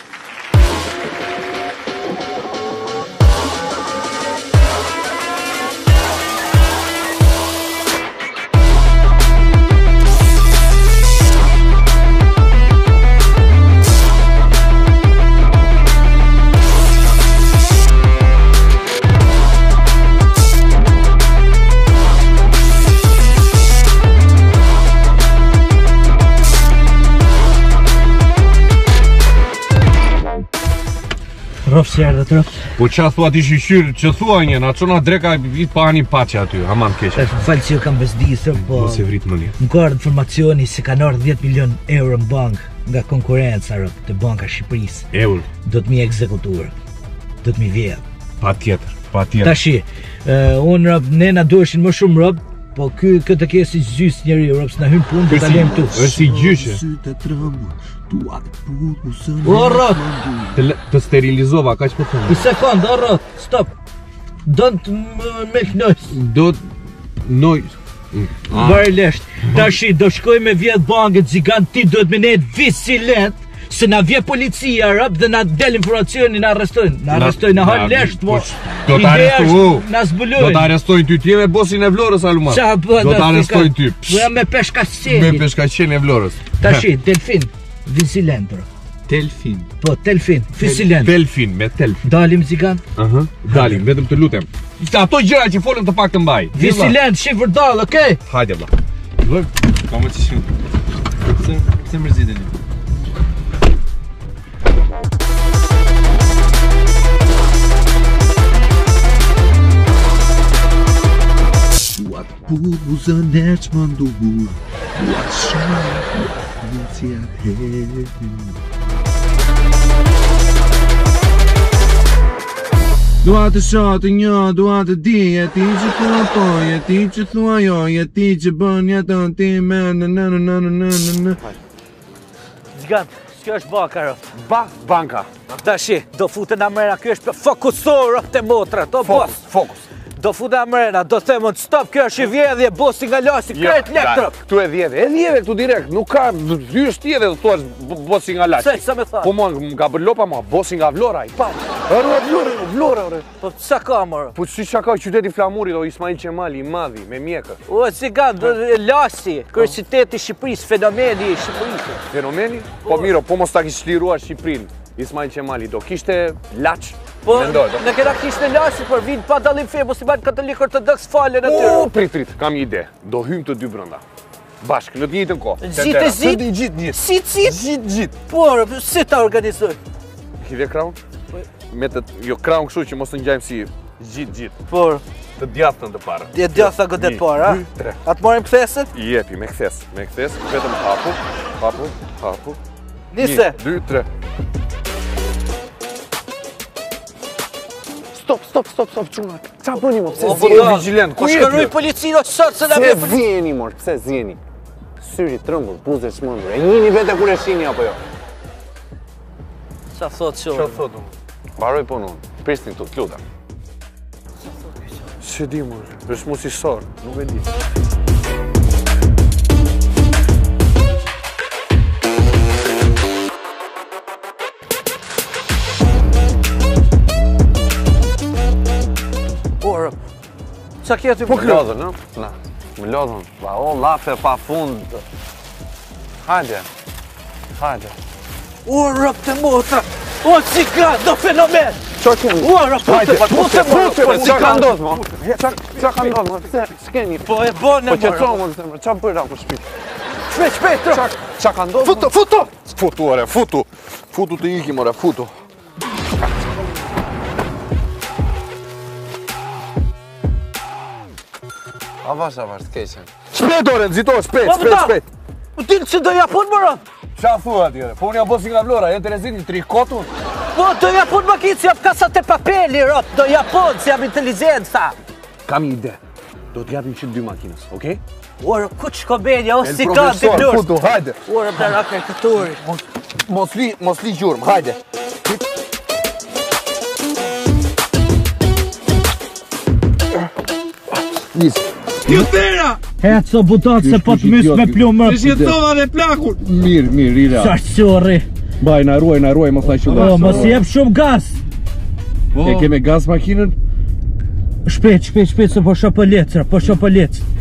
Rofë që erdhe të rofë. Po qa thua ti shqyqyrë, që thua një, na qona dreka i pa një pache aty, aman keqe. Më falë që jo kam bezdisër, po... Mos e vrit më një. Më ka informacioni se ka nërë dhjetë milion euro në bank nga konkurenca rëpë të Banka Shqipërisë. Euro? Do të mi ekzekuturë, do të mi vjedhë. Pa tjetër, pa tjetër. Tashi, unë rëpë, ne na duheshin më shumë rëpë, po këtë ke si gjysë njëri rëpë, s'na hynë punë, do të alem tu. është si gjyshe. O, rot! Të sterilizova, ka që po thëmë? I sekund, o, rot, stop! Don't make noise. Do të... noise. Bërë lesht, tashi, do shkoj me vjetë bankët zigant, ti do të me nejtë visilent, se na vje policia rëp dhe na del informacioni, na arrestojnë. Na arrestojnë, na harë lesht, mo. Do të arrestojnë, na zbulojnë. do të arrestojnë ty, ti e me bosin e Vlorës, Alumar. Do të arrestojnë ty. Po jam me peshkaqeni. Me peshkaqeni e Vlorës. Tashi, Delfin, visilent, bro. Telfin. Po, Telfin, visilent. Telfin, me telfin. Dalim zigant? Aha, dalim, vetëm të lutem. Ato gjëra që folëm të pak të mbaj. Visilent, shifër dal, okej? Hajde, vlla. Vë, ka më që shumë. Pse, pse mërziteni? Duat buzën e që më ndugur, duat shumë, në si atëherë. Dua të shoh të një, dua të di, e ti që thua po, e ti që thua jo, e ti që bën jetën time, në në në në në në në. Zgant, kjo është banka, rëf. Ba, banka. Tashi, do futën amrena, kjo është fokusor, rëf të motra, do bos. Fokus. Do futën amrena, do themën, stop, kjo është i vjedhje, bosi nga lasi, kret lektrëp. Këtu e vjedhje, e vjedhje këtu direkt, nuk ka, dy është tjedhe, do të thua bosi nga lasi. Se, sa me tha? Po mua nga bërlopa mua, bosi nga Vlora, i pa. Arua Vlora, Vlora, ore. Po sa ka, mërë? Po si qa ka qyteti Flamurit, o Ismail Qemali, i madhi, me mjekë. O, si ka, lasi, kërësiteti Shqipëris, fenomeni i Shqipërisë. Fenomeni? Po miro, po mos ta kishtë liruar Shqipërin, Ismail Qemali, do kishte laq Po, në kena kishë në lasit, për vinë pa dalim fe, mos i banë katolik ortodoks falen atyre. O, prit, prit, kam një ide. Do hymë të dy brënda. Bashkë, në të njëjtën kohë. Gjitë e zit? Gjitë, gjitë. Si, si? Gjitë, gjitë. Por, si ta organizoj? Hidhe kraun? Me të, jo kraun kështu që mos të njajmë si gjitë, gjitë. Por. Të djathën të para. Të djathën godet para, a? Tre. Atë marim këtheset? I jepi, me këthes, me këthes, vetëm hapu, hapu, hapu. Nise. Një, dy, tre. Stop, stop, stop, stop, quna. Qa bëni, mo, pse O, zjeni? o, vigilent, ku Po jeti? shkërruj policinë o sot se na Pse vje zjeni, mor, pse zjeni? Syri trëmbull, buzë shmëndur. E njini vete kur e shini apo jo? Qa thot që? Qa thot unë? Baroj po unë. Pristin tu, t'luta. Se di, mor, është mos i sarë, nuk e di. Por, qa kje ty Po lodhën, në? Na, më lodhën. Ba, o, lafe pa fund. Hajde. Hajde. O, rëp të motra! O, si ka, do fenomen! Qa keni? O, rëp të Hajde, motra! pute, pute, pute, qa ka ndodhë, mo? Qa ka ndodhë, mo? Pse, s'keni? Po e bonë, Po që co, mo, zemër, qa bëjra për shpit? Shpet, shpet, rëp! Qa ka ndodhë? Futu, futu! Futu, ore, futu! Futu të ikim, ore, futu! Avash, avash, t'keqen. Shpet, ore, nëzito, shpet, Po, shpet, ta! shpet! U tilë që do japun, më rëp! Qa thua atjere? Po unë ja bosi nga vlora, jenë Terezin, një tri kotun? Po, do japun më kitë, si jap kasat e papeli, rëp! Do japun, si jap inteligenca! Kam një ide. Do t'japim që dy makinës, okej? Orë, ku që komenja, o El si ka të profesor, blurë! futu, hajde! Orë, bërra kërkëtori! Mos li, mos li gjurëm, hajde! Nisë. Ju tera! Hecë o butat se po të mysë me plumë. Që jetova dhe plakun. Mirë, mirë, rira. Qa qori. Baj, na ruaj, na ruaj, mos na shumë. O, mos jep shumë gas. E keme gas makinën? Shpet, shpet, shpet, se po shopë lecra, po shopë lecra.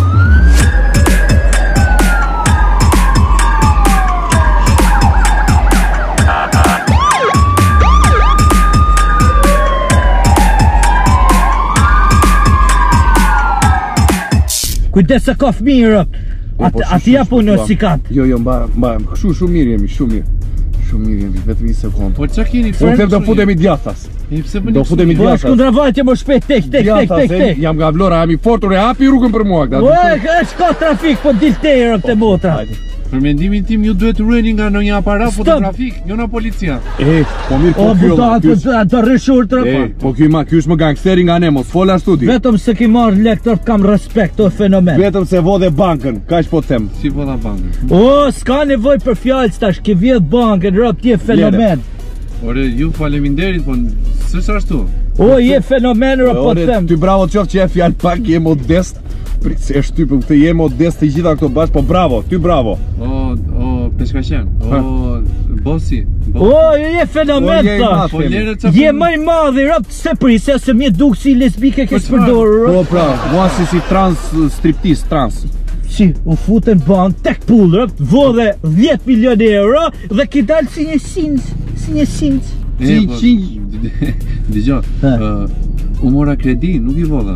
Kujdes se ka fëmijë, ati ja punë o si katë. Jo, jo, mba, mba, kështu shumë mirë jemi, shumë mirë. Shumë mirë jemi, vetëm një sekundë. Po qa keni Unë them do futemi djathas. Do futemi Po djathas. është kundravajtje më shpet, tek, tek, tek, tek, tek. Jam nga vlora, jam i fortur e hapi rrugën për mua. O, është ka trafik, po dil te e rëpë të motra. Për mendimin tim ju duhet rueni nga në një aparat fotografik, jo nga policia. E, po mirë, po O, kjo. butat, të rrëshur të E, rëpa. po kjo ma, kjo është më gangsteri nga ne, mos fola studi. Vetëm se ki marrë lektor kam respekt, o fenomen. Vetëm se vo dhe bankën, ka po të them. Si vo dhe bankën? O, s'ka nevoj për fjallës tash, ki vjetë bankën, rëp, ti e fenomen. Ore, ju faleminderit, po s'është ashtu. O, je fenomen, rëp, po të them. Ty bravo të qofë që e fjallë pak, je modest. Prit, se është ty për këtë je modest të gjitha këto bashkë, po bravo, ty bravo. O, o, peshkashen, o, bosi. O, je fenomen, tash. Je më i madhi, rëp, se prisja, se mje duk si lesbike ke shpërdorë, rëp. Po, pra, mua si si trans, striptease, trans. Si, u futën bank, tek pull, rëp, vodhe dhjetë milion euro, dhe ki dalë si një sinç, si një sinç. Si një sinç. Dëgjo, u mora kredi, nuk i vodha.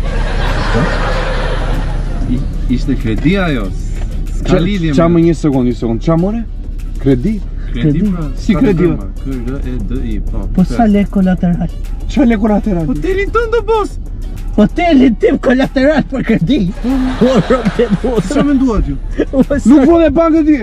Ishte kredi ajo, s'ka lidhje me... Qa më një sekund, një sekund, qa more? Kredi? Kredi pra... Si kredi? K R E D I, po. Po sa le kolateral? Qa le kolateral? Hotelin tënë do bos! Hotelin tim kolateral për kredi! O, rëpë e bosa! Qa me nduat ju? Nuk po dhe bankë ti!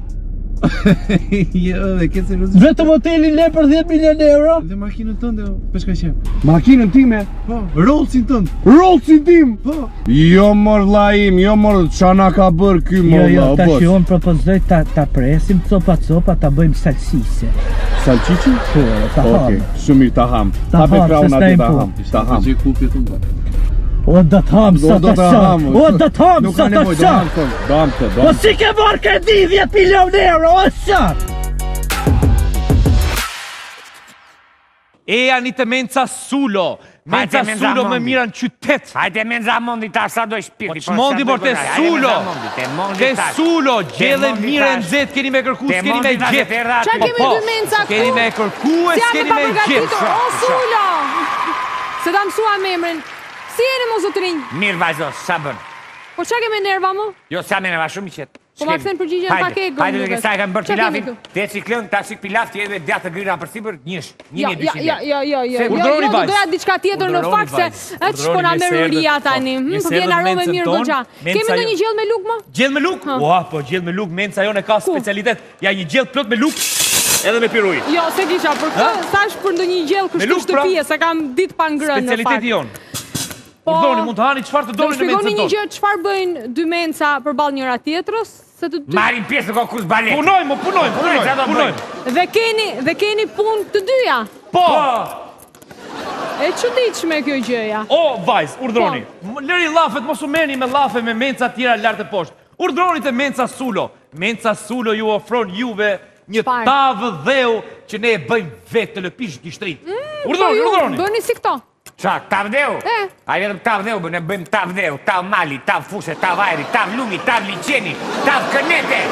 Jo, dhe këtë se rëzë... Vetëm hotelin le për dhjetë milion euro? Dhe makinën tënde, peshka qep. Makinën time? Po, Rollsin tënd. Rollsin tim? Po. Jo mor laim, jo mor, qa na ka bërë ky mor la, Jo, jo, o ta bosh. shion propozoj ta, ta presim copa copa, ta bëjmë salsise. Salqiqi? Po, ta ham. Okej, shumë mirë ta ham. Ta Hape ham, kraun se atje s'na ta impu. ham. Ta ham. Që kupje të mba. O, da të ham sa të sam. O, da të ham Nuk sa ka të nevoj, do sam. ham thëmë, do ham të, do Po ham. si ke marrë kredi dhjetë milion euro, o sa? Eja një të menca Sulo. Menca Sulo më mira në qytet. Hajde menza mondi ta sa do shpirti. Po ç'mondi por te Sulo. Te Sulo, gjelle mirë nxet keni me kërku, s'keni me gjet. Qa kemi dy menca ku? Keni me kërku e s'keni me gjet. O Sulo! Se ta mësua me emrin. Si jeni mo zotrinj? Mirë vajzo, sa bën? Po qa kemi nerva mu? Jo, sa me nerva shumë i qetë. Po ma këthen përgjigjen pak e gëmë. Hajde dhe kësa e kam bërë pilafin, te që klën, ta shik pilaf të jeve djatë të grina për sipër, njësh, një një dyshim. Ja, ja, ja, ja, ja, jo, do doja diçka tjetër në fakt se është shkona me rëria tani. Po vjen arome mirë goxha. Kemi në një gjell me luk më? Gjell me luk? Ua, po gjell me luk, menca jone ka specialitet. Ja, një gjell plot me luk, edhe me piruj. Jo, se kisha, për këtë, thash për ndonjë gjell kështu shtëpie, se kam ditë pa ngrënë në fakt. Specialiteti jonë. Urdoni, mund të hani qëfar të doni në mencën tonë. Do shpikoni një gjë, qëfar bëjnë dy menca përballë njëra tjetrës? Marim pjesë në konkus balet. Punojmë, punojmë, punojmë, punojmë. Dhe keni, dhe keni punë të dyja? Po! E çuditshme kjo gjëja. O, vajz, urdroni. Lëri llafet, mos u merrni me llafe me menca tjera lart e poshtë. Urdroni te menca Sulo. Menca Sulo ju ofron juve një tavë dheu që ne e bëjmë vetë të lëpish gishtrit. Urdroni, urdroni. Bëni si këto. Qa, tav dheu? A vetëm tav dheu, ne bëjmë tav dheu, tav mali, tav fuse, tav ajri, tav lumi, tav liqeni, tav kënete.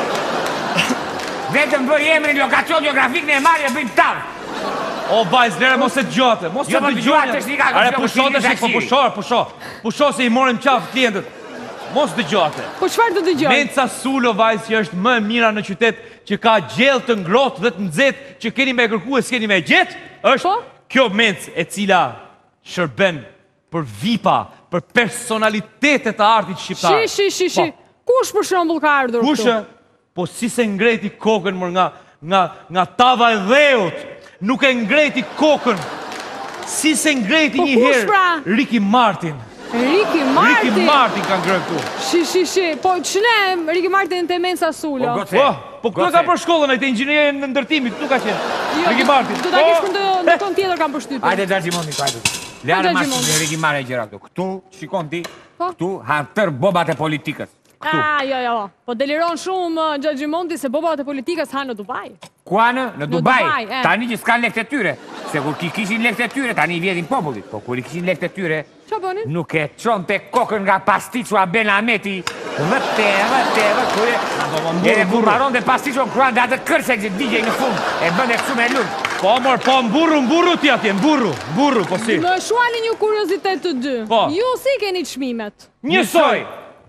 Vetëm bëj emrin lokacion geografik në e marrë e bëjmë tav. O, vajz, lere mos e gjote, mos e të gjote. Are, pusho të shik, po pusho, pusho. Pusho se i morim qafë klientët. Mos të gjote. Po qëfar të dëgjoj? Menca Sulo, vajz, që është më mira në qytet, që ka gjellë të ngrotë dhe të nxet, që keni me kërku e s'keni me gjetë, është kjo mencë e cila shërben për vipa, për personalitetet të artit shqiptar. Shi, shi, shi, shi. Kush për shembull ka ardhur këtu? Kush? Po si se ngreti kokën mër nga, nga, nga tava e dheut, nuk e ngreti kokën. Si se ngreti një herë pra? Ricky Martin. Ricky Martin? Ricky Martin ka ngrë këtu. Shi, shi, shi. Po qëne Ricky Martin të menca Sulo? Po, po këtë ka për shkollën, e të inxinierë në ndërtimit, tu ka qenë. Ricky Martin. Do ta kish për në ton tjetër kam përshtypjen. Hajde Xhaxhimoni, hajde. Lërë mashtë në Ricky Martin e gjera këtu. Këtu, shikon ti, këtu hanë tërë bobat e politikës. Ah, jo, jo. Po deliron shumë Xhaxhimonti se bobat e politikës hanë në Dubai. Kua në? Në Dubai. Tani që s'kan lekët e tyre. Se kur ki kishin lekët e tyre, tani i vjetin popullit. Po kur i kishin lekët e tyre, nuk e qonë të kokën nga pasticua Ben Ahmeti. Vëte, vëte, vëte. E kur maron dhe pasticua në kruan dhe atë kërse që digjej në fund. E bënde kësu me lunë. Po, mor, po, mburru, mburru ti atje, mburru, mburru, po si. Më shuani një kuriozitet të dy. Po. Ju si keni çmimet? Njësoj.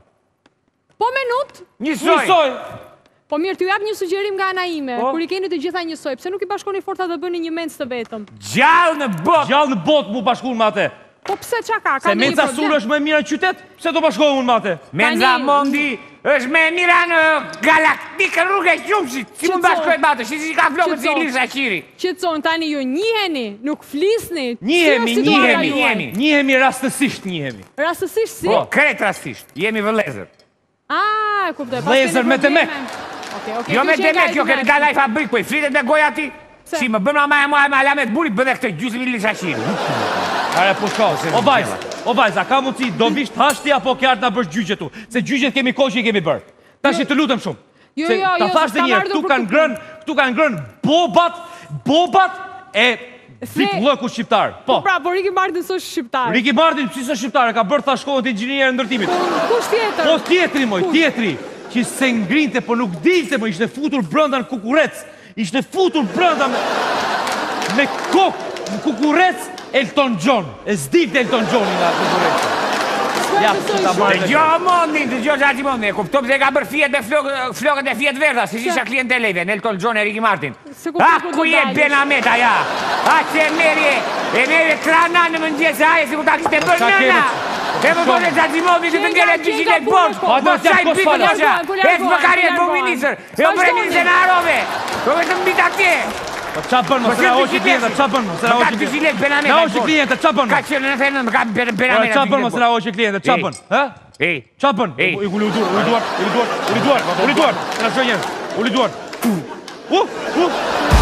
Po minut? Njësoj. Po mirë, t'ju jap një sugjerim nga ana ime. Kur i keni të gjitha njësoj, pse nuk i bashkoni forca dhe bëni një mencë të vetëm? Gjallë në bot! Gjallë në bot mu bashkun me atë. Po pse qa ka? Se menca Sulo është më e mira në qytet, pse do bashkohun me atë? Menca Mondi është më e mira në galaktikë rrugë e qumshit. Si mund bashkohet me atë? Si si ka flokët si Ilir Shaqiri. Qetson, tani ju njiheni, nuk flisni. Njihemi, njihemi, njihemi. Njihemi rastësisht njihemi. Rastësisht si? Po, krejt rastësisht. Jemi vëllezër. Ah, e kuptoj. Vëllezër me të mek. Jo me të mek, jo kemi dalë ai fabrik, po i flitet me goja ti. Si më bëmë ma e mua me alamet burit, bëdhe këtë gjysëm Ilir Shaqiri. Are, po shko, o vajz, o vajz, a ka mundësi, do visht hashti apo kjartë nga bësh gjyqet tu? Se gjyqet kemi kohë që i kemi bërë. Ta shi të lutëm shumë. Jo, jo, jo, ta thash dhe njerë, tu kanë grën, tu kanë grën bobat, bobat e vik lëku shqiptar. Po, pra, po Ricky Martin së shqiptar. Ricky Martin, si së shqiptar, ka bërë tha shkollën të inxinierë ndërtimit. Kush tjetër? Po, tjetri, moj, tjetri, që se ngrinte, po nuk dilte, mo, ishte futur brënda në kukurec, ishte futur brënda me kokë, në kukurec, Elton John, e zdilte Elton John nga kukurec. Ja, që ta marrë dhe gjo Mondi, dhe gjo Xhaxhimoni, e kuptop se ka bërë fiet me flokët e fiet verda, si isha klienteleve, në Elton John e Ricky Martin. Ah, ku je Ben Ahmet aja? Ah, që e merje, e merje trana në mëngjes aje, si ku ta kishte bërë nëna. E më bërë Xhaxhimoni të të ngele dyqin e borë, më saj pitë në që, e të më karjet për ministër, e më bërë ministër në Arove, e më të mbita tje. Po qa bënë më, se ra oqë klientët, qa bënë më, se ra oqë klientët. Ra oqë klientët, qa bënë më? Ka qërë në thejnë më ka Ben Ahmet. Qa bënë më, se ra oqë klientët, qa bënë? Ej, qa bënë? I uli duar, uli duar, uli duar, uli duar, uli duar, se ra shoj njërë, uli duar. U, u.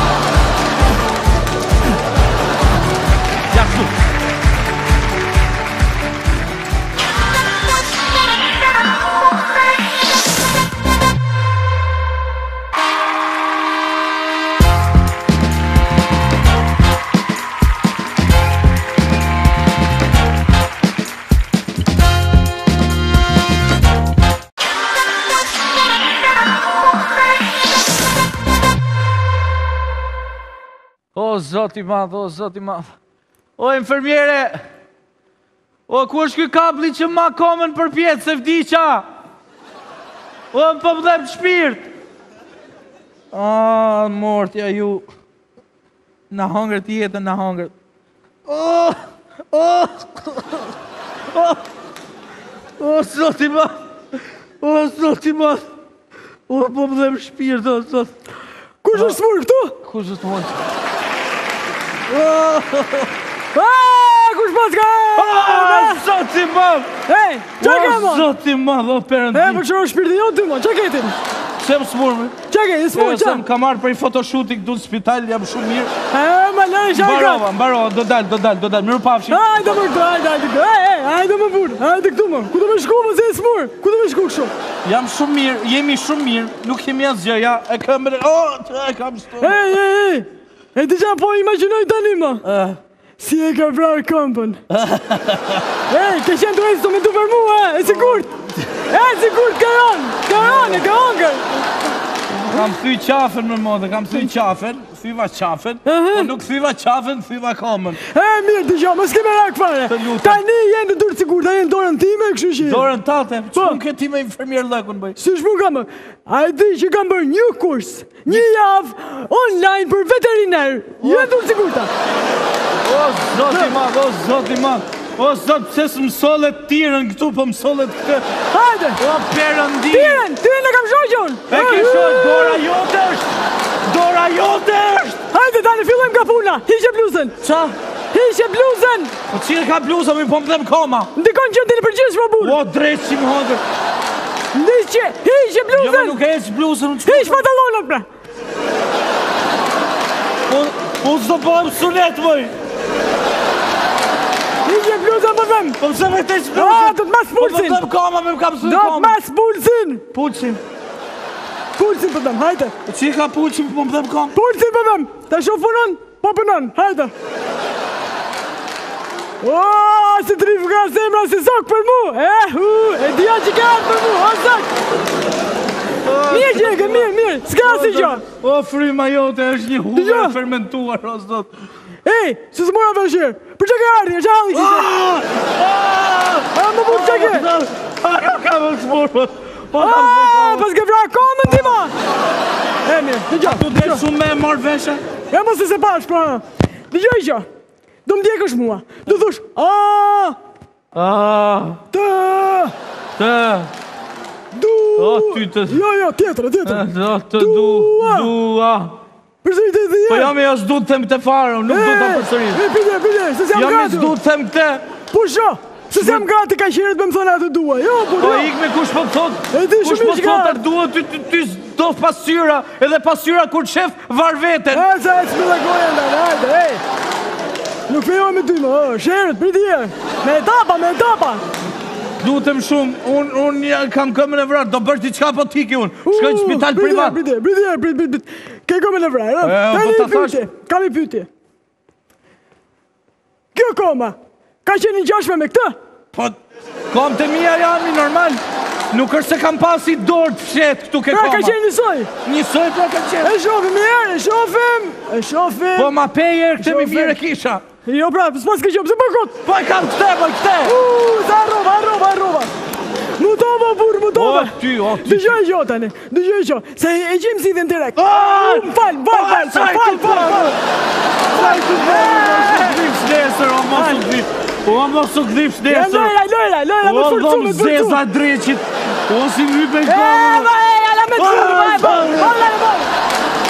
Ja, kështu. zoti madh, o zoti madh. O, infermiere! O, ku është ky kapli që ma komen për pjetë, se vdiqa? O, më po më dhe shpirt! A, mortja ju. Na hongër tjetën, na hongër. O, o, o, o, zoti madh! O, zoti madh! O, po më dhe shpirt, o, zoti. Kush është smur këtu? Kush është smur? Aaaa, kush pas ka? Aaaa, zoti madh! Hej, qa ke mo? Zoti madh, o perëndi. E, për që është shpirti jo ty mo, qa ketin? Se më smur me? Qa ke, i smur, qa? Se më ka marrë për i photoshooti këtu në spital, jam shumë mirë. E, ma lej, qa ka? Mbarova, mbarova, do dal, do dal, do dal, mirë pafshim. Hajde më këtu, hajde, hajde këtu, e, e, hajde më burë, hajde këtu më. Ku do me shku më se i smur? Ku do me shku kështu? Jam shumë mirë, jemi shumë mirë, nuk jemi asgjë, ja, e kam bërë, o, e kam shtu. Ej, ej, ej, e ti qa po imaginoj tani ma? Si e ka vrarë këmpën. Ej, ke qenë duhet të me du për mua, e sigurt. E sigurt ka janë, ka janë, e ka hongër. Kam thy qafën më modë, kam thy qafën, thyva qafën, po nuk thyva qafën, thyva kamën. E, mirë, t'i gjo, më s'keme rak fare. Tani jenë të durë sigur, ta jenë dorën time, kështu që. Dorën tate, që më këtë ti me infermier lëkun bëj? Si shmu kamë, a e di që kam bërë një kurs, një javë, online për veteriner. Jenë durë sigur ta. O, zoti madh, o, zoti madh. O, zot, pëse së mësollet tiren këtu, po mësollet këtë. Hajde! O, perëndi! Tiren, tiren e kam shoqën! E ke shoqë, dora jote është! Dora jote është! Hajde, tani, fillojmë ka puna! Hiqe bluzën! Qa? Hiqe bluzën! Po qire ka bluzën, mi po më dhem koma! Ndikon që ti në përgjithë më burë! O, drejtë që më hodër! Ndiqe, hiqe bluzën! Jo, me nuk e heqë bluzën! Hiqë pantalonët, pra! O, zdo po e më sunet, mëj! Hiqe bluzën për them! Po mëse me te që bluzën! A, do të mas pulsin! Po të them kama, me më kam së kama! Do të mas pulsin! Pulsin! Pulsin për them, hajde! Që i ka pulsin, po më them kama? Pulsin për them! Ta shof punon, po punon, hajde! O, si tri ka zemra si zok për mu! Eh, hu, e dia që ka për mu, o zok! Mirë gjeke, mirë, mirë, s'ka si gjo! O, fryma jote është një huve fermentuar, o zot! Ej, se së mora vëshirë, për që ke ardi, e që halli kështë? A, më burë që ke? A, ka më shmurë, a, pas ke vra komën ti ma? E, mirë, në gjo, të dhe shumë me marrë veshe? E, mos e se pash, pra, në gjo i gjo, do më djekësh mua, do thush, a, a, të, të, du, o, ty të, jo, jo, tjetër, tjetër, të, du, dua, përsërit e dhije? Po jam e as du të them të farë, nuk du të përsërit. E, pide, pide, se s'jam gati. Jam e s'du të them të. Pusho, se s'jam gati ka qeret me më thonë atë dua. Jo, po, jo. Po ik me kush po të thot, kush po të thot atë dua, ty s'do pasyra, edhe pasyra kur qef var veten. E, se e s'me dhe goja ndar, hajde, ej. Nuk fejoj me ty, më, sheret, për dje. Me etapa, me etapa. Lutem shumë, unë kam këmën e vrarë, do bërë t'i qka po t'iki unë, shkoj në spital privat. Bridje, bridje, bridje, bridje, ke këmën e vrarë, kam i pytje, kam i pytje. Kjo koma, ka qenë një gjashme me këtë? Po, kom të mija jam i normal, nuk është se kam pasi dorë të fshetë këtu ke koma. Pra, ka qenë njësoj? Njësoj, pra ka qenë. E shofim, e shofim, e shofim. Po, ma pejer këtë mi mire kisha. Jo, pra, s'pas ke qëmë, se për këtë. Po, e kam këte, po, këte. Uuu, sa arroba, arroba, arroba. Mutova, burë, mutova. O, ty, o, ty. Dëgjoj gjo, tani, dëgjoj gjo. Se e gjimë si dhe në direkt. Aaaa, më falë, më falë, falë, falë, falë, falë. Falë, të falë, mos u gdhip shnesër, o, mos u gdhip. O, mos u gdhip shnesër. Lojra, lojra, lojra, me fërcu, me fërcu. O, dhëm zeza dreqit. O, si më hype i kamë. E, e, ala me të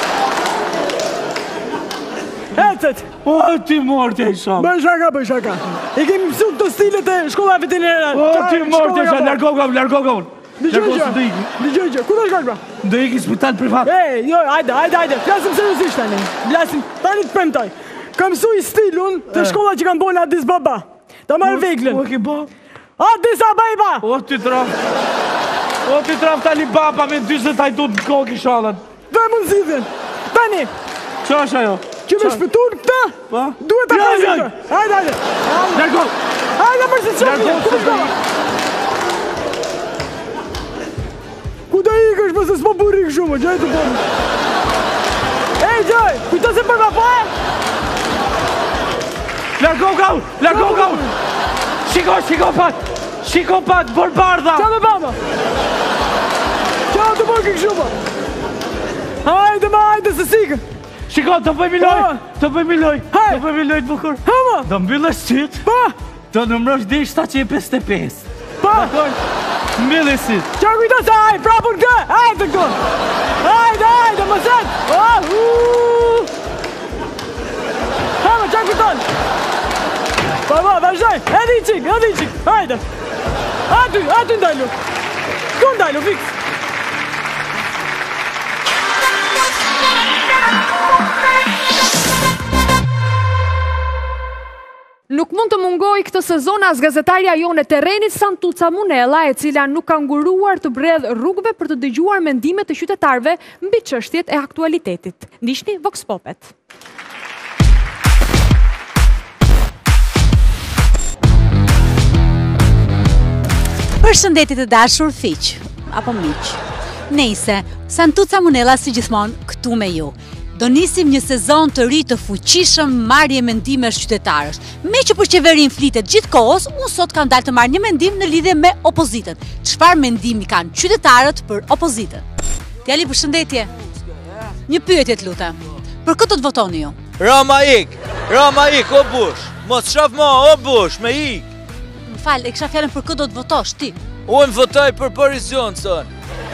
Ecet! O, ti morti e sham! Bën shaka, bën shaka! I kemi mësu të stilet e shkolla veterinere! O, ti morti e sham! Largo gavë, largo gavë! Dëgjoj gjë! Dëgjoj gjë! Ku do shkoj pra? Do iki spital privat! E, jo, hajde, hajde, hajde! Flasim seriozisht tani! Flasim, tani të premtoj! Kam mësu i stilun të shkolla që kam bojnë Adis Baba! Ta marrë veglën! O, ki ba? Adis Ababa! O, ti traf! O, ti traf tani baba me dyset hajdut në kokë i shalën! Dhe më nëzidhin! Tani! Qa është ajo? Që me shpëtur këta? Pa? Duhet të prezime! Hajde, hajde! Largo! Hajde, mërë si qofi! Ku më shkova? Ku da ikësh përse s'po burik shumë, gjaj të përë! Ej, gjaj! Kujto se përma pa e? Largo gau, largo gau. Shiko, shiko pak. Shiko pak, barbardha. Qa me baba? Qa të bërë kështu pa? Hajde ma, hajde se sikë. Shiko, do bëjmë loj. Do bëjmë loj. Do bëjmë loj të bukur. Hama. Do mbyllesh syt. Pa. Do nëmrosh dishta që e pesëdhjetë e pesë. Pa. Mbylli syt. Qa kujta se hajde, prapun kë. Hajde këto. Hajde, hajde, më zet. Hama, qa kujton. Pa, pa, vazhdoj. Edhi qik, edhi qik. Hajde. Aty, aty ndajlu. Ku ndajlu, fix. Nuk mund të mungoj këtë sezon as gazetarja jone Terrenit Santuca Munella, e cila nuk ka nguruar të bredh rrugëve për të dëgjuar mendimet të qytetarëve mbi çështjet e aktualitetit. Ndiqni Vox Popet. Përshëndetje të dashur fiq, apo miq. Nejse, Santuca Munella si gjithmonë këtu me ju. Do nisim një sezon të ri të fuqishëm marrje mendimesh qytetarësh. Me që për qeverin flitet gjithë kohës, unë sot kam dalë të marrë një mendim në lidhje me opozitën. Çfarë mendimi kanë qytetarët për opozitën? Djali, përshëndetje. Një pyetje të lutem. Për këtë do të votoni ju? Rama ik, Rama ik, o Bush. Mos shaf ma, o Bush, me ik. Më fal, e kisha fjalën për këtë do të votosh ti. Unë votoj për Boris Johnson.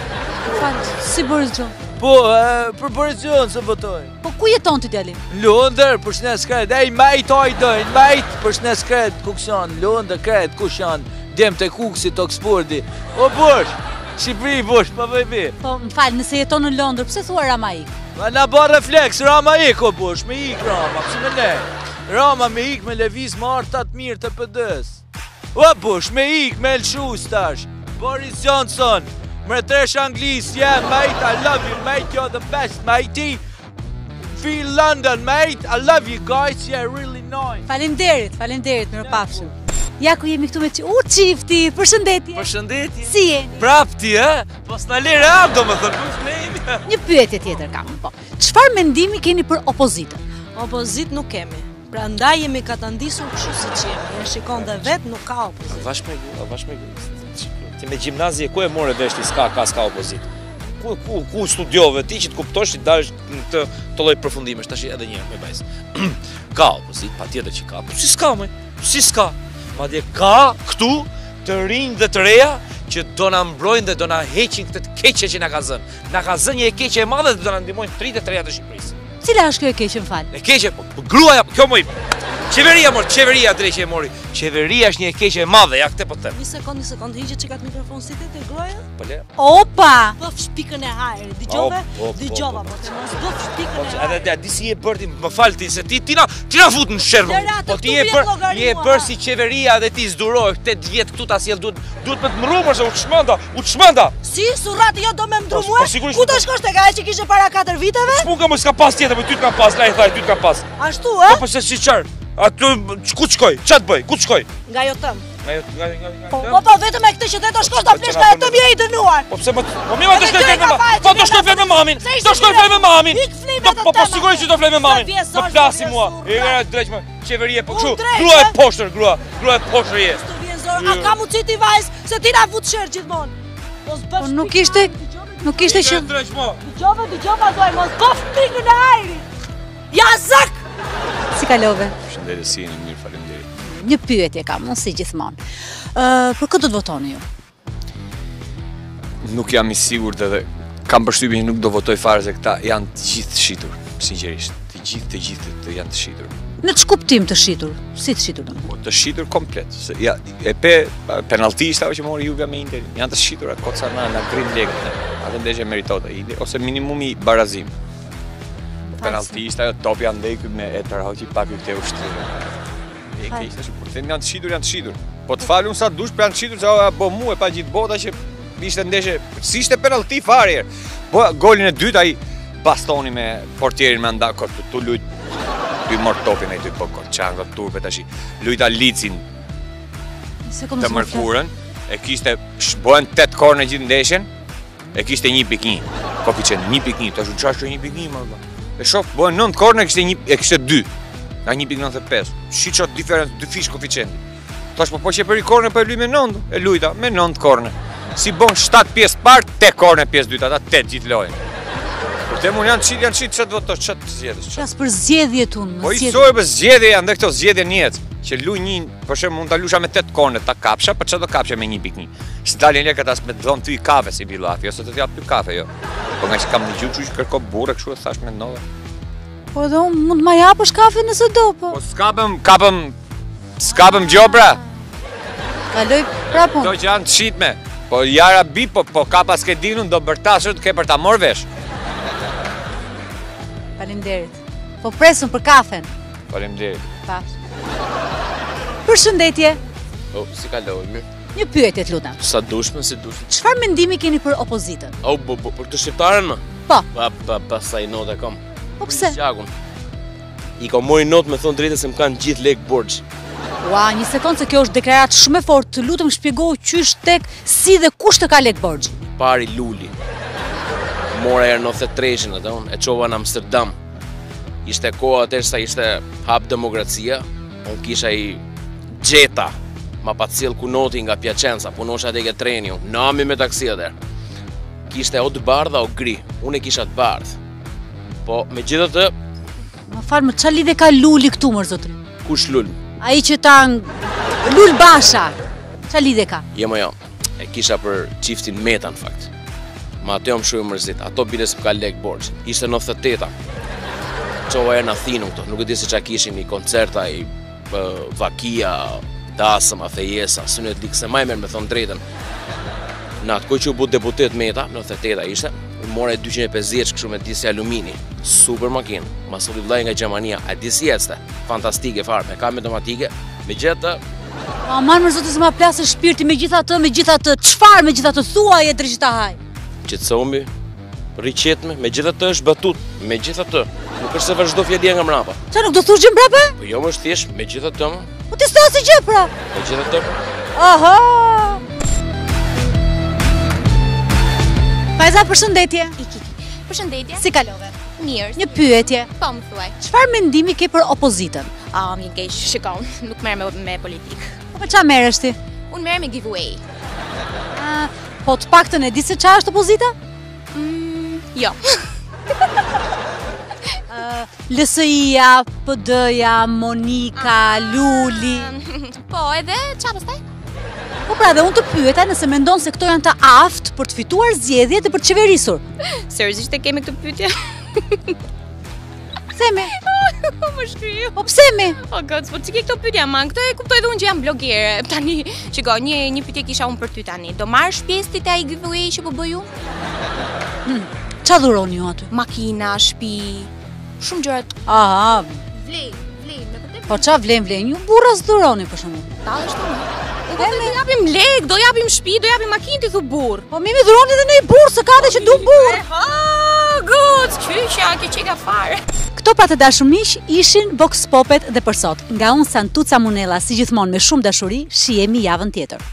Më fal, si Boris Johnson? Po, për Boris Johnson votoj. Po ku jeton ti djali? Londër, për shnes kret. Ej, majt ojdoj, majt, për shnes kret. Kuks janë, Londër kret, kush janë. Dem të kuksit Oxfordi. O Bush, Shqipëri Bush, pa vëjbi. Po, më fal, nëse jeton në Londër, pse thua Rama ik? Ma na ba refleks, Rama ik, o Bush, me ik Rama, pëse me le. Rama me ik me leviz më artat mirë të pëdës. O Bush, me ik me lëshu stash. Boris Johnson. Mretresh Anglis, yeah, mate, I love you, mate, you're the best, matey. Feel London, mate, I love you guys, yeah, really nice. Falenderit, falenderit, mirë pafshim. Ja ku jemi këtu me që, u qifti, përshëndetje. Përshëndetje. Si jeni? Prapti, e? Pos në lirë am, do më thërë, kush me jemi. Një pyetje tjetër kam, po. Çfarë mendimi keni për opozitën? Opozit nuk kemi. Pra ndaj jemi ka të ndisur kështu si që jemi. E shikon dhe vetë nuk ka opozit. Vash me gu, vash me gu. Ti me gjimnazje, ku e more vesh ti s'ka, ka s'ka opozit? Ku, ku, ku studiove ti që të kuptosh, ti dalësh të të lloj përfundimesh, tash edhe një me bajs. Ka opozit, patjetër që ka. Po si s'ka më? Si s'ka? Madje ka këtu të rinj dhe të reja që do na mbrojnë dhe do na heqin këtë të keqe që na ka zënë. Na ka zënë një e keqe e madhe dhe do na ndihmojnë tridhjetë e treja të Shqipërisë. Cila është kjo e keqe, më fal? E keqe, po gruaja, kjo më qeveria mor, qeveria drejtë e mori. Qeveria është një e keqe e madhe, ja këtë po them. Një sekond, një sekond, hiqet çikat mikrofon si ti te gruaja? Po le. Opa! Bëf shpikën e hajrit. Dëgjove? Dëgjova, po të mos bëf shpikën e hajrit. Edhe dhe di si e bërti, më fal ti se ti ti na ti na fut në sherrë. Po ti e bër, je e bër si qeveria dhe ti zduroj tetë vjet këtu ta sjell duhet duhet me të mrrumësh se u çmenda, u çmenda. Si surrati jo do më ndrumue? Ku do shkosh tek ajo që kishe para katër viteve? S'puka mos ka pas tjetër, po ty të ka pas, la i thaj, ty të ka pas. Ashtu, ë? Po se si çar? Aty ku të shkoj? Ç'a të bëj? Ku të shkoj? Nga jo tëm. Nga jo, nga nga nga. Po po vetëm me këtë që do shkosh do flesh ka të mje i dënuar. Po pse më po më do shkoj flet me mamin. Po do shkoj flet me mamin. Do shkoj flet me mamin. Po po sigurisht që do flet me mamin. Do flasi mua. E era drejt më. Qeveria po kështu. Grua e poshtër, grua. Grua e poshtër je. A ka muci ti vajz se ti na fut sherr gjithmonë. Po s'bëf. Po nuk ishte nuk ishte që Dëgjova, dëgjova zoj, mos bëf pikën e ajrit. Ja zak. Si kalove? Përshëndetje, si jeni? Mirë, faleminderit. Një pyetje kam, unë si gjithmonë. Ë, për këtë do të votoni ju? Nuk jam i sigurt edhe kam përshtypjen që nuk do votoj fare se këta janë të gjithë shitur, sinqerisht. Të gjithë, të gjithë të janë të shitur. Në ç'kuptim të shitur? Si të shitur domun? Po të shitur komplet. Se ja e pe penalltista që mori Juve me Inter. Janë të shitura kocana na grim lekët. Atë ndeshje meritota ose minimumi barazim. Penaltista, top janë ndekë me e tërhoqi pak i të ushtrirë. E kështë është, por të janë të shitur, janë të shitur. Po të falun sa dush, për janë të shitur, se bo mu e pa gjithë bota që ishte ndeshe, si ishte penalti farjer. Po golin e dytë, ai bastoni me portierin me nda, këtë tu lujt, tu mërë topin e ty, po këtë qangë, turpe të shi, lujta Licin të mërkurën, e kishte, bojën tetë korë në gjithë ndeshen, e kishte një pik një, kopi qenë një pik një, të shu qashtë një pik një, më e shof, bojën nëndë korë, e kishte dy. nga një pikë nëntëdhjetë e pesë. Shi qatë diferencë, dy fish koeficienti. Thash po po që për i korne po e luj me nëndë, e lujta me nëndë korne. Si bon shtatë pjesë partë, te korne pjesë dyta, ata te gjithë lojnë. Për te mun janë qitë, janë qitë, qëtë voto, qëtë zjedhës. Qas për zjedhjet unë, Po i sojë për zjedhje, janë dhe këto zjedhje njëtë, që luj një, për shemë mund të lusha me tetë korne, ta kapsha, për që do kapsha me një pikni. Si dalin lekët as me dhonë ty kafe si bilafi, ose të t'japë ty kafe, jo. Po nga që kam një gjuqë që kërko burë, këshu e thash me ndove. Po edhe unë mund ma japësh kafe nëse do, po. Po s'kapëm, kapëm, s'kapëm gjobra. Kaloj prapun. Do që janë të shitme. Po jara bi, po, po ka pas ke dinun do bërtashët ke për ta morë vesh. Faleminderit. Po presëm për kafen. Faleminderit. Pas. Përshëndetje. O, si kaloj, mirë. Një pyetje të lutem. Sa dushme, si dushme. Çfarë mendimi keni për opozitën? O, bo, bo, për të shqiptaren më? Po. Pa, pa, pa, sa i notë e kam. Po pse? Gjakun. I ka mori notë me thonë drejtë se më kanë gjithë lek borgjë. Ua, një sekundë se kjo është deklarat shumë e fortë, të lutem shpjegohu qysh tek si dhe kush të ka lek borgjë. Pari Luli. Mora erë nëntëdhjetë e treshin atë unë, e qova në Amsterdam. Ishte koha atër sa ishte hap demokracia, unë kisha i gjeta, ma pa cilë ku noti nga Piacenza, punosha të ke treni unë, nami me taksi atër. Kishte o të bardha o gri, unë e kisha të bardh. Po, me gjithë të... Ma falë, më qa lidhe ka Luli këtu, mërë zotri? Kush Lul? A i që ta Lul Basha, qa lidhe ka? Jo, më jo, e kisha për qiftin Meta në fakt. Ma ato jam shumë mërzit, ato bile se m'ka lek borgjë. Ishte nëntëdhjetë e teta. Qova e në Athinë këto, nuk e di se qa kishim i koncerta, i vakia, dasëm, a fejesa, së në të dikë se maj merë me thonë drejten. Në atë koj që u bu deputet Meta, nëntëdhjetë e teta ishte, u more dyqind e pesëdhjetë kështu me disi alumini, super makinë, ma sot i vlaj nga Gjermania, a disi jetëste, fantastike farë, me kam automatike, me gjithë A manë mërë zotë se ma plasë shpirti me gjitha të, me gjitha të, qfar me gjitha të thua e drejta haj? Qetësomi, rriqetme, me gjitha të është batut, me gjitha të, nuk është se vazhdo fjallia nga mrapa. Qa nuk do thush gjë mbrapa? Po jo më është thjesht, me gjitha të më. Po ti s'ta si gjë pra? Me gjitha të më. Aha! Fajza, përshëndetje. Përshëndetje. Si kalove? Mirë. Një pyetje. Po, më thuaj. Çfarë mendimi ke për opozitën? A, më keq, shikon, nuk merr me, me politikë. Po për çfarë merresh ti? Unë merr me giveaway. A, po të paktën e di se çfarë është opozita? Mm, jo. L S I-ja, P D-ja, Monika, Luli. Po, edhe çfarë pastaj? Po pra dhe unë të pyeta nëse mendon se këto janë të aftë për të fituar zgjedhjet dhe për të qeverisur. Seriozisht e kemi këtë pyetje? Pse me? Më shkriju. Po pse me? O god, po çike këto pyetje man, këtë e kuptoj dhe unë që jam blogere. Tani, shiko, një një pyetje kisha unë për ty tani. Do marrësh pjesë ti te ai giveaway që po bëj unë? Hmm. Qa dhuroni ju aty? Makina, shtëpi, shumë gjëra. Aha. Vlej, vlej, me këtë. Po qa vlen vlen? Ju burra s'dhuroni për shembull. Tallesh ti. Po do japim lek, do japim shtëpi, do japim makinë ti thu burr. Po mi më dhuroni edhe në i burr, se ka dhe që du burr. Ha, good, qyshja, ke çika fare. Këto pra të dashur miq ishin Vox Popet dhe për sot. Nga unë Santuca Munella, si gjithmonë me shumë dashuri, shihemi javën tjetër.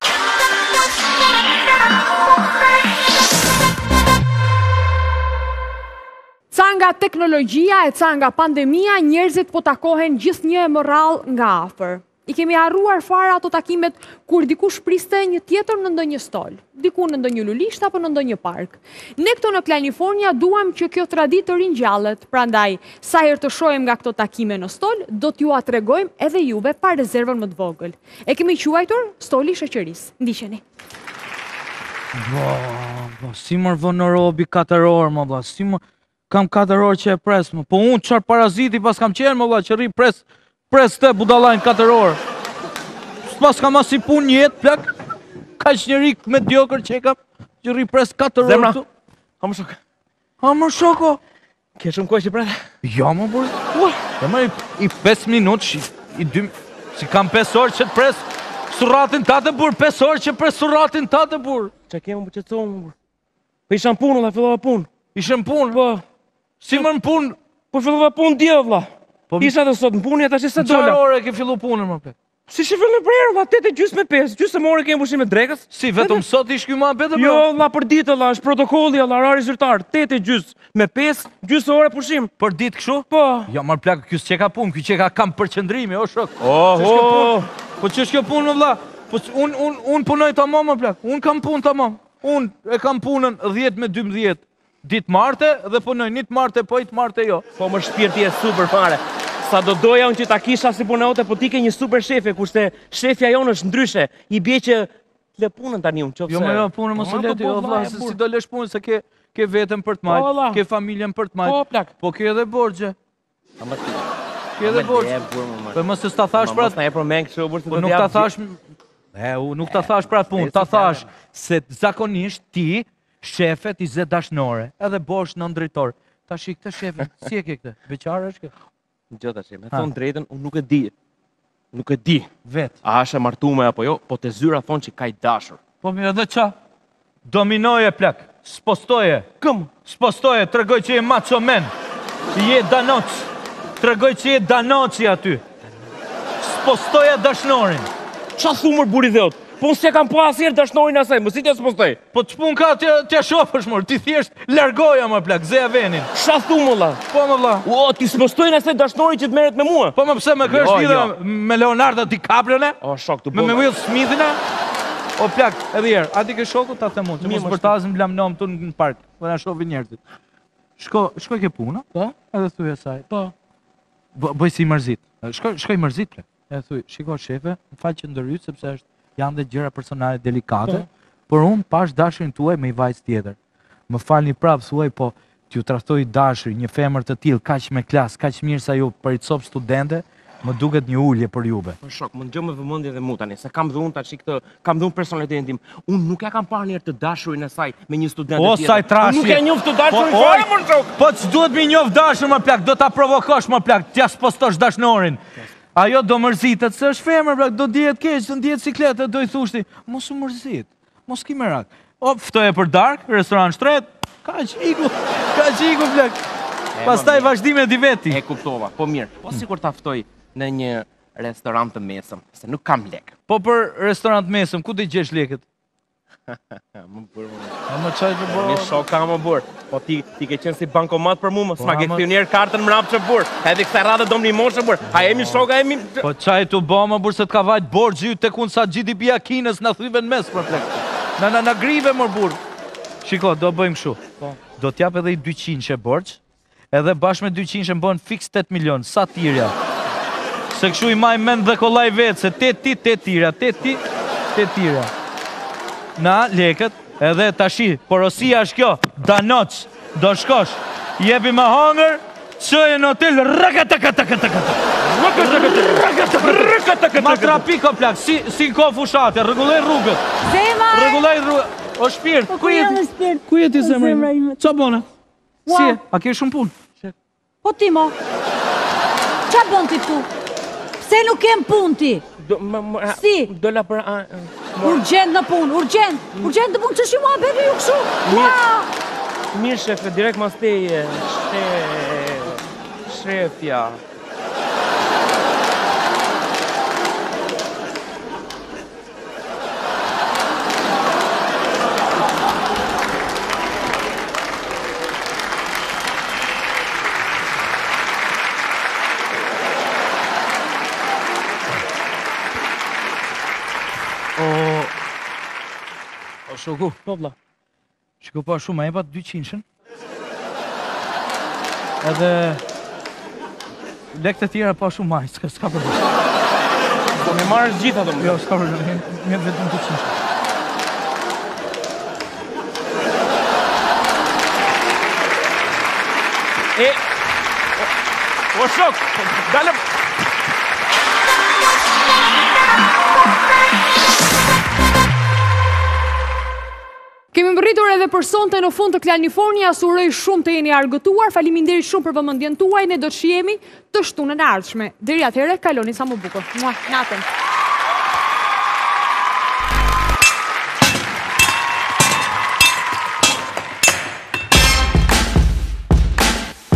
Ca nga teknologjia e ca nga pandemia, njerëzit po takohen gjithnjë më rrallë nga afër. I kemi harruar fare ato takimet kur dikush priste një tjetër në ndonjë stol, diku në ndonjë lulisht apo në ndonjë park. Ne këto në Kalifornia duam që kjo traditë të ringjallet, prandaj sa herë të shohim nga këto takime në stol, do t'ju a tregojmë edhe juve pa rezervën më të vogël. E kemi quajtur stoli i shoqërisë. Ndiqeni. Bo, bo, si mër vë në robi katër orë, më bla, si mër kam katër orë që e pres, më, po unë qërë paraziti pas kam qenë, më bla, që ri pres, pres të budalajnë katër orë. Pas kam asi pun jetë, plak, ka që njëri me djokër që e kam, që ri pres katër orë. Zemra, ha më shoko. Ha më shoko. Ke shumë kohë që prete? Ja më bërë, ja më i pes minutë, i dy, si kam pes orë që të pres suratin të atë burë, pes orë që pres suratin të atë burë. Që kemë për qëtësohë më burë. Po isha në punë, la, fillova punë. Isha në punë? Po. Si më në punë? Po fillova punë dje, vla. Isha dhe sot në punë, jeta që se dola. Në qarë ore ke fillu punën, më plek? Si shifën me prerë, valla, tetë gjysë me pesë, gjysë more kemi pushim me drekës. Si, vetëm sot ish ky muhabet apo? Jo, valla, për ditë, valla, është protokolli, valla, orari zyrtar, tetë gjysë me pesë, gjysë ore pushim. Për ditë kështu? Po. Ja, marr plak, ky s'e ka punë, ky që ka kam përqendrimi, o shok. Oho. Po ç'është kjo punë, valla? Po un un un punoj tamam, o plak. Un kam punë tamam. Un e kam punën dhjetë me dymbëdhjetë. Ditë marte dhe punoj nit marte po it marte jo. Po më shpirti e super fare. Sa do doja unë që ta kisha si punote, po ti ke një super shefe, kurse shefja jonë është ndryshe. I bie që le punën tani unë, qofse. Jo, më jo, punën mos e le ti, o vlla, se si do lësh punën se ke ke veten për të marrë, ke familjen për të marrë. Po, plak. Po ke edhe borxhe. Ama ti. Ke edhe borxhe. Po mos të ta thash pra. Mos na e përmend kështu burrë se do të. Po nuk ta thash. E, u nuk ta thash pra punë, ta thash se zakonisht ti shefet i zë dashnore, edhe borxh nën drejtor. Tash i këtë shefe, si e ke këtë? Beqare është kjo? Gjë tash, me thon drejtën, unë nuk e di. Nuk e di. Vet. A është e martuar apo jo, po te zyra thon që ka i dashur. Po mirë, edhe ça? Dominoje plak, spostoje. Këm? Spostoje, tregoj që je macho man. Je danoc. Tregoj që je danoci aty. Spostoja dashnorin. Qa thumër buri dheut? Po unë se kam po asirë dashnorin asaj, më si t'ja s'postoj. Po t'pun ka t'ja shofësh mor, ti thjesht largoja më plak, zeja venin. Qa thumë la? Po më la. O, ti s'postojnë asaj dashnori që t'meret me mua? Po më pse me kërsh lidhe me Leonardo DiCaprio-ne? O, shok, t'u Me Will Smith-ne? O plak, edhe herë, ati ke shoku ta them unë, që mos bërtazim blamnom të në park, për na shofi njerëzit. Shko, shkoj ke puna, po? Edhe thuj asaj. Po. Bëj si mërzit. Shkoj, shkoj mërzit, plak. Edhe thuj, shiko shefe, më fal që ndërhyj sepse është janë dhe gjëra personale delikate, por unë pash dashurin tuaj me i vajzë tjetër. Më falni prapë, thuaj, po t'ju trahtoj dashur, një femër të tillë, kaq me klas, kaq mirë sa ju për i cop studente, më duket një ulje për jube. Po shok, më ndjo me vëmendje dhe mu tani, se kam dhunë tash këtë, kam dhunë personalitetin tim. Unë nuk ja kam parë një herë të dashurin e saj me një student tjetër. O saj trashi. Nuk e njoh të dashurin fare më shok. Po ç'duhet më njoh dashur më plak, do ta provokosh më plak, t'ja spostosh dashnorin. Ajo do mërzitet, se është femër, plak, do dihet keq, do ndihet sikletë, do i thushti, mos u mërzit, mos ki merak. O, ftoje për dark, restorant shtret, ka qiku, ka qiku, plak. Pastaj vazhdime di veti. E kuptova, po mirë, po sikur ta ftoj në një restorant të mesëm, se nuk kam lek. Po për restorant mesëm, ku të gjesh lekët? Më burë, më. A më qaj që burë? Një shok ka më burë. Po ti ke qenë si bankomat për mu, më s'ma ke këthy njerë kartën më rapë që burë. Edhe kësa radhe do më një moshë burë. A jemi shok, a jemi... Po qaj të bo më burë se t'ka vajtë borë gjyë të kunë sa G D P-a Kinës në thyve në mes për plek. Në në në grive më burë. Shiko, do bëjmë shu. Do t'jap edhe i dyqind që borç, edhe bashkë me dyqind që më bënë fix tetë milion, sa tirja. Se këshu i maj mend dhe kolaj vetë, se tetë ti, tetë tirja, tetë ti, tetë tirja. Na lekët, edhe tashi, porosia është kjo, danoq, do shkosh, jepi me hangër, qëje në hotel, rëkëtëkëtëkëtëkëtë. Rëkëtëkëtëkëtëkëtë. Ma trapiko plak, si në ko fushate, rëgulloj rrugët. Zemaj! Rëgulloj rrugët. O shpirt, ku jeti? Ku jeti zemaj? Qa bona? Si e? A ke shumë punë? Po ti mo, qa bon ti tu? Pse nuk kem punë ti? Si? Do la për... Urgent në punë, urgent! Urgent në punë, që shi mua bebe ju këshu? Mirë, shefe, direkt mas teje. Shefja. Shoku. Po vlla. Shiko pa shumë, e pa dyqind-shën. Edhe lekët e tjera pa shumë maj, s'ka problem. Po me marrës gjitha do më. Jo, s'ka problem, me vetëm dyqind-shën. E... O shok, dalë... Kemi mbërritur edhe për sonte në fund të Klanifornia, suroj shumë të jeni argëtuar, faleminderit shumë për vëmendjen tuaj, ne do të shihemi të shtunën e ardhshme. Deri atëherë, kaloni sa më bukur. Mua, natën.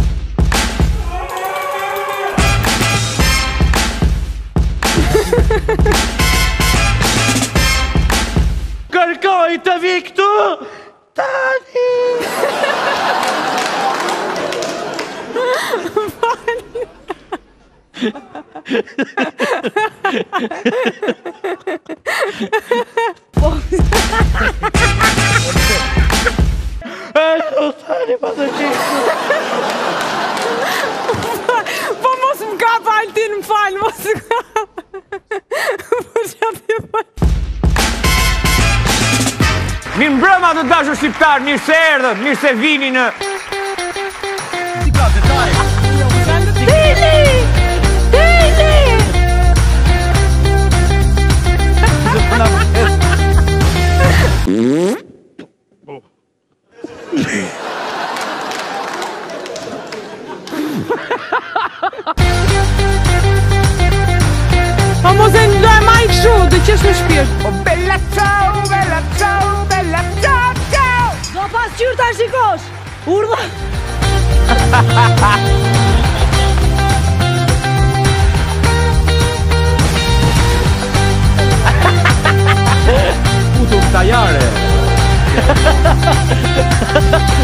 Ha ha ha! Kërkoj të vi këtu tani. E sultani pa të qikë. Po mos më ka pa Altin, më falë, mos më ka. Po që ati falë. Mirë mbrëma të dashur shqiptar, mirë se erdhët, mirë se vini në... Si ka detaj? Dili! Dili! Po mos e ndoj ma i këshu, dhe qesh në shpirt. O bella ciao, bella ciao, bella ciao, ciao. Do pas qyrë ta shikosh, urdhë. Puto tajare.